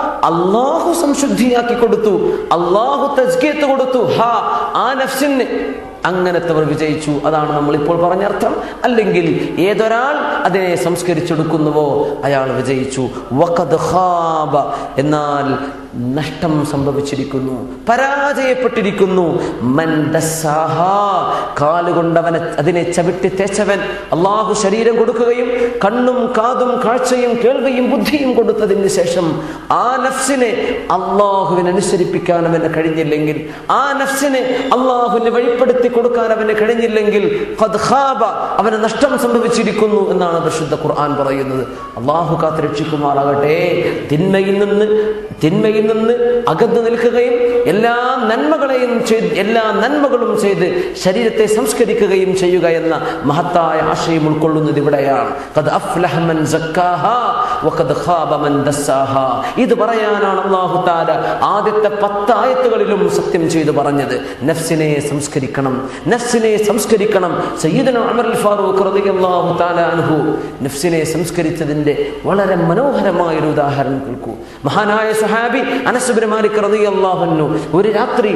അല്ലാഹു സംശുദ്ധിയാക്കി കൊടുത്തു, അല്ലാഹു തസ്കിയത്ത് കൊടുത്തു, ഹാ, ആ നഫ്സിന്, അങ്ങനത്തവർ വിജയിച്ചു. അതാണ് നമ്മൾ ഇപ്പോൾ പറഞ്ഞർത്ഥം. അല്ലെങ്കിൽ ഏതൊരാൾ അതിനെ സംസ്കരിച്ചെടുക്കുന്നുവോ അയാൾ വിജയിച്ചു. വഖദ് ഖാബ, എന്നാൽ നഷ്ടം സംഭവിച്ചിരിക്കുന്നു, പരാജയപ്പെട്ടിരിക്കുന്നു. മൻ ദസ്സാഹാ, കാലുകൊണ്ടവനെ അതിനെ ചവിട്ടി തേച്ചവൻ. അള്ളാഹു ശരീരം കൊടുക്കുകയും കണ്ണും കാതും കാഴ്ചയും കേൾവിയും ബുദ്ധിയും കൊടുത്തതിന് ശേഷം ആ നഫ്സിനെ അള്ളാഹുവിനെ അനുസരിപ്പിക്കാൻ അവന് കഴിഞ്ഞില്ലെങ്കിൽ, ആ നഫ്സിനെ അള്ളാഹുവിനെ വഴിപ്പെടുത്തി കൊടുക്കാൻ അവന് കഴിഞ്ഞില്ലെങ്കിൽ ഖദ് ഖാബ, അവന് നഷ്ടം സംഭവിച്ചിരിക്കുന്നു എന്നാണ് പരിശുദ്ധ ഖുർആൻ പറയുന്നത്. അള്ളാഹു കാത്ത് രക്ഷിക്കുമാറാകട്ടെ. തിന്മയിൽ നിന്ന് തിന്മയിൽ നിന്ന് അകന്നു നിൽക്കുകയും എല്ലാ നന്മകളെയും ചെയ്ത് എല്ലാ നന്മകളും ചെയ്ത് ശരീരത്തെ സംസ്കരിക്കുകയും ചെയ്യുക എന്ന മഹത്തായ ആശയം ഉൾക്കൊള്ളുന്നത് ഇവിടെയാണ്. ഖദ് അഫ്ലഹ മൻ സക്കാഹാ വഖദ് ഖാബ മൻ ദസ്സാഹാ. ഇത് പറയാനാണ് അല്ലാഹു തആല ആദ്യത്തെ പത്ത് ആയത്തുകളിലും സത്യം ചെയ്തു പറഞ്ഞത്. നഫ്സിനെ സംസ്കരിക്കണം, നഫ്സിനെ സംസ്കരിക്കണം. സയ്യിദുനാ ഉമർ അൽ ഫാറൂഖ് റളിയല്ലാഹു തആല അൻഹു നഫ്സിനെ സംസ്കരിച്ചതിന്റെ വളരെ മനോഹരമായ ഒരു ഉദാഹരണം കേൾക്കൂ. മഹാനായ സ്വഹാബി അനസ് ഇബ്നു മാലിക് റളിയല്ലാഹു അൻഹു ഒരു രാത്രി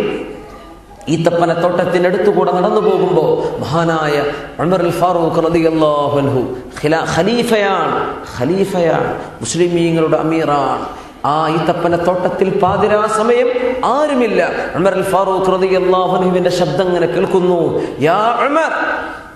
ഈത്തപ്പനത്തോട്ടത്തിന്റെ അടുത്തുകൂടെ നടന്നു പോകുമ്പോൾ മഹാനായ ഉമർ അൽ ഫാറൂഖ് റളിയല്ലാഹു അൻഹു ഖലീഫയാണ് ഖലീഫയാണ് മുസ്ലിമീങ്ങളുടെ അമീറാണ്. ആ ഈത്തപ്പനത്തോട്ടത്തിൽ പാതിരാ സമയം ആരുമില്ല. ഉമർ അൽ ഫാറൂഖ് റളിയല്ലാഹു അൻഹുവിന്റെ ശബ്ദം ഇങ്ങനെ കേൾക്കുന്നു. യാ ഉമർ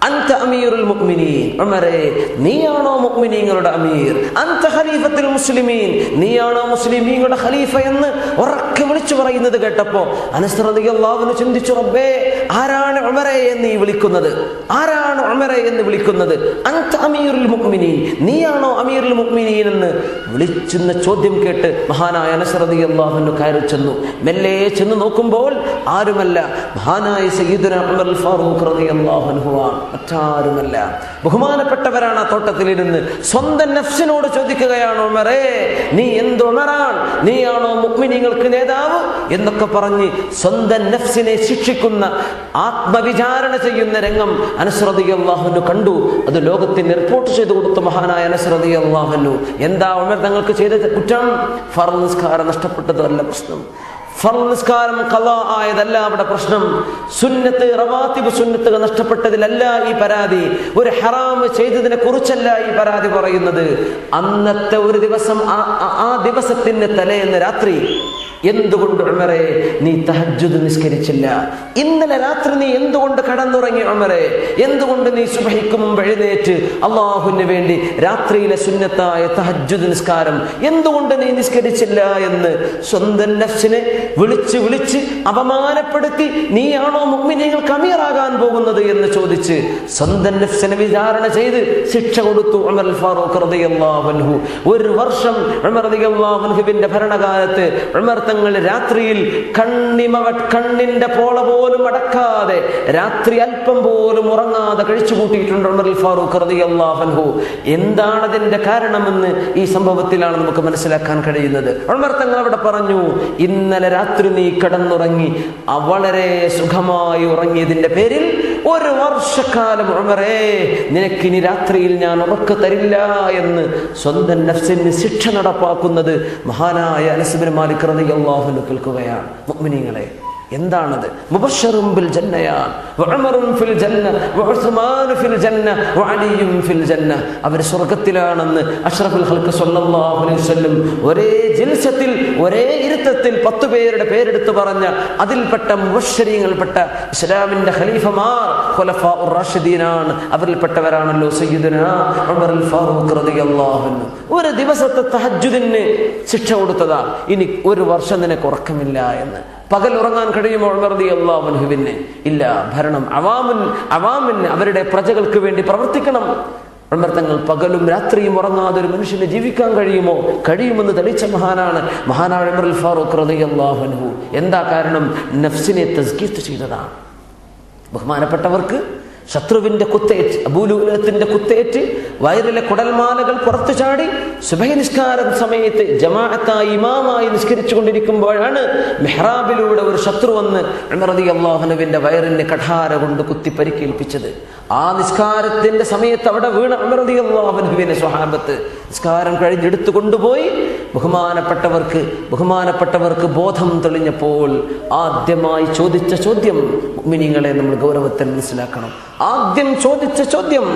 അൻത അമീറുൽ മുഅ്മിനീൻ, ഉമറേ നീയാണോ മുഅ്മിനീങ്ങളുടെ അമീർ, അൻത ഖലീഫത്തുൽ മുസ്ലിമീൻ, നീയാണോ മുസ്ലിമീങ്ങളുടെ ഖലീഫ എന്ന് ഉറക്കെ വിളിച്ചു പറയുന്നത് കേട്ടപ്പോ അനസ് റളിയല്ലാഹു അൻഹു ചിന്തിച്ചു, റബ്ബേ ആരാണ് ഉമറേ എന്ന് ഈ വിളിക്കുന്നത്, ആരാണ് ഉമറേ എന്ന് വിളിക്കുന്നത്, അൻത അമീറുൽ മുഅ്മിനീൻ, നീയാണോ അമീറുൽ മുഅ്മിനീൻ എന്ന് വിളിച്ചെന്ന ചോദ്യം കേട്ട് മഹാനായ അനസ് റളിയല്ലാഹു അൻഹു കയറി ചെന്നു. മെല്ലെ ചെന്ന് നോക്കുമ്പോൾ ആരുമല്ല, മഹാനായ സയ്യിദുനാ ഉമർ അൽ ഫാറൂഖ് റളിയല്ലാഹു അൻഹു ആണ്, മറ്റാരുമല്ല. ബഹുമാനപ്പെട്ടവരാണ് ആ തോട്ടത്തിലിരുന്ന് സ്വന്തം നഫ്സിനോട് ചോദിക്കുകയാണ്, ഉമറേ നീ എന്ത് ഉമറാണ്, നീയാണോ മുഅ്മിനീങ്ങൾക്ക് നേതാവ് എന്നൊക്കെ പറഞ്ഞ് സ്വന്തം നഫ്സിനെ ശിക്ഷിക്കുന്ന ആത്മവിചാരണ ചെയ്യുന്ന രംഗം അനസ് റളിയല്ലാഹു അൻഹു കണ്ടു. അത് ലോകത്തിന് റിപ്പോർട്ട് ചെയ്തു കൊടുത്ത മഹാനായ അനസ് റളിയല്ലാഹു അൻഹു, എന്താ ഉമർ തങ്ങൾക്ക് ചെയ്ത കുറ്റം? ഫർള് നിസ്കാരം നഷ്ടപ്പെട്ടതല്ല പ്രശ്നം, ഫർള് നിസ്കാരം ഖളാ ആയതല്ല അവിടെ പ്രശ്നം, സുന്നത്ത് റവാത്തിബ് സുന്നത്തുകൾ നഷ്ടപ്പെട്ടതിലല്ല ഈ പരാതി, ഒരു ഹറാമ് ചെയ്തതിനെ കുറിച്ചല്ല ഈ പരാതി പറയുന്നത്. അന്നത്തെ ഒരു ദിവസം, ആ ദിവസത്തിന്റെ തലേന്ന് രാത്രി എന്തുകൊണ്ട് ഉമറേ നീ തഹജ്ജുദ് നിസ്കരിച്ചില്ല? ഇന്നലെ രാത്രി നീ എന്തുകൊണ്ട് കടന്നുറങ്ങി ഉമറേ? എന്തുകൊണ്ട് നീ സുബ്ഹിക്ക് മുമ്പ് എഴുന്നേറ്റ് അല്ലാഹുവിന് വേണ്ടി രാത്രിയിലെ സുന്നത്തായ തഹജ്ജുദ് നിസ്കാരം എന്തുകൊണ്ട് നീ നിസ്കരിച്ചില്ല എന്ന് സ്വന്തം നഫ്സിനെ വിളിച്ച് വിളിച്ച് അപമാനപ്പെടുത്തി, നീയാണോ മുഅ്മിനീങ്ങൾക്ക് അമീറാകാൻ പോകുന്നത് എന്ന് ചോദിച്ച് സ്വന്തം നഫ്സിനെ വിചാരണ ചെയ്ത് ശിക്ഷ കൊടുത്തു ഉമർ അൽ ഫാറൂഖ് റളിയല്ലാഹു അൻഹു. ഒരു വർഷം ഉമർ റളിയല്ലാഹു അൻഹുവിന്റെ ഭരണകാലത്ത് ഉമർ തങ്ങൾ രാത്രിയിൽ കണ്ണിമ കണ്ണിന്റെ പോള പോലും അടക്കാതെ രാത്രി അല്പം പോലും ഉറങ്ങാതെ കഴിച്ചു കൂട്ടിയിട്ടുണ്ട് ഉമർ അൽ ഫാറൂഖ് റളിയല്ലാഹു അൻഹു. എന്താണ് അതിന്റെ കാരണമെന്ന് ഈ സംഭവത്തിലാണ് നമുക്ക് മനസ്സിലാക്കാൻ കഴിയുന്നത്. ഉമർ തങ്ങൾ അവിടെ പറഞ്ഞു, ഇന്നലെ രാത്രി നീ കിടന്നുറങ്ങി, വളരെ സുഖമായി ഉറങ്ങിയതിന്റെ പേരിൽ ഒരു വർഷക്കാലം ഉമറേ നിനക്കിനി രാത്രിയിൽ ഞാൻ ഉറക്ക തരില്ല എന്ന് സ്വന്തം നഫ്സിന് ശിക്ഷ നടപ്പാക്കുന്നത് മഹാനായ അനസ് ഇബ്നു മാലിക് റളിയല്ലാഹു അൻഹു കേൾക്കുകയാണ്. മുഅ്മിനീങ്ങളെ, എന്താണത്? മുബശ്ശറുൻ ബിൽ ജന്നയാൻ, വഉമറുൻ ഫിൽ ജന്ന, വഉസ്മാൻ ഫിൽ ജന്ന, വഅലിയും ഫിൽ ജന്ന. അവർ സ്വർഗ്ഗത്തിലാണെന്ന് അഷ്റഫുൽ ഖൽഖ് സ്വല്ലല്ലാഹു അലൈഹി വസല്ലം ഒരേ ജിൽസത്തിൽ ഒരേ ഇരുത്തത്തിൽ പത്ത് പേരുടെ പേരെടുത്ത് പറഞ്ഞ അതിൽപ്പെട്ട മുബശ്ശരീങ്ങൾപ്പെട്ട ഇസ്ലാമിന്റെ ഖലീഫമാർ ഖുലഫാഉർ റാഷിദീനാണ്. അവരിൽപ്പെട്ടവരാണല്ലോ സയ്യിദുനാ ഉമർ അൽ ഫാറൂഖ് റളിയല്ലാഹു അൻഹു. ഒരു ദിവസത്തെ തഹജ്ജുദിന് ശിക്ഷ കൊടുത്തതാ, ഇനി ഒരു വർഷം നിനക്ക് ഉറക്കമില്ല എന്ന്. പകൽ ഉറങ്ങാൻ കഴിയുമോ ഉമർ റളിയല്ലാഹു അൻഹുവിന്? ഇല്ല. ഭരണം അവാമിൻ അവാമിന് അവരുടെ പ്രജകൾക്ക് വേണ്ടി പ്രവർത്തിക്കണം. ഉമർ തങ്ങൾ പകലും രാത്രിയും ഉറങ്ങാതെ ഒരു മനുഷ്യന് ജീവിക്കാൻ കഴിയുമോ? കഴിയുമെന്ന് തെളിയിച്ച മഹാനാണ് മഹാനായ ഉമർ അൽ ഫാറൂഖ് റളിയല്ലാഹു അൻഹു. എന്താ കാരണം? നഫ്സിനെ തസ്കീത്ത് ചെയ്തതാണ്. ബഹുമാനപ്പെട്ടവർക്ക് ശത്രുവിന്റെ കുത്തേറ്റ്, അബൂലുലത്തിന്റെ കുത്തേറ്റ് വയറിലെ കുടൽമാലകൾ പുറത്തു ചാടി സുബഹി നിസ്കാരം സമയത്ത് ജമാഅത്തായി ഇമാമായി നിസ്കരിച്ചു കൊണ്ടിരിക്കുമ്പോഴാണ് മെഹ്റാബിലൂടെ ഒരു ശത്രു വന്ന് ഉമർ റളിയല്ലാഹു അൻഹുവിന്റെ വയറിന് കഠാര കൊണ്ട് കുത്തി പരിക്കേൽപ്പിച്ചത്. ആ നിസ്കാരത്തിന്റെ സമയത്ത് അവിടെ വീണ ഉമർ റളിയല്ലാഹു അൻഹുവിനെ സ്വഹാബത്ത് നിസ്കാരം കഴിഞ്ഞെടുത്തു കൊണ്ടുപോയി ബഹുമാനപ്പെട്ടവർക്ക് ബഹുമാനപ്പെട്ടവർക്ക് ബോധം തെളിഞ്ഞപ്പോൾ ആദ്യമായി ചോദിച്ച ചോദ്യം, മുഅ്മിനീങ്ങളെ നമ്മൾ ഗൗരവത്തിൽ മനസ്സിലാക്കണം, ആദ്യം ചോദിച്ച ചോദ്യം,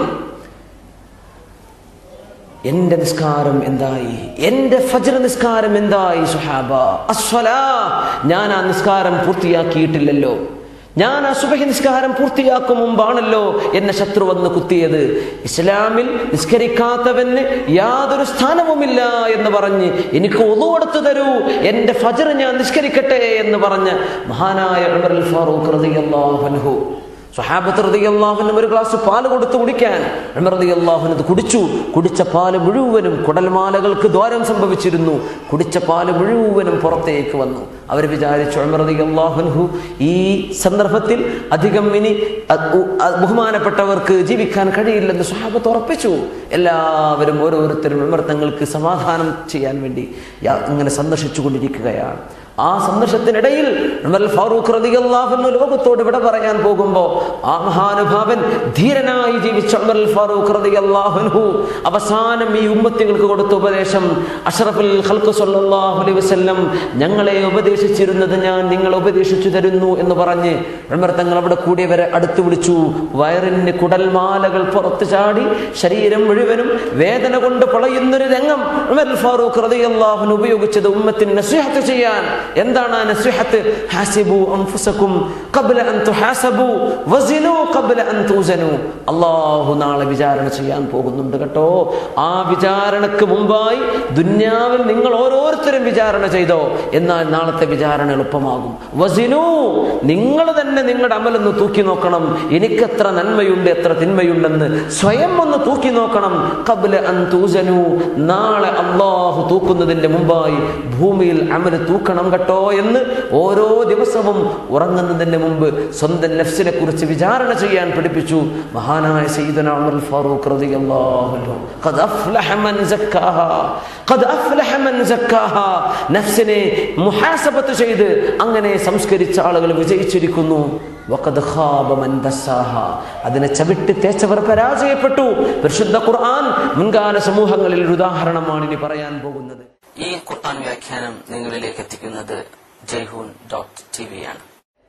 എന്റെ നിസ്കാരം എന്തായി? എന്റെ ഫജ്ർ നിസ്കാരം എന്തായി? സുഹാബ, അസ്സലാ, ഞാൻ ആ നിസ്കാരം പൂർത്തിയാക്കിയിട്ടില്ലല്ലോ. ഞാൻ ആ സുബഹി നിസ്കാരം പൂർത്തിയാക്കും മുമ്പാണല്ലോ എന്നെ ശത്രു വന്ന് കുത്തിയത്. ഇസ്ലാമിൽ നിസ്കരിക്കാത്തവന് യാതൊരു സ്ഥാനവുമില്ല എന്ന് പറഞ്ഞ് എനിക്ക് ഉളു എടുത്തു തരൂ, എന്റെ ഫജ്ർ ഞാൻ നിസ്കരിക്കട്ടെ എന്ന് പറഞ്ഞ മഹാനായ ഉമർ അൽ ഫാറൂഖ് റളിയല്ലാഹു അൻഹു സ്വഹാബത്ത് റളിയല്ലാഹു അൻഹു ഒരു ഗ്ലാസ് പാല് കൊടുത്തു കുടിക്കാൻ ഉമർ റളിയല്ലാഹു അൻഹു കുടിച്ചു. കുടിച്ച പാല് മുഴുവനും കുടൽമാലകൾക്ക് ദ്വാരം സംഭവിച്ചിരുന്നു. കുടിച്ച പാല് മുഴുവനും പുറത്തേക്ക് വന്നു. അവർ വിചാരിച്ചു ഉമർ റളിയല്ലാഹു അൻഹു ഈ സന്ദർഭത്തിൽ അധികം ഇനി ബഹുമാനപ്പെട്ടവർക്ക് ജീവിക്കാൻ കഴിയില്ലെന്ന് സ്വഹാബത്ത് ഉറപ്പിച്ചു. എല്ലാവരും ഓരോരുത്തരും ഉമർ തങ്ങൾക്ക് സമാധാനം ചെയ്യാൻ വേണ്ടി ഇങ്ങനെ സന്ദർശിച്ചു കൊണ്ടിരിക്കുകയാണ്. ആ സന്ദർശത്തിനിടയിൽ ഉമർ ഫാറൂഖ് റളിയല്ലാഹു അൻഹു ലോകത്തോട് വിട പറയാൻ പോകുമ്പോൾ ആ മഹാനുഭാവൻ ധീരനായി ജീവിച്ച ഉമർ ഫാറൂഖ് റളിയല്ലാഹു അൻഹു അവസാനം ഈ ഉമ്മത്തികൾക്ക് കൊടുത്ത ഉപദേശം, അഷ്റഫുൽ ഖൽഖ് സ്വല്ലല്ലാഹു അലൈഹി വസല്ലം ഞങ്ങളെ ഉപദേശിച്ചിരുന്നത് ഞാൻ നിങ്ങളെ ഉപദേശിച്ചു തരുന്നു എന്ന് പറഞ്ഞ് ഉമർ തങ്ങൾ അവിടെ കൂടിയവരെ അടുത്ത് വിളിച്ചു. വയറിന് കുടൽമാലകൾ പുറത്തു ചാടി ശരീരം മുഴുവനും വേദന കൊണ്ട് പൊളയുന്നൊരു രംഗം ഉമർ ഫാറൂഖ് റളിയല്ലാഹു അൻഹു ഉപയോഗിച്ചത് ഉമ്മത്തിന് നസീഹത്ത് ചെയ്യാൻ. എന്താണ് ആ നസിഹത്ത്? ഹാസിബു അൻഫുസകും ഖബ്ല അൻ തുഹാസബു വസിനു ഖബ്ല അൻ തുസനു. അല്ലാഹു നാളെ വിചാരണ ചെയ്യാൻ പോകുന്നുണ്ട് കേട്ടോ. ആ വിചാരണക്ക് മുമ്പായി ദുനിയാവിൽ നിങ്ങൾ ഓരോരുത്തരും വിചാരണ ചെയ്തോ, എന്നാൽ നാളത്തെ വിചാരണ എളുപ്പമാകും. വസിനു, നിങ്ങൾ തന്നെ നിങ്ങളുടെ അമലൊന്ന് തൂക്കി നോക്കണം. എനിക്ക് എത്ര നന്മയുണ്ട് എത്ര തിന്മയുണ്ടെന്ന് സ്വയം ഒന്ന് തൂക്കി നോക്കണം. ഖബ്ല അൻ തുസനു, നാളെ അല്ലാഹു തൂക്കുന്നതിന്റെ മുമ്പായി ഭൂമിയിൽ അമല് തൂക്കണം കേട്ടോ എന്ന് ഓരോ ദിവസവും ഉറങ്ങുന്നതിന് മുമ്പ് സ്വന്തം നഫ്സിനെ കുറിച്ച് വിചാരണ ചെയ്യാൻ പഠിപ്പിച്ചു മഹാനായ സയ്യിദുനാ ഉമർ ഫാറൂഖ് റളിയല്ലാഹു അൻഹു. ഖദ് അഫ്ലഹ മൻ സക്കാഹാ, ഖദ് അഫ്ലഹ മൻ സക്കാഹാ. നഫ്സിനെ മുഹാസബത്ത് ചെയ്ത് അങ്ങനെ സംസ്കരിച്ച ആളുകൾ വിജയിച്ചിരിക്കുന്നു. വഖദ് ഖാബ മൻ ദസ്സാഹാ, അതിനെ ചവിട്ടി തേച്ചവർ പരാജയപ്പെട്ടു. പരിശുദ്ധ ഖുർആൻ മുൻകാല സമൂഹങ്ങളിൽ ഒരു ഉദാഹരണമാണ് ഇനി പറയാൻ പോകുന്നത്. ഈ ഖുർആൻ വ്യാഖ്യാനം നിങ്ങളിലേക്ക് എത്തിക്കുന്നത് ജയ്ഹൂൻ ഡോട്ട് ടി വി ആണ്.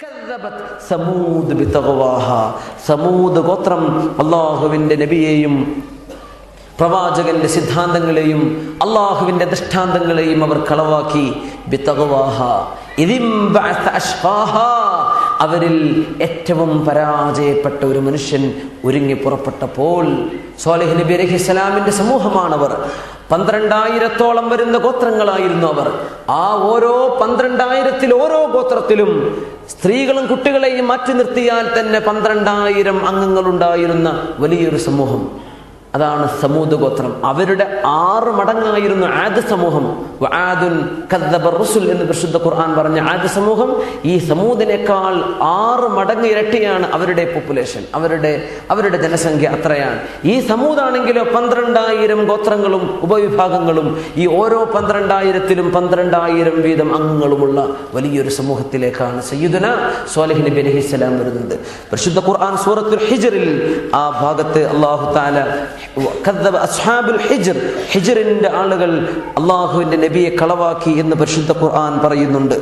സമൂദ് ബിതഖ്വാഹ, സമൂദ് ഗോത്രം അല്ലാഹുവിന്റെ നബിയെയും പ്രവാചകന്റെ സിദ്ധാന്തങ്ങളെയും അള്ളാഹുവിന്റെ ദൃഷ്ടാന്തങ്ങളെയും അവർ കളവാക്കി. ബിതഖ്വാഹ ഇദിം ബഅസ അശ്ഖാഹ, അവരിൽ ഏറ്റവും പരാജയപ്പെട്ട ഒരു മനുഷ്യൻ ഒരുങ്ങി പുറപ്പെട്ടപ്പോൾ, സ്വാലിഹ് നബി അലൈഹിസ്സലാമിന്റെ സമൂഹമാണവർ. പന്ത്രണ്ടായിരത്തോളം വരുന്ന ഗോത്രങ്ങളായിരുന്നു അവർ. ആ ഓരോ പന്ത്രണ്ടായിരത്തിൽ ഓരോ ഗോത്രത്തിലും സ്ത്രീകളും കുട്ടികളെയും മാറ്റി നിർത്തിയാൽ തന്നെ പന്ത്രണ്ടായിരം അംഗങ്ങളുണ്ടായിരുന്ന വലിയൊരു സമൂഹം. അതാണ് സമൂദ് ഗോത്രം. അവരുടെ ആറ് മടങ്ങായിരുന്നു ആദ് സമൂഹം. വആദുൻ കദ്ദബ റസുൽ എന്ന് പരിശുദ്ധ ഖുർആൻ പറഞ്ഞ ആദ് സമൂഹം ഈ സമൂദിനേക്കാൾ ആറ് മടങ്ങ് ഇരട്ടിയാണ് അവരുടെ പോപ്പുലേഷൻ, അവരുടെ അവരുടെ ജനസംഖ്യ അത്രയാണ്. ഈ സമൂദാണെങ്കിലോ പന്ത്രണ്ടായിരം ഗോത്രങ്ങളും ഉപവിഭാഗങ്ങളും ഈ ഓരോ പന്ത്രണ്ടായിരത്തിലും പന്ത്രണ്ടായിരം വീതം അംഗങ്ങളുമുള്ള വലിയൊരു സമൂഹത്തിലേക്കാണ് സയ്യിദുനാ സ്വാലിഹ് നബി അലൈഹിസ്സലാം വരുന്നത്. പരിശുദ്ധ ഖുർആൻ സൂറത്തുൽ ഹിജ്റിൽ ആ ഭാഗത്ത് അല്ലാഹു തആല കദ്ദബ അസ്ഹാബുൽ ഹിജ്ർ, ഹിജ്റിന്റെ ആളുകൾ അല്ലാഹുവിന്റെ നബിയെ കളവാക്കി എന്ന് പരിശുദ്ധ ഖുർആൻ പറയുന്നുണ്ട്.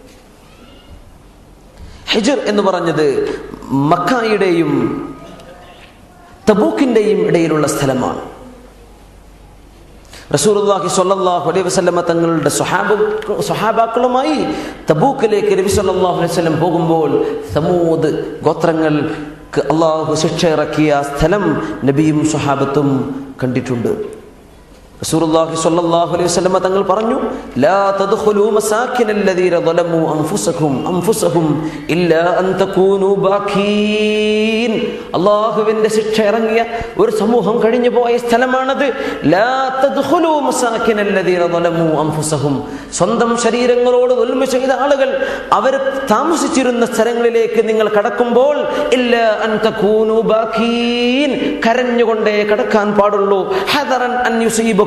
ഹിജ്ർ എന്ന് പറഞ്ഞത് മക്കയുടെയും തബൂക്കിന്റെയും ഇടയിലുള്ള സ്ഥലമാണ്. റസൂലുള്ളാഹി സ്വല്ലല്ലാഹു അലൈഹി വസല്ലമ തങ്ങളുടെ സ്വഹാബാക്കളുമായി തബൂക്കിലേക്ക് നബി സ്വല്ലല്ലാഹു അലൈഹി വസല്ലം പോകുമ്പോൾ സമൂദ് ഗോത്രങ്ങൾ അള്ളാഹു ശിക്ഷ ഇറക്കിയ സ്ഥലം നബിയും സ്വഹാബത്തും കണ്ടിട്ടുണ്ട്. റസൂലുള്ളാഹി സ്വല്ലല്ലാഹു അലൈഹി വസല്ലം തങ്ങൾ പറഞ്ഞു, ലാ തദ്ഖുലൂ മസാകിനല്ലദീന ളലമൂ അൻഫുസകും അൻഫുസഹും ഇല്ലാ അൻ തകൂനൂ ബാഖീൻ. അല്ലാഹുവിന്റെ ശിക്ഷ ഇറങ്ങിയ ഒരു സമൂഹം കഴിഞ്ഞു പോയ സ്ഥലമാണത്. ലാ തദ്ഖുലൂ മസാകിനല്ലദീന ളലമൂ അൻഫുസഹും, സ്വന്തം ശരീരങ്ങളോട് ദുൽമ ചെയ്ത ആളുകൾ അവർ താമസിച്ചിരുന്ന സ്ഥലങ്ങളിലേക്ക് നിങ്ങൾ കടക്കുമ്പോൾ ഇല്ലാ അൻ തകൂനൂ ബാഖീൻ, കരഞ്ഞുകൊണ്ടേ കടക്കാൻ പാടുള്ളൂ. ഹദറൻ അൻ യുസീബ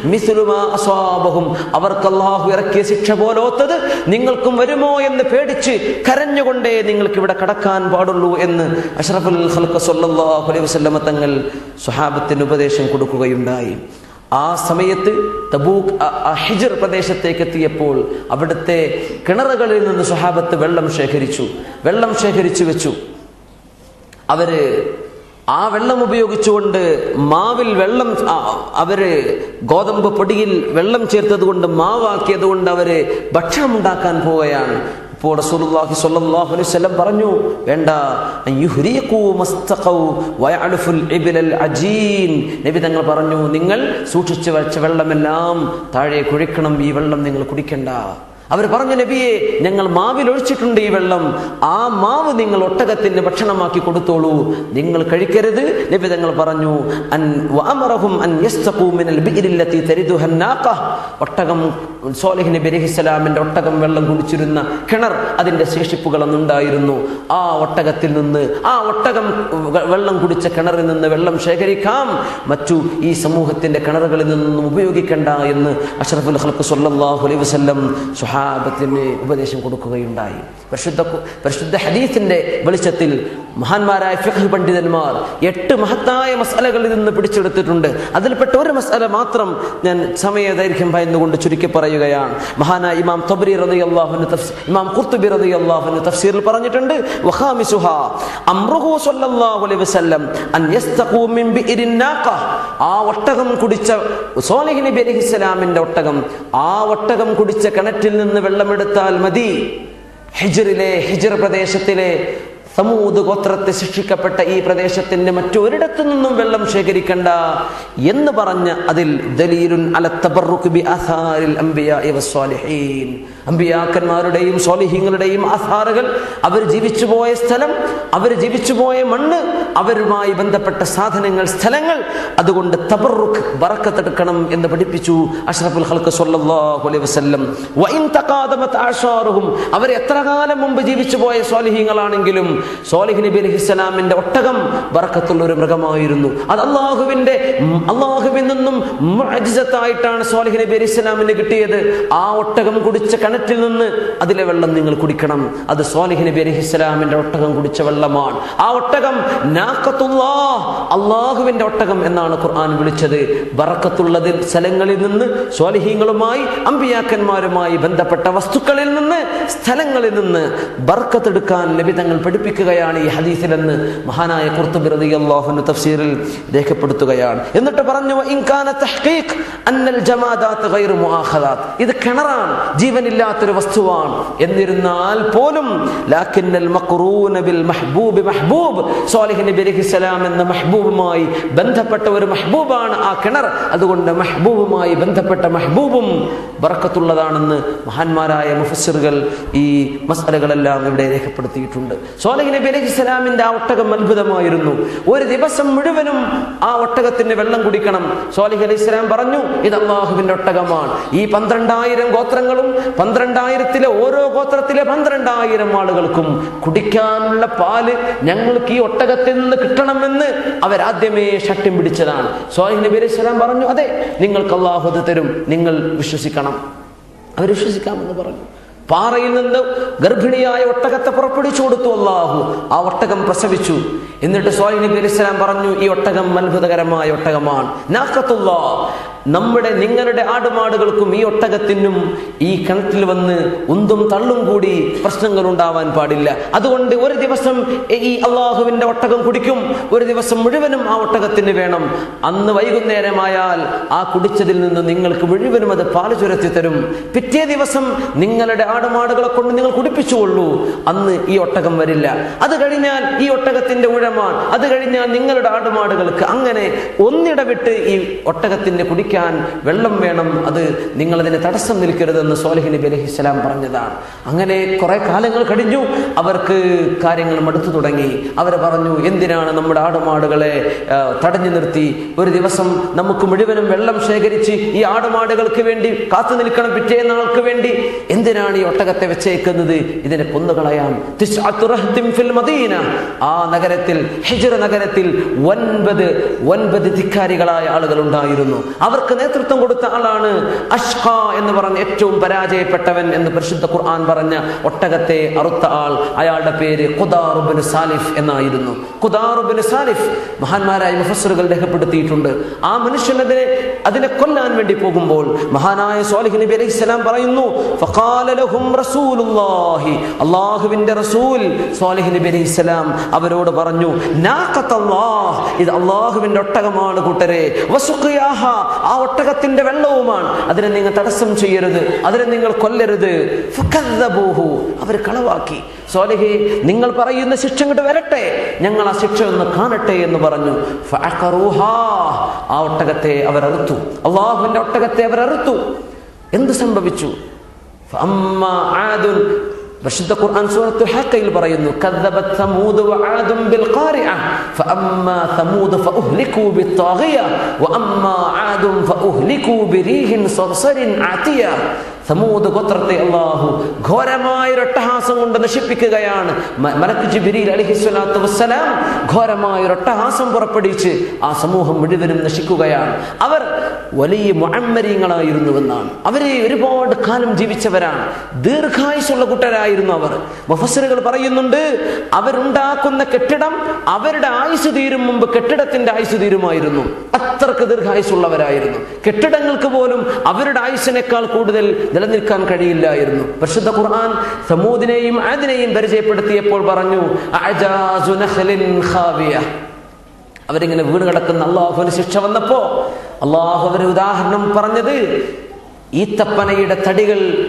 അവർക്ക് അല്ലാഹു ഇറക്കിയ ശിക്ഷ പോലോത്തത് നിങ്ങൾക്കും വരുമോ എന്ന് പേടിച്ച് കരഞ്ഞുകൊണ്ടേ നിങ്ങൾക്ക് ഇവിടെ കടക്കാൻ പാടുള്ളൂ എന്ന് അഷ്റഫുൽ ഖൽഖ് സ്വല്ലല്ലാഹു അലൈഹി വസല്ലം തങ്ങൾ സ്വഹാബത്തിന് ഉപദേശം കൊടുക്കുകയുണ്ടായി. ആ സമയത്ത് തബൂക്ക് ഹിജ്ർ പ്രദേശത്തേക്ക് എത്തിയപ്പോൾ അവിടുത്തെ കിണറുകളിൽ നിന്ന് സ്വഹാബത്ത് വെള്ളം ശേഖരിച്ചു വെള്ളം ശേഖരിച്ചു വെച്ചു. അവര് ആ വെള്ളം ഉപയോഗിച്ചുകൊണ്ട് മാവിൽ വെള്ളം അവര് ഗോതമ്പ് പൊടിയിൽ വെള്ളം ചേർത്തത് കൊണ്ട് മാവാക്കിയത് കൊണ്ട് അവര് ഭക്ഷണം ഉണ്ടാക്കാൻ പോവുകയാണ്. അപ്പോൾ റസൂലുള്ളാഹി സ്വല്ലല്ലാഹു അലൈഹി വസല്ലം പറഞ്ഞു, വേണ്ട, യുഹ്രിഖൂ മസ്തഖൗ വയഅൽഫുൽ ഇബ്ലൽ അജീൻ. നബി തങ്ങൾ പറഞ്ഞു, നിങ്ങൾ സൂക്ഷിച്ചു വെച്ച വെള്ളമെല്ലാം താഴെ കുഴിക്കണം, ഈ വെള്ളം നിങ്ങൾ കുടിക്കണ്ട. അവർ പറഞ്ഞു, നബിയെ, ഞങ്ങൾ മാവിൽ ഒഴിച്ചിട്ടുണ്ട് ഈ വെള്ളം, ആ മാവ് നിങ്ങൾ ഒട്ടകത്തിന് ഭക്ഷണമാക്കി കൊടുത്തോളൂ, നിങ്ങൾ കഴിക്കരുത്. നബി തങ്ങൾ പറഞ്ഞു, അൻ വഅമറഹും അൻ യസ്തഖൂ മിനൽ ബിഇരില്ലതി തരിദുഹ നാഖ. ഒട്ടകം, സ്വാലിഹ് നബി അലൈഹിസ്സലാമിന്റെ ഒട്ടകം വെള്ളം കുടിച്ചിരുന്ന കിണർ, അതിന്റെ ശേഷിപ്പുകൾ അന്നുണ്ടായിരുന്നു. ആ ഒട്ടകത്തിൽ നിന്ന്, ആ ഒട്ടകം വെള്ളം കുടിച്ച കിണറിൽ നിന്ന് വെള്ളം ശേഖരിക്കാം, മറ്റു ഈ സമൂഹത്തിന്റെ കിണറുകളിൽ നിന്നും ഉപയോഗിക്കണ്ട എന്ന് അഷ്റഫുൽ ഖൽഖ് സ്വല്ലല്ലാഹു അലൈഹി വസല്ലം സ്വഹാബത്തിന് ഉപദേശം കൊടുക്കുകയുണ്ടായി. പരിശുദ്ധ പരിശുദ്ധ ഹദീസിന്റെ വെളിച്ചത്തിൽ മഹാന്മാരായ ഫിഖ് പണ്ഡിതന്മാർ എട്ട് മഹത്തായ മസ്അലകളിൽ നിന്ന് പിടിച്ചെടുത്തിട്ടുണ്ട്. അതിൽപ്പെട്ട ഒരു മസ്അല മാത്രം ഞാൻ സമയദൈർഘ്യം ഭയന്നുകൊണ്ട് ചുരുക്കി പറയുകയാണ്. മഹാനായ ഇമാം തബ്രി റളിയല്ലാഹു അൻഹു തഫ്സീർ, ഇമാം ഖുർത്തുബി റളിയല്ലാഹു അൻഹു തഫ്സീറിൽ പറഞ്ഞിട്ടുണ്ട്, വഖാമിസുഹാ അംറുഹു സ്വല്ലല്ലാഹു അലൈഹി വസല്ലം അൻ യസ്തഖൂ മിൻ ബിഇരിൻ നാഖ. ആ ഒട്ടകം കുടിച്ച സ്വാലിഹ് നബി അലൈഹിസ്സലാമിന്റെ ഒട്ടകം, ആ ഒട്ടകം കുടിച്ച കിണറ്റിൽ നിന്ന് വെള്ളമെടുത്താൽ മതി. ഹിജ്റിലെ ഹിജ്ർ പ്രദേശത്തിലെ സമൂദ് ഗോത്രത്തെ ശിക്ഷിക്കപ്പെട്ട ഈ പ്രദേശത്തിന്റെ മറ്റൊരിടത്തു നിന്നും വെള്ളം ശേഖരിക്കണ്ട എന്ന് പറഞ്ഞ അതിൽ ദലീലുൻ അല തബറുക് ബി ആസാരിൽ അംബിയാഇ വസ്സാലിഹീൻ. അംബിയാക്കന്മാരുടെയും സ്വാലിഹീങ്ങളുടെയും ആസാറുകൾ, അവർ ജീവിച്ചുപോയ സ്ഥലം, അവർ ജീവിച്ചുപോയ മണ്ണ്, അവരുമായി ബന്ധപ്പെട്ട സാധനങ്ങൾ, സ്ഥലങ്ങൾ, അതുകൊണ്ട് തബറുക് ബറക്കത്തെടുക്കണം എന്ന് പഠിപ്പിച്ചു അഷ്റഫുൽ ഖൽഖ് സ്വല്ലല്ലാഹു അലൈഹി വസല്ലം. വഇൻ തഖാദമത് ആശാറുഹും, അവർ എത്ര കാലം മുമ്പ് ജീവിച്ചുപോയ സ്വാലിഹീങ്ങളാണെങ്കിലും സ്വാലിഹ് നബി അലൈഹിസ്സലാമിന്റെ ഒട്ടകം ബറക്കത്തുള്ള ഒരു മൃഗമായിരുന്നു. അത് അള്ളാഹുവിന്റെ അള്ളാഹുവിൽ നിന്നും മുഅ്ജിസത്തായിട്ടാണ് സ്വാലിഹ് നബി അലൈഹിസ്സലാമിന് കിട്ടിയത്. ആ ഒട്ടകം കുടിച്ച കിണറ്റിൽ നിന്ന് അതിലെ വെള്ളം നിങ്ങൾ കുടിക്കണം. അത് സ്വാലിഹ് നബി അലൈഹിസ്സലാമിന്റെ ഒട്ടകം കുടിച്ച വെള്ളമാണ്. ആ ഒട്ടകം നാഖത്തുല്ലാഹ്, അള്ളാഹുവിന്റെ ഒട്ടകം എന്നാണ് ഖുർആൻ വിളിച്ചത്. ബറക്കത്തുള്ളത് സ്ഥലങ്ങളിൽ നിന്ന്, സ്വാലിഹീങ്ങളുമായി അമ്പിയാക്കന്മാരുമായി ബന്ധപ്പെട്ട വസ്തുക്കളിൽ നിന്ന്, സ്ഥലങ്ങളിൽ നിന്ന് ബർക്കത്തെടുക്കാൻ നബി തങ്ങൾ പഠിപ്പിക്കുകയാണ് ഈ ഹദീസിലെന്ന് മഹാനായ ഖുർത്തുബി റളിയല്ലാഹു അൻഹു തഫ്സീറിൽ രേഖപ്പെടുത്തുകയാണ്. എന്നിട്ട് പറഞ്ഞു ഇൻ കാന തഹ്ഖീഖ് അന്നൽ ജമാദാത്ത് ഗൈറു മുആഖദാത്ത്, ഇത് കിണറാണ്, ജീവനില്ലാത്തൊരു വസ്തുവാണ്. എന്നിരുന്നാൽ പോലും ലാകിന്നൽ മഖ്റൂന ബിൽ മഹ്ബൂബ് മഹ്ബൂബ്, സ്വാലിഹ് നബി അലൈഹിസ്സലാം എന്ന മഹ്ബൂബുമായി ബന്ധപ്പെട്ട ഒരു മഹ്ബൂബാണ് ആ കിണർ. അതുകൊണ്ട് മഹ്ബൂബുമായി ബന്ധപ്പെട്ട മഹ്ബൂബും ബറക്കത്തുള്ളതാണെന്ന് മഹാന്മാരായ മുഫസ്സിറുകൾ ഈ മസ്അലകളെല്ലാം ഇവിടെ രേഖപ്പെടുത്തിയിട്ടുണ്ട്. സ്വാലിഹ് നബി അലൈഹിസ്സലാമിന്റെ ആ ഒട്ടകം അത്ഭുതമായിരുന്നു. ഒരു ദിവസം മുഴുവനും ആ ഒട്ടകത്തിന് വെള്ളം കുടിക്കണം. സ്വാലിഹ് അലൈഹിസ്സലാം പറഞ്ഞു ഇത് അല്ലാഹുവിന്റെ ഒട്ടകമാണ്. ഈ പന്ത്രണ്ടായിരം ഗോത്രങ്ങളും പന്ത്രണ്ടായിരത്തിലെ ഓരോ ഗോത്രത്തിലെ പന്ത്രണ്ടായിരം ആളുകൾക്കും കുടിക്കാനുള്ള പാല് ഞങ്ങൾക്ക് ഈ ഒട്ടകത്തിൽ നിന്ന് കിട്ടണമെന്ന് അവരാദ്യമേ ശഠ്യം പിടിച്ചതാണ്. സ്വാലിഹ് നബി അലൈഹിസ്സലാം പറഞ്ഞു അതെ, നിങ്ങൾക്ക് അല്ലാഹു അത് തരും, നിങ്ങൾ വിശ്വസിക്കണം. അവർ വിശ്വസിക്കാമെന്ന് പറഞ്ഞു. പാറയിൽ നിന്ന് ഗർഭിണിയായ ഒട്ടകത്തെ പുറപ്പെടുവിച്ചു കൊടുത്തു അല്ലാഹു. ആ ഒട്ടകം പ്രസവിച്ചു. എന്നിട്ട് സ്വാലിഹ് നബി അലൈഹിസ്സലാം പറഞ്ഞു ഈ ഒട്ടകം അത്ഭുതകരമായ ഒട്ടകമാണ്. നാഖത്തുല്ലാഹ്, നമ്മുടെ നിങ്ങളുടെ ആടുമാടുകൾക്കും ഈ ഒട്ടകത്തിനും ഈ കിണറ്റിൽ വന്ന് ഉന്തും തള്ളും കൂടി പ്രശ്നങ്ങൾ ഉണ്ടാവാൻ പാടില്ല. അതുകൊണ്ട് ഒരു ദിവസം ഈ അള്ളാഹുവിന്റെ ഒട്ടകം കുടിക്കും, ഒരു ദിവസം മുഴുവനും ആ ഒട്ടകത്തിന് വേണം. അന്ന് വൈകുന്നേരമായാൽ ആ കുടിച്ചതിൽ നിന്ന് നിങ്ങൾക്ക് മുഴുവനും അത് പാല് ചുരത്തി തരും. പിറ്റേ ദിവസം നിങ്ങളുടെ ആടുമാടുകളെ കൊണ്ട് നിങ്ങൾ കുടിപ്പിച്ചുകൊള്ളൂ, അന്ന് ഈ ഒട്ടകം വരില്ല. അത് കഴിഞ്ഞാൽ ഈ ഒട്ടകത്തിന്റെ ഊഴമാണ്, അത് കഴിഞ്ഞാൽ നിങ്ങളുടെ ആടുമാടുകൾക്ക്. അങ്ങനെ ഒന്നിടവിട്ട് ഈ ഒട്ടകത്തിന്റെ കുടിക്കാൻ വെള്ളം വേണം, അത് നിങ്ങളതിന് തടസ്സം നിൽക്കരുതെന്ന് സ്വാലിഹ് നബി അലൈഹിസ്സലാം പറഞ്ഞതാണ്. അങ്ങനെ കുറെ കാലങ്ങൾ കഴിഞ്ഞു. അവർക്ക് കാര്യങ്ങൾ മടുത്തു തുടങ്ങി. അവർ പറഞ്ഞു എന്തിനാണ് നമ്മുടെ ആടുമാടുകളെ തടഞ്ഞു നിർത്തി ഒരു ദിവസം നമുക്ക് മുഴുവനും വെള്ളം ശേഖരിച്ച് ഈ ആടുമാടുകൾക്ക് വേണ്ടി കാത്തു നിൽക്കണം, പിറ്റേ നാൾക്ക് വേണ്ടി എന്തിനാണ് ഈ ഒട്ടകത്തെ വെച്ചേക്കുന്നത്? ഇതിനെ കൊന്നുകളയാം. ആ നഗരത്തിൽ, ഹിജ്ർ നഗരത്തിൽ ഒൻപത് ഒൻപത് ധിക്കാരികളായ ആളുകൾ ഉണ്ടായിരുന്നു. അവർക്ക് നേതൃത്വം കൊടുത്ത ആളാണ് അഷ്ഖ എന്ന് പറഞ്ഞ ഏറ്റവും പരാജയപ്പെട്ടവൻ എന്ന് പരിശുദ്ധ ഖുർആൻ പറഞ്ഞ ഒട്ടകത്തെ അറുത്ത ആൾ. അയാളുടെ പേര് ഖുദാർ ഇബ്നു സാലിഫ് എന്നായിരുന്നു. ഖുദാർ ഇബ്നു സാലിഫ് മഹാന്മാരായ മുഫസ്സിറുകൾ രേഖപ്പെടുത്തിയിട്ടുണ്ട്. ആ മനുഷ്യൻ അതിനെ അതിനെ കൊല്ലാൻ വേണ്ടി പോകുമ്പോൾ മഹാനായ സ്വാലിഹ് നബി അലൈഹിസ്സലാം പറയുന്നു ഫഖാല ലഹും റസൂലുള്ളാഹി, അല്ലാഹുവിന്റെ റസൂൽ സ്വാലിഹ് നബി അലൈഹിസ്സലാം അവരോട് പറഞ്ഞു നാഖത്തല്ലാഹ്, ഇത് അല്ലാഹുവിന്റെ ഒട്ടകമാണ് കൂട്ടരെ, വസുഖിയാഹ, ആ ഒട്ടകത്തിന്റെ വെള്ളവുമാണ്, അതിനെ നിങ്ങൾ തടസ്സം ചെയ്യരുത്, അതിനെ നിങ്ങൾ കൊല്ലരുത്. ഫകദ്ദബൂഹു, അവർ കളവാക്കി. സ്വാലിഹി, നിങ്ങൾ പറയുന്ന ശിക്ഷ ഇങ്ങോട്ട് വരട്ടെ, ഞങ്ങൾ ആ ശിക്ഷ ഒന്ന് കാണട്ടെ എന്ന് പറഞ്ഞു. ഫഅഖറൂഹാ, ആ ഒട്ടകത്തെ അവർ അറുത്തു, അല്ലാഹുവിന്റെ ഒട്ടകത്തെ അവർ അറുത്തു. എന്ത് സംഭവിച്ചു? ഫഅമ്മാ ആദുൻ, പരിശുദ്ധ ഖുർആൻ സൂറത്തുൽ ഹഖയിൽ പറയുന്നു കദ്ദബത് സമൂദ് വആദും ബിൽ ഖാരിഅ ഫഅമ്മാ സമൂദ് ഫഉഹ്ലികൂ ബിത്താഗിയ വഅമ്മാ ആദും ഫഉഹ്ലികൂ ബിരീഹിൻ സർസരിൻ ആതിയ. സമൂദ് ഗോത്രത്തെ അല്ലാഹു ഘോരമായ ഒരു അട്ടഹാസം കൊണ്ട് നശിപ്പിക്കുകയാണ്. മലക്ക് ജിബ്രീൽ അലൈഹിസ്സലാത്തു വസ്സലാം ഘോരമായ ഒരു അട്ടഹാസം പുറപ്പെടുവിച്ച് ആ സമൂഹം മുഴുവനും നശിക്കുകയാണ്. അവർ വലിയ മുഅമ്മരീങ്ങളായിരുന്നുവെന്നാണ്. അവരെ ഒരുപാട് കാലം ജീവിച്ചവരാണ്, ദീർഘായുസുള്ള കൂട്ടരായിരുന്നു അവർ. മുഫസ്സിറുകൾ പറയുന്നുണ്ട് അവരുണ്ടാക്കുന്ന കെട്ടിടം അവരുടെ ആയുസ് തീരും മുമ്പ് കെട്ടിടത്തിന്റെ ആയുസ് തീരുമായിരുന്നു. അത്രക്ക് ദീർഘായുസുള്ളവരായിരുന്നു. കെട്ടിടങ്ങൾക്ക് പോലും അവരുടെ ആയുസിനേക്കാൾ കൂടുതൽ നിലനിൽക്കാൻ കഴിയില്ലായിരുന്നു. പരിശുദ്ധ ഖുർആൻ സമൂദിനെയും ആദിനെയും പരിചയപ്പെടുത്തിയപ്പോൾ പറഞ്ഞു അഅജാസു നഖ്ലിൻ ഖാവിയ, അവരിങ്ങനെ വീണ് കിടക്കുന്ന അള്ളാഹുവിന് ശിക്ഷ വന്നപ്പോ അള്ളാഹു അവരെ ഉദാഹരണം പറഞ്ഞത് ഈത്തപ്പനയുടെ തടികൾ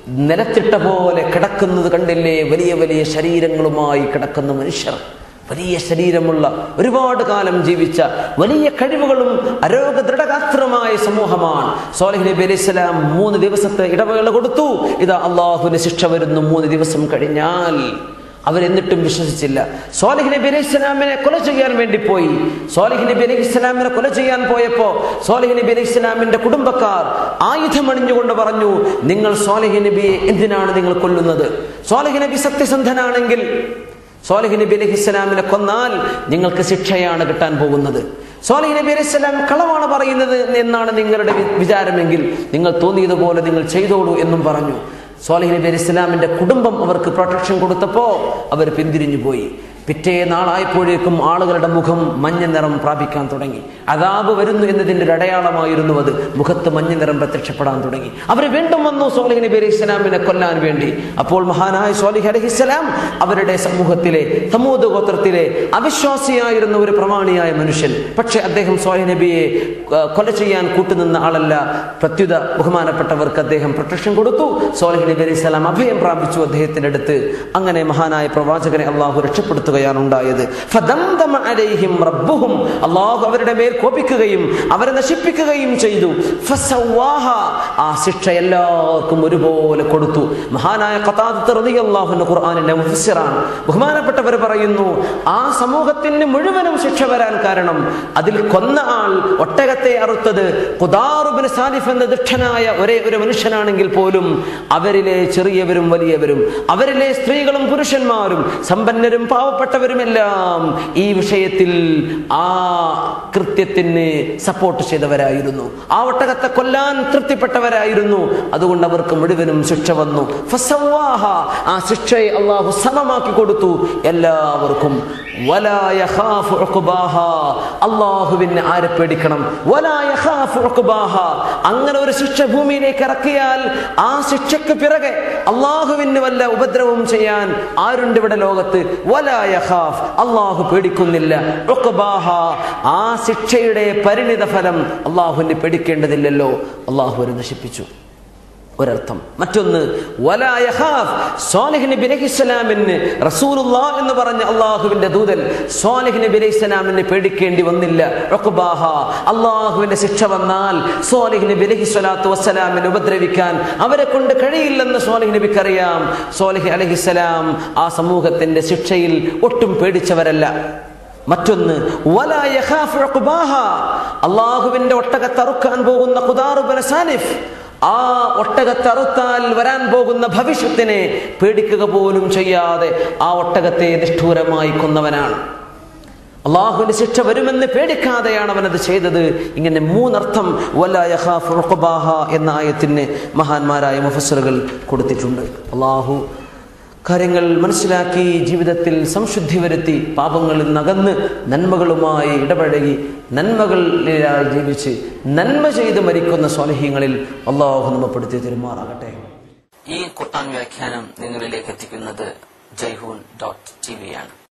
നിലത്തിട്ട പോലെ കിടക്കുന്നത് കണ്ടില്ലേ? വലിയ വലിയ ശരീരങ്ങളുമായി കിടക്കുന്ന മനുഷ്യർ, വലിയ ശരീരമുള്ള, ഒരുപാട് കാലം ജീവിച്ച, വലിയ കഴിവുകളും അരോഗ ദൃഢഗാത്രമായ സമൂഹമാണ്. സ്വാലിഹ് നബി അലൈഹി സ്വലാം മൂന്ന് ദിവസത്തെ ഇടവേള കൊടുത്തു. ഇതാ അള്ളാഹുവിന് ശിക്ഷ വരുന്നു മൂന്ന് ദിവസം കഴിഞ്ഞാൽ. അവരെന്നിട്ടും വിശ്വസിച്ചില്ല. സ്വാലിഹ് നബി അലൈഹി സ്വലാമിനെ കൊല ചെയ്യാൻ വേണ്ടി പോയി. സ്വാലിഹ് നബി അലൈഹി സ്വലാമിനെ കൊല ചെയ്യാൻ പോയപ്പോ സ്വാലിഹ് നബി അലൈഹി സ്വലാമിന്റെ കുടുംബക്കാർ ആയുധമണിഞ്ഞുകൊണ്ട് പറഞ്ഞു, നിങ്ങൾ സ്വാലിഹ് നബിയെ എന്തിനാണ് നിങ്ങൾ കൊല്ലുന്നത്? സ്വാലിഹ് നബി സത്യസന്ധനാണെങ്കിൽ സ്വാലിഹ് നബി അലൈഹി സ്വലാമിനെ കൊന്നാൽ നിങ്ങൾക്ക് ശിക്ഷയാണ് കിട്ടാൻ പോകുന്നത്. സ്വാലിഹ് നബി അലൈഹി സ്വലാം കളവാണ് പറയുന്നത് എന്നാണ് നിങ്ങളുടെ വിചാരമെങ്കിൽ നിങ്ങൾ തോന്നിയതുപോലെ നിങ്ങൾ ചെയ്തോളൂ എന്നും പറഞ്ഞു. സ്വാലിഹ് നബി അലൈഹി സ്വലാമിന്റെ കുടുംബം അവർക്ക് പ്രൊട്ടക്ഷൻ കൊടുത്തപ്പോ അവർ പിന്തിരിഞ്ഞു പോയി. പിറ്റേ നാളായപ്പോഴേക്കും ആളുകളുടെ മുഖം മഞ്ഞ നിറം പ്രാപിക്കാൻ തുടങ്ങി. അദാബ് വരുന്നു എന്നതിന്റെ ഒരു അടയാളമായിരുന്നു അത്. മുഖത്ത് മഞ്ഞ നിറം പ്രത്യക്ഷപ്പെടാൻ തുടങ്ങി. അവർ വീണ്ടും വന്നു സ്വാലിഹ് നബി അലൈഹി സ്വലാമിനെ കൊല്ലാൻ വേണ്ടി. അപ്പോൾ മഹാനായ സ്വാലിഹ് അലൈഹി സ്വലാം അവരുടെ സമൂഹത്തിലെ സമൂദ് ഗോത്രത്തിലെ അവിശ്വാസിയായിരുന്ന ഒരു പ്രമാണിയായ മനുഷ്യൻ. പക്ഷെ അദ്ദേഹം സ്വാലിഹ് നബിയെ കൊല ചെയ്യാൻ കൂട്ടുനിന്ന ആളല്ല. പ്രത്യുത ബഹുമാനപ്പെട്ടവർക്ക് അദ്ദേഹം പ്രൊട്ടക്ഷൻ കൊടുത്തു. സ്വാലിഹ് നബി അലൈഹി സ്വലാം അഭയം പ്രാപിച്ചു അദ്ദേഹത്തിന്റെ അടുത്ത്. അങ്ങനെ മഹാനായ പ്രവാചകനെ അള്ളാഹു രക്ഷപ്പെടുത്തുകയാണ് ഉണ്ടായത്. ഫദംദമ അലൈഹിം റബ്ബുഹും, അല്ലാഹു അവരുടെ മേൽ കോപിക്കുകയും അവരെ നശിപ്പിക്കുകയും ചെയ്തു. ഫസവ്വാഹ, ആ ശിക്ഷ എല്ലാവർക്കും ഒരുപോലെ കൊടുത്തു. മഹാനായ ഖതാദത്ത് റളിയല്ലാഹു അൻഹു ഖുർആനിന്റെ മുഫസ്സിറാണ്. ബഹുമാനപ്പെട്ടവർ പറയുന്നു, ആ സമൂഹത്തിന് മുഴുവനും ശിക്ഷ വരാൻ കാരണം അതിൽ കൊന്ന ആൾ ഒട്ടകത്തെ അറുത്തത് ഖുദാർ ഇബ്നു സാലിഫ് എന്ന ദുഷ്ടനായ ഒരേ ഒരു മനുഷ്യനാണെങ്കിൽ പോലും അവരിലെ ചെറിയവരും വലിയവരും, അവരിലെ സ്ത്രീകളും പുരുഷന്മാരും, സമ്പന്നരും പാവപ്പെട്ടവരുമെല്ലാം ഈ വിഷയത്തിൽ ആ കൃത്യത്തിന് സപ്പോർട്ട് ചെയ്തവരായിരുന്നു. ആ ഒട്ടകത്തെ കൊല്ലാൻ തൃപ്തിപ്പെട്ടവരായിരുന്നു. അതുകൊണ്ട് അവർക്ക് മുഴുവനും ശിക്ഷ വന്നു. ഫസവ്വാഹ, ആ ശിക്ഷയെ അല്ലാഹു സമമാക്കി കൊടുത്തു എല്ലാവർക്കും. വലാ യഖാഫു ഉഖ്ബാഹ, അല്ലാഹുവിനെ ആരെ പേടിക്കണം? വലാ യഖാഫു ഉഖ്ബാഹ, അങ്ങനെ ഒരു ശിക്ഷ ഭൂമിയിലേക്ക് ഇറക്കിയാൽ ആ ശിക്ഷയ്ക്ക് പിറകെ അല്ലാഹുവിന് വല്ല ഉപദ്രവവും ചെയ്യാൻ ആരുണ്ട് ഇവിടെ ലോകത്ത്? വലാ യഖാഫ്, അല്ലാഹു പേടിക്കുന്നില്ല. ഉഖ്ബാഹ, ആ ശിക്ഷയുടെ പരിണിത ഫലം അല്ലാഹുവിനെ പേടിക്കേണ്ടതില്ലല്ലോ. അല്ലാഹു അവരെ നശിപ്പിച്ചു, ഒരർത്ഥം. മറ്റൊന്ന്, വലാ യഖാഫ്, സ്വാലിഹ് നബി അലൈഹി സ്വലാമിന് റസൂലുള്ളാഹ് എന്ന് പറഞ്ഞ അള്ളാഹുവിന്റെ ദൂതൻ സ്വാലിഹ് നബി അലൈഹി സ്വലാമിനെ പേടിക്കേണ്ടി വന്നില്ല. ഉഖ്ബാഹ, അള്ളാഹുവിന്റെ ശിക്ഷ വന്നാൽ സ്വാലിഹ് നബി അലൈഹി സ്വലാത്തു വസ്സലാമിനെ ഉപദ്രവിക്കാൻ അവരെ കൊണ്ട് കഴിയില്ലെന്ന് സ്വാലിഹ് നബിക്ക് അറിയാം. സ്വാലിഹ് അലൈഹി സ്വലാം ആ സമൂഹത്തിന്റെ ശിക്ഷയിൽ ഒട്ടും പേടിച്ചവരല്ല. മറ്റൊന്ന്, വലാ യഖാഫു ഉഖ്ബാഹ, അള്ളാഹുവിന്റെ ഒട്ടകത്തെ അറുക്കാൻ പോകുന്ന ഖുദാർ ഇബ്നു സാലിഫ്, ആ ഒട്ടകത്തറുത്താൽ വരാൻ പോകുന്ന ഭവിഷ്യത്തിനെ പേടിക്കുക പോലും ചെയ്യാതെ ആ ഒട്ടകത്തെ നിഷ്ഠൂരമായി കൊന്നവനാണ്. അള്ളാഹുവിന്റെ ശിക്ഷ വരുമെന്ന് പേടിക്കാതെയാണ് അവനത് ചെയ്തത്. ഇങ്ങനെ മൂന്നർത്ഥം വലാ യഖാഫു ഉഖ്ബാഹ എന്ന ആയത്തിന് മഹാന്മാരായ മുഫസ്സിറുകൾ കൊടുത്തിട്ടുണ്ട്. അള്ളാഹു കാര്യങ്ങൾ മനസ്സിലാക്കി ജീവിതത്തിൽ സംശുദ്ധി വരുത്തി പാപങ്ങളിൽ നകന്ന് നന്മകളുമായി ഇടപഴകി നന്മകളിലായി ജീവിച്ച് നന്മ ചെയ്ത് മരിക്കുന്ന സ്വാലിഹീങ്ങളിൽ അള്ളാഹു നമ്മപ്പെടുത്തി തെരുമാറാകട്ടെ. ഈ ഖുർആൻ വ്യാഖ്യാനം നിങ്ങളിലേക്ക് എത്തിക്കുന്നത് ജയ്ഹൂൻ ഡോട്ട് ടി വി ആണ്.